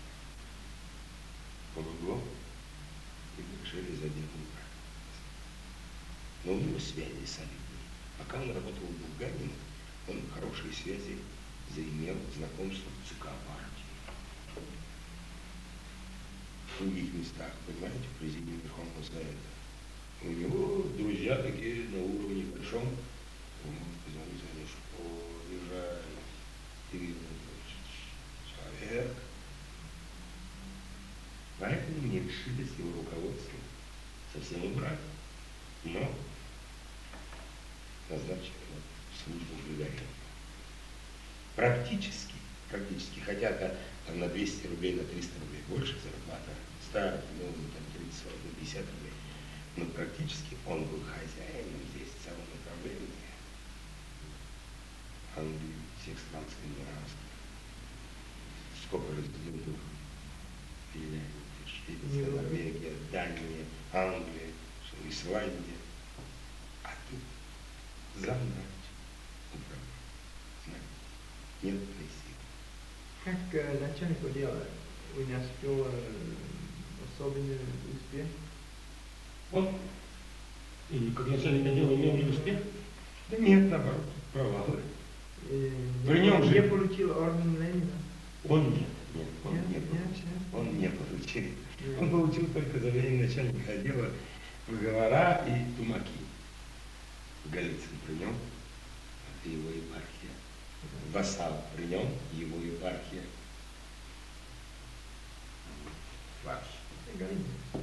помогло и решили задержать. Но у него связи солидные. Пока он работал в Булгарии, он хорошие связи заимел, знакомство в ЦК партии. В других местах, понимаете, в президиуме Верховного Совета. У него друзья такие на уровне большом. Он позвонил, говорит, что уезжает Кирилл человек. Поэтому не решили с его руководством совсем убрать. Но назначили в службу Булгарии. Практически, практически, хотя -то, там на двести рублей, на триста рублей больше зарплата, ста, ну, там тридцать, сорок, пятьдесят рублей. Но практически он был хозяином здесь целого направления. Англии, всех стран скандинавских. Сколько разделил Финляндия, Швеция, Норвегия, Дания, Англия, Исландия. А тут замнать управление. Нет прессы. Как э, начальник отдела унесли особенный успех? Он, и как начальник отдела, имел ли успех? Да нет, наоборот, провалы. Э, При нем же- не получил орден Ленина. Он нет, нет, он Нет, не нет, получил. нет. Он не получил. Нет. Он получил только за время начальника отдела выговора и тумаки. Голицын при нем, это его епархия. Вассал при нем, его епархия. Ваш. Галина.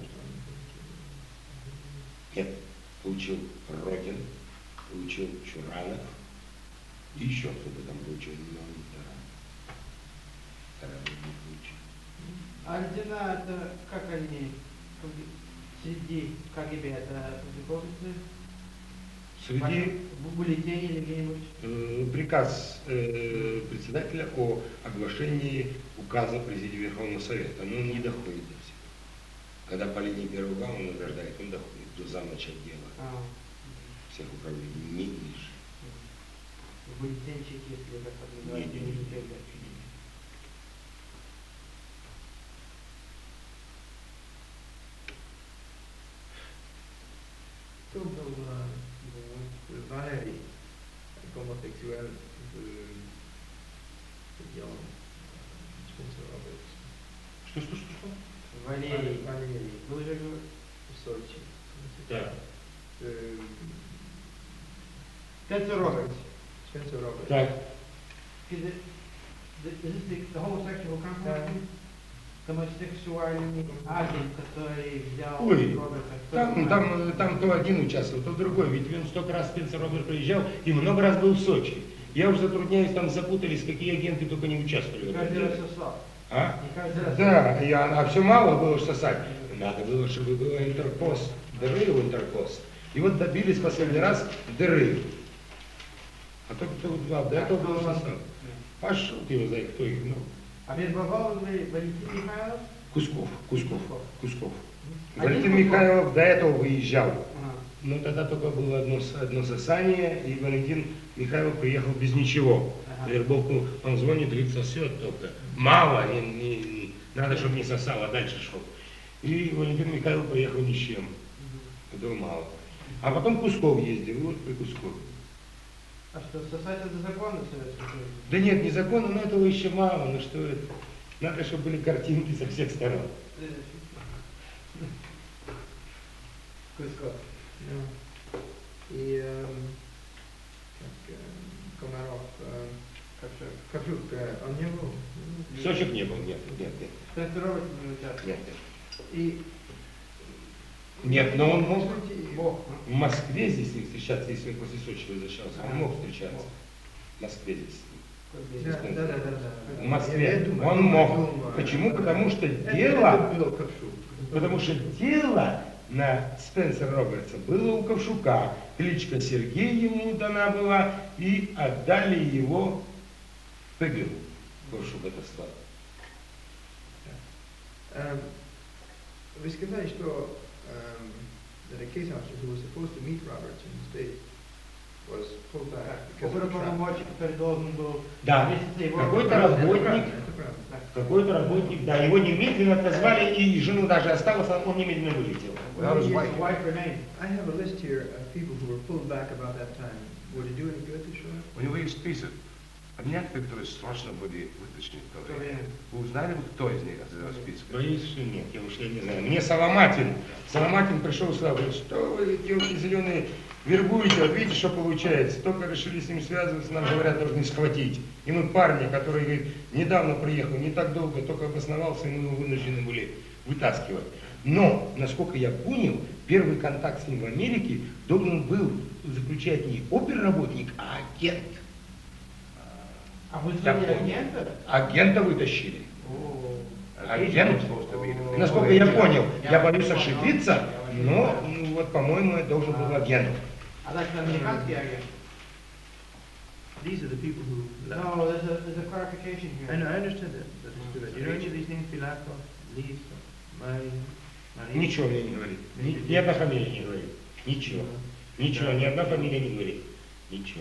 Нет, получил Родин, получил Чуранов, и еще кто-то там получил, но он второй не получил. А ордена, это как они как бы, среди КГБ, это публикуются Среди в бюллетене или где-нибудь? э, приказ э, председателя о оглашении указа президиума Верховного Совета, но он не доходит до всего. Когда по линии первого он награждает, он доходит до замнача отдела А, всех управлений, не ниже. в бюллетенчик, если как это Не, называется, не, не не, не. передать. Кто был э, Валерий, гомосексуал в регионе Спенсер Робертс? Что, что, что, что? Валерий. Валерий. Вы уже говорили. В Сочи. Да. Э, Spencer Roberts. Спенсер Робертс. Так, Is it, is this the, the homosexual company? Гомосексуальный агент, который взял ой, Роберта. Кто там, знает? там, там то один участвовал, то другой, ведь он столько раз Спенсер Роберт приезжал и много раз был в Сочи. Я уже затрудняюсь, там запутались, какие агенты только не участвовали. в этом Каждый раз деле. сосал. А? Не каждый раз. Да, и, а, а все мало было сосать. Надо было, чтобы было интерпост, дыры у интерпост. И вот добились последний раз дыры. А то кто два, до этого был состав. Пошел ты его знает, кто их, ну, А вербовал ли Валентин Михайлов? Кусков, Кусков, Кусков. Кусков. Один Валентин Кусков? Михайлов до этого выезжал. Ага. Но тогда только было одно, с- одно сосание, и Валентин Михайлов приехал без ничего. Ага. Вербовку он звонит, говорит, сосет только. Мало, не, не- не- надо, чтобы не сосал, а дальше шел. И Валентин Михайлов поехал ни с чем. Этого мало. А потом Кусков ездил, вот при Кускове. А что, сосать это законно в Советском Союзе? Да нет, незаконно, но этого еще мало. Ну что это? Надо, чтобы были картинки со всех сторон. Кусков. Да. И эм, как, эм, Комаров, эм, Ковшук. Ковшук, э, он не был. Сочек не был, нет, нет, нет. Спенсер Робертс не участвовал. Нет, нет. И Нет, но он мог Слушайте, Бог. в Москве здесь не встречаться, если он после Сочи возвращался. Он мог встречаться. В Москве здесь. Да, да, да, да, да. В Я Москве. думаю, Он думаю, мог. думаю. Почему? Потому что Это- дело, это был Ковшук. потому что дело на Спенсера Робертса было у Ковшука. Кличка Сергей ему дана была, и отдали его в ПГУ. Ковшук это слава. Um, вы сказали, что um, that a case officer who was supposed to meet Roberts in the state was pulled back because of the traffic. Оперуполномоченный, который должен был Да, месяца его... какой-то Это работник, правда, это правда. какой-то работник, да, его немедленно отозвали, и жену даже осталось, а он немедленно вылетел. Without his His wife. wife remained. I have a list here of people who were pulled back about that time. Would it do any good to show it? У него есть список. А некоторые, которые срочно были вытащены в то В то время. время. Вы узнали, бы, кто из них из этого списка? Боюсь, что нет, я уж я не знаю. Мне Соломатин, Соломатин пришел сюда, говорит, что вы, телки зеленые, вербуете, вот видите, что получается. Только решили с ним связываться, нам говорят, должны схватить. И мы парни, который, говорит, недавно приехал, не так долго, только обосновался, и мы его вынуждены были вытаскивать. Но, насколько я понял, первый контакт с ним в Америке должен был заключать не оперработник, а агент. А вы Так звали вот. агента? Агента вытащили. О, Агент. О. Насколько я понял, я боюсь ошибиться, но ну, вот, по-моему, это должен был агент. А значит, американский агент? These are the people who left. No, there's a, there's a clarification here. I know, I understand that. That is good. You know any of these names? Filakov, Lis, Marin, Marin? Ничего мне не говорит. Ни, ни одна фамилия не говорит. Ничего. Ничего, ни одна фамилия не говорит. Ничего.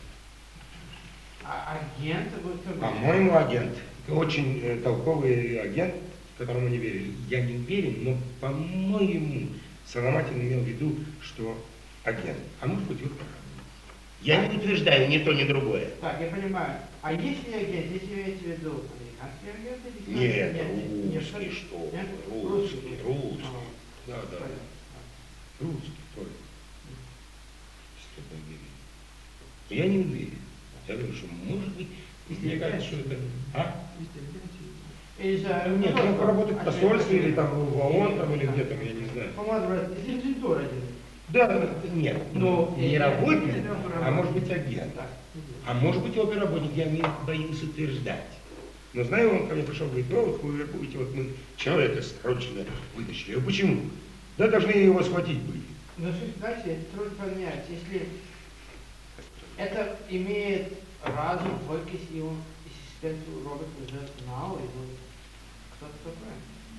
А агент? Вы кто был? По-моему, агент. Очень э, толковый агент, которому не верили. Я не уверен, но, по-моему, Соломатин имел в виду, что агент. А может быть, вот я не утверждаю ни то, ни другое. Так, я понимаю. А если агент, если имеете в виду американский агент или Нет, нет, нет, русский, что нет? вы, русский, русский. Ага. Да, да, Понятно. русский только. Я не уверен. Я говорю, что может быть, мне кажется, что это... А? Из, э, Нет, ну, он поработает в а посольстве нет, или там в ООН, там, или где там, я не знаю. По-моему, из резидентуры один. Да, нет, Ну, не э, работник, э, а может быть агент. Так. А может быть оперработник, я не боюсь утверждать. Но знаю, он ко мне пришел, говорит, ну вот вы вербуете, вот мы человека срочно вытащили. А почему? Да должны его схватить были. Ну, знаете, это трудно понять. Если это имеет разум, только если его ассистенту Роберт уже знал, его кто-то такой.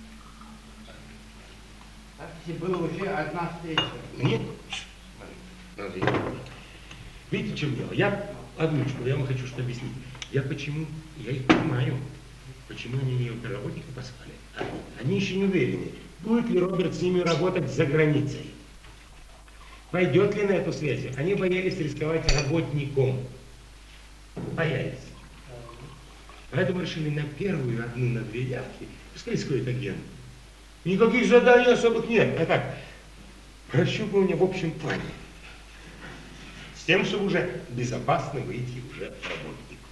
Так, если была уже одна встреча. Нет. Смотрите. Видите, в чем дело? Я одну штуку, я вам хочу что объяснить. Я почему, я их понимаю, почему они не оперработника послали. Они, они еще не уверены, будет ли Роберт с ними работать за границей. Пойдет ли на эту связь? Они боялись рисковать работником. Боялись. Поэтому решили на первую, одну, на две явки, пускай сходит агент. Никаких заданий особых нет. А так, прощупывание в общем плане. С тем, чтобы уже безопасно выйти уже работнику.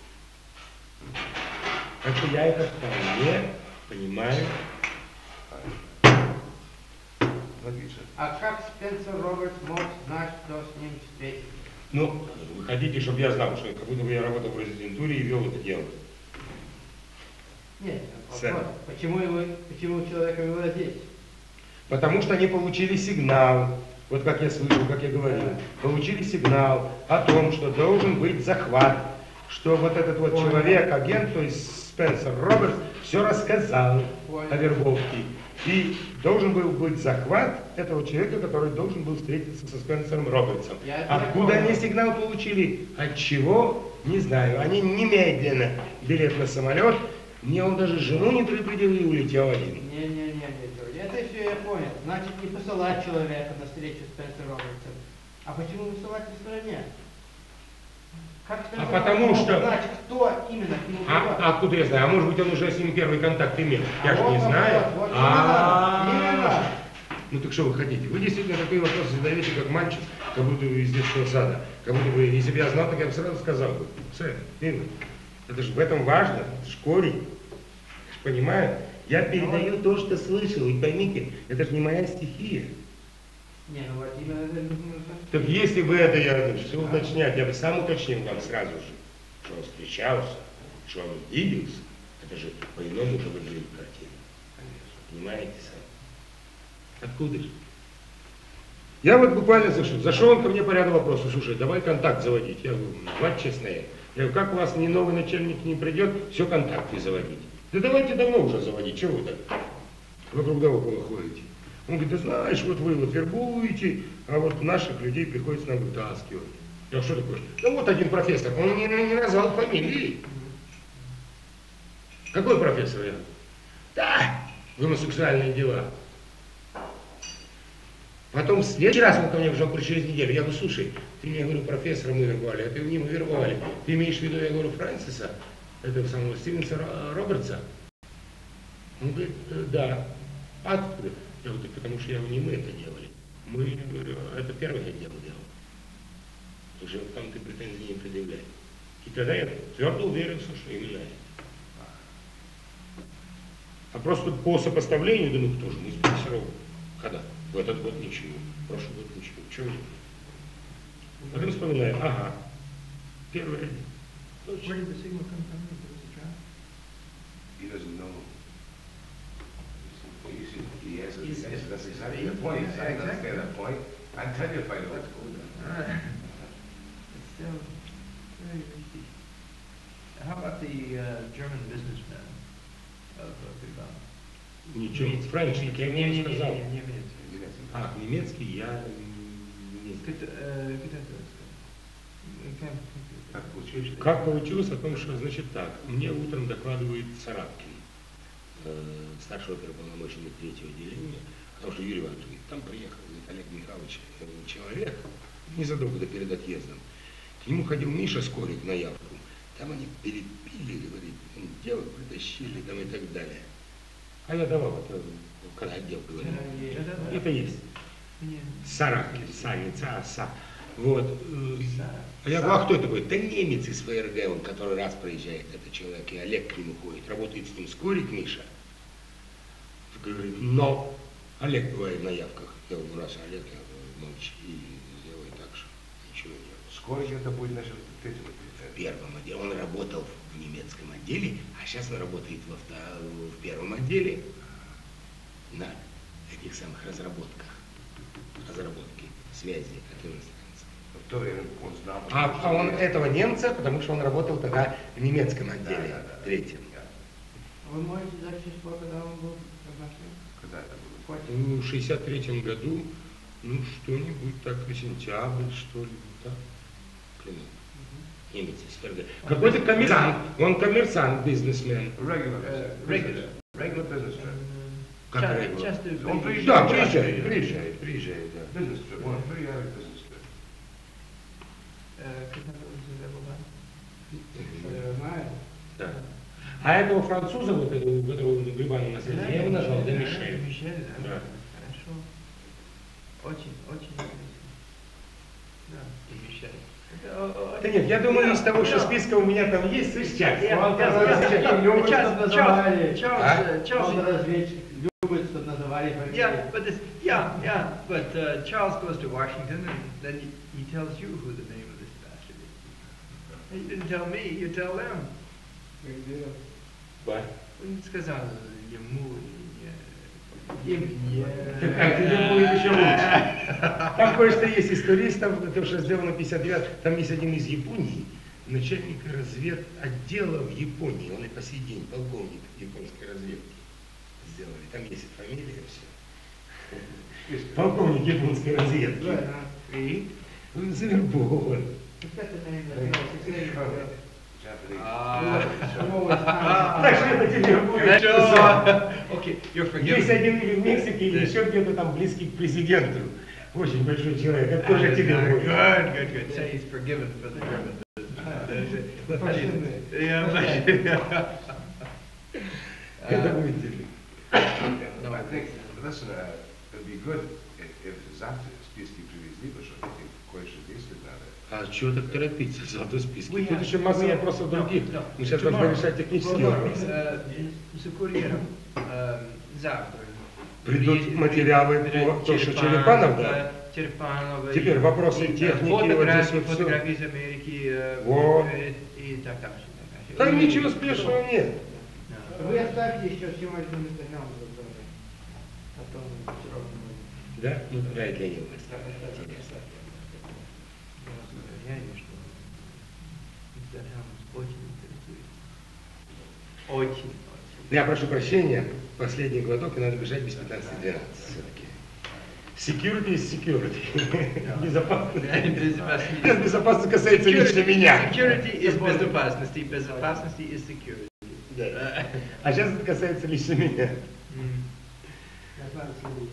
Так что я это вполне понимаю. Логично. А как Спенсер Робертс мог знать, кто с ним встретится? Ну, вы хотите, чтобы я знал, что как будто бы я работал в резидентуре и вел это дело. Нет, Сэр. вопрос. Почему, его, почему человека было здесь? Потому что они получили сигнал, вот как я слышал, как я говорил, получили сигнал о том, что должен быть захват, что вот этот вот Понял. человек, агент, то есть Спенсер Робертс, все рассказал Понял. о вербовке. И должен был быть захват этого человека, который должен был встретиться со Спенсером Робертсом. Я это Откуда понял. они сигнал получили? От чего? Не знаю. Они немедленно билет на самолет. Мне он даже жену не предупредил и улетел один. Не-не-не, Джордж, это все я понял. Значит, не посылать человека на встречу с Спенсером Робертсом. А почему высылать в стороне? Как Спенсер А потому Робертс мог что- знать, кто именно к нему А, придет? а откуда я знаю? А может быть он уже с ним первый контакт имел? Я А же вот не вопрос, знаю. вот А, именно, именно. Ну так что вы хотите? Вы действительно такой вопрос задаете, как мальчик, как будто вы из детского сада. Как будто бы, если бы я знал, так я бы сразу сказал бы. Сэр, милый, это же в этом важно, это же корень. Я же понимаю. Я передаю то, что слышал. И поймите, это же не моя стихия. Не, ну вот именно это нужно. Так если бы это я все уточнять, я бы сам уточнил вам сразу же, что он встречался, что он виделся. Это же по-иному уже выглядит картина. Понимаете сами? Откуда же? Я вот буквально зашел, зашел он ко мне по ряду вопросов. Слушай, давай контакт заводить. Я говорю, мать честная. Я говорю, как у вас ни новый начальник не придет, все контакты заводить. Да давайте давно уже заводить, чего вы так вокруг да около ходите? Он говорит, да знаешь, вот вы вот вербуете, а вот наших людей приходится нам вытаскивать. Я что такое? Да вот один профессор, он не, не назвал фамилии. Какой профессор я? Да, гомосексуальные дела. Потом в следующий раз он ко мне пришел через неделю. Я говорю, слушай, ты меня, говорю, профессора мы вербовали, а ты его вербовали. Ты имеешь в виду, я говорю, Фрэнсиса, этого самого Стивенса Робертса? Он говорит, да. А откуда? Я говорю, потому что я говорю, не мы это делали. Мы, говорю, это первое дело делал. Уже там ты претензий не предъявляй. И тогда я твердо уверился, что именно это. А просто по сопоставлению, да ну кто же, мы с профессором, когда? В этот год ничего, в прошлый год ничего, чего нет. Потом вспоминаю, ага, первое дело. Where did the signal come from? Was it trap? He doesn't know. You see, he has, he has, that's exactly the point. I understand that point. I'll tell you if I know what's going on. All right. It's still very risky. How about the uh, German businessman of uh, Bilbao? Ничего, Френч, я ему не сказал. Немец. А, немецкий я не знаю. Кто это? Как получилось? Как получилось о том, что, значит так, мне утром докладывает Царапкин, э, старший оперуполномоченник третьего отделения, потому что Юрий Иванович говорит, там приехал Олег Михайлович, э, человек, незадолго до перед отъездом. К нему ходил Миша Скорик на явку, там они перепили, говорит, дело притащили там и так далее. А я давал, это, когда отдел говорил. Это есть. Саракин, Саница, Са. Вот. А я говорю, а кто это будет? Да немец из ФРГ, он который раз проезжает, этот человек, и Олег к нему ходит, работает с ним Скорик, Миша. Говорит, но Олег бывает на явках. Я говорю, раз Олег, я говорю, молчи и сделай так, что ничего не делай. Скорик это будет наш третий отдел. В первом отделе. Он работал в немецком отделе, а сейчас он работает во втором, в первом отделе на этих самых разработках. Разработки, связи от иностранцев. В то время он знал. А, а он этого немца, потому что он работал тогда в немецком отделе, Да, да, да. третьем. Вы можете дальше спор, когда он был назначен? Когда это было? Ну, в шестьдесят третьем году, ну, что-нибудь так, сентябрь, что ли, так, клянусь. Немец из ФРГ. Какой-то коммерсант, он коммерсант, бизнесмен. Regular. Э, Regular. Regular business trip. Как Ча- regular? Часто Он приезжает. Да, приезжает. приезжает, приезжает, приезжает, да. Business trip. Он приезжает business trip. Э, Как называется Rebel Я знаю. Да. А этого француза, вот этого, которого Грибана наследия, я его назвал, да, Мишель. Мишель, да. Да. Хорошо. Очень, очень интересно. Да, и Мишель. Это, о- о- Да нет, я думаю, из того, что списка у меня там есть, слышь, Чак, Я- он я- там я- различает. я- Любит, Чарльз- чтобы Чарльз- называли. Чарльз, А? э, Чарльз- Он разведчик любит, чтобы называли фамилии. Yeah, but this, yeah, yeah, but uh, Charles goes to Washington and then he, he tells you who the name of this bastard is. He didn't tell me, you tell them. Да. Он сказал ему, Так, а тебе будет еще лучше. Там кое-что есть из туристов, то, что сделано в пятьдесят девятом, там есть один из Японии, начальник разведотдела в Японии, он и по сей день полковник японской разведки сделали, там есть и фамилия, все. Полковник японской разведки. И он завербован. Так что это тебе будет. Okay, you're Есть forgiven. один или в Мексике, или еще где-то там близкий к президенту. Очень большой человек. Это тоже тебе будет. Good, good, good. Say he's forgiven for the German business. Yeah, Это будет тебе. No, I think, listen, uh, it'd be good if, if завтра списки привезли, потому что этим кое-что действовать надо. А чего так торопиться в золотой списке? We Тут have- еще масса we have- вопросов no, других. no. Мы сейчас должны Tomorrow. решать технические Well, вопросы. э, с курьером э, завтра. Придут Приедет- материалы приедет по то, что Черепанов, Черепанов, да? Черепанов. Теперь и- вопросы и, э, техники, вот фотографии, здесь вот всё. фотографии из Америки. э, Вот. э, И так дальше. так дальше. Там И- ничего спешного нет. Да. Вы оставьте еще всем один материал друг друга. Потом все равно. Да? Ну, да, для него. Я вижу, что Инстаграм очень интересует. Очень, очень. Я прошу прощения, последний глоток, и надо бежать без пятнадцати двенадцати все-таки. Security is security. Безопасность. Безопасность. Безопасность касается лично меня. Security is безопасности, безопасности is security. Да. А сейчас это касается лично меня. Я знаю, следует.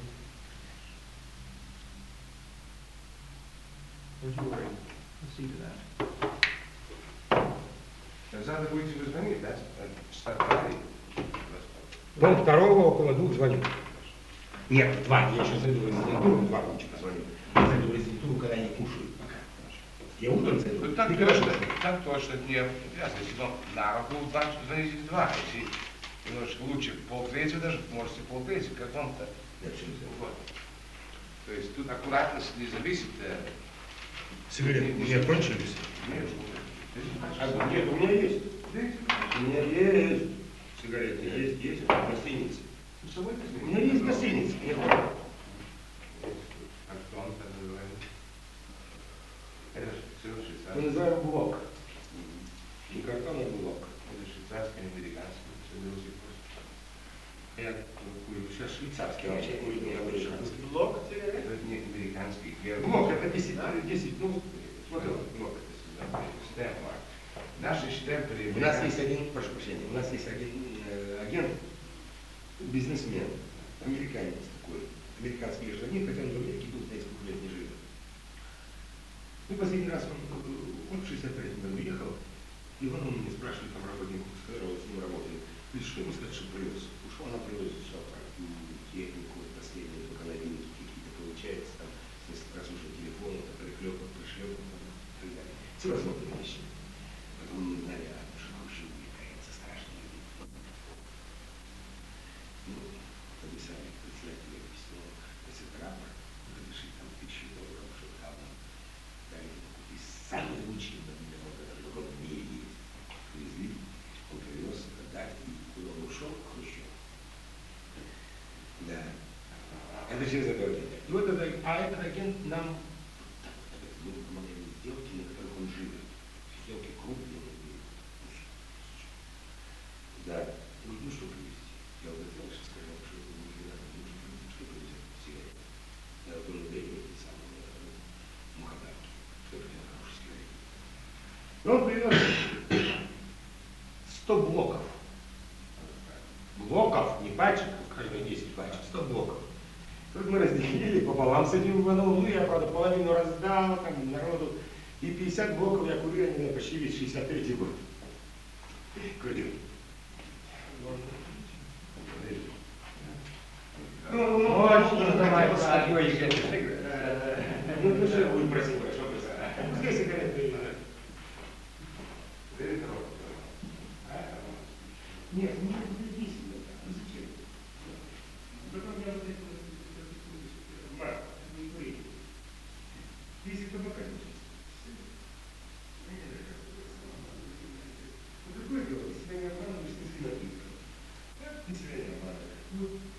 Don't you worry. We'll see to that. Завтра будете вы звонить, да? Стартовали. Дом второго около двух звоню. Нет, два. Я еще зайду в резидентуру, два лучше позвоню. Я зайду в резидентуру, когда они кушают пока. Я утром зайду. Ну, так Ты точно, когда? так точно не обязательно. Если вам на руку два, звоните два. Если немножечко лучше полтретьего даже, можете полтретьего, как вам-то. Я все взял. Вот. То есть тут аккуратность не зависит. Сигареты у меня кончились? Нет, А, нет, у меня есть. У меня есть. Сигареты есть, есть. В гостинице. У меня есть гостиница. Мне хватит. А что он так называет? Это же все Мы швейцарский. называем блок. Не картон, а блок. Это швейцарский, американский. Все до сих пор. Я курю сейчас швейцарский, а вообще курю не американский. Блок сигарет? Это не американский. Первый. Блок это десять, десять, ну, смотри. Блок это сюда. Стемпар. Наши штемпели. У нас есть один, прошу прощения, у нас есть один э, агент, бизнесмен, американец такой, американский гражданин, хотя он в Америке был, знаете, сколько лет не живет. Ну, последний раз он, он в шестьдесят третьем году ехал, и он, он мне спрашивает, там работник, с которого с ним работает, говорит, что ему сказать, что привез? Уж она привез все, там, технику, последнюю, только новинки какие-то получается, там, прослушать телефон, это приклепок, пришлепок, там, и так далее. Всевозможные вещи. Потом мы знали, что Хрущев увлекается страшными людьми. Ну, написали председателю письмо, если рапорт, разрешить там тысячи долларов, чтобы там дали купить самые лучшие мобильные, которые в мире есть. Привезли, он привез, отдать, и куда он ушел, Хрущев. Да. Это через это агент. И вот этот, а этот агент нам, мы выполняем сделки, на которых он живет. Сделки крупные. Да. Ну что привезти? Я вот это дальше сказал, что не надо, что привезет сигареты. Я вот уже даю эти самые муходарки. Что это хорошие сигареты? Но он привез сто блоков. Блоков, не пачек, каждые десять пачек, сто блоков. Тут мы разделили пополам с этим Ивановым. Ну, я, правда, половину раздал там народу. И пятьдесят блоков я курил, они почти весь шестьдесят третий год. Курил. Ну, ну, Очень давай, да. Ну, что будет просить, хорошо, пускай сигареты. Нет, не подойдись. Зачем? Потом я вот это Марк, не кури. Если табака не чистить. Ну, другое дело, себя не обманываешь, ты себя напиткал. Ты себя не обманываешь.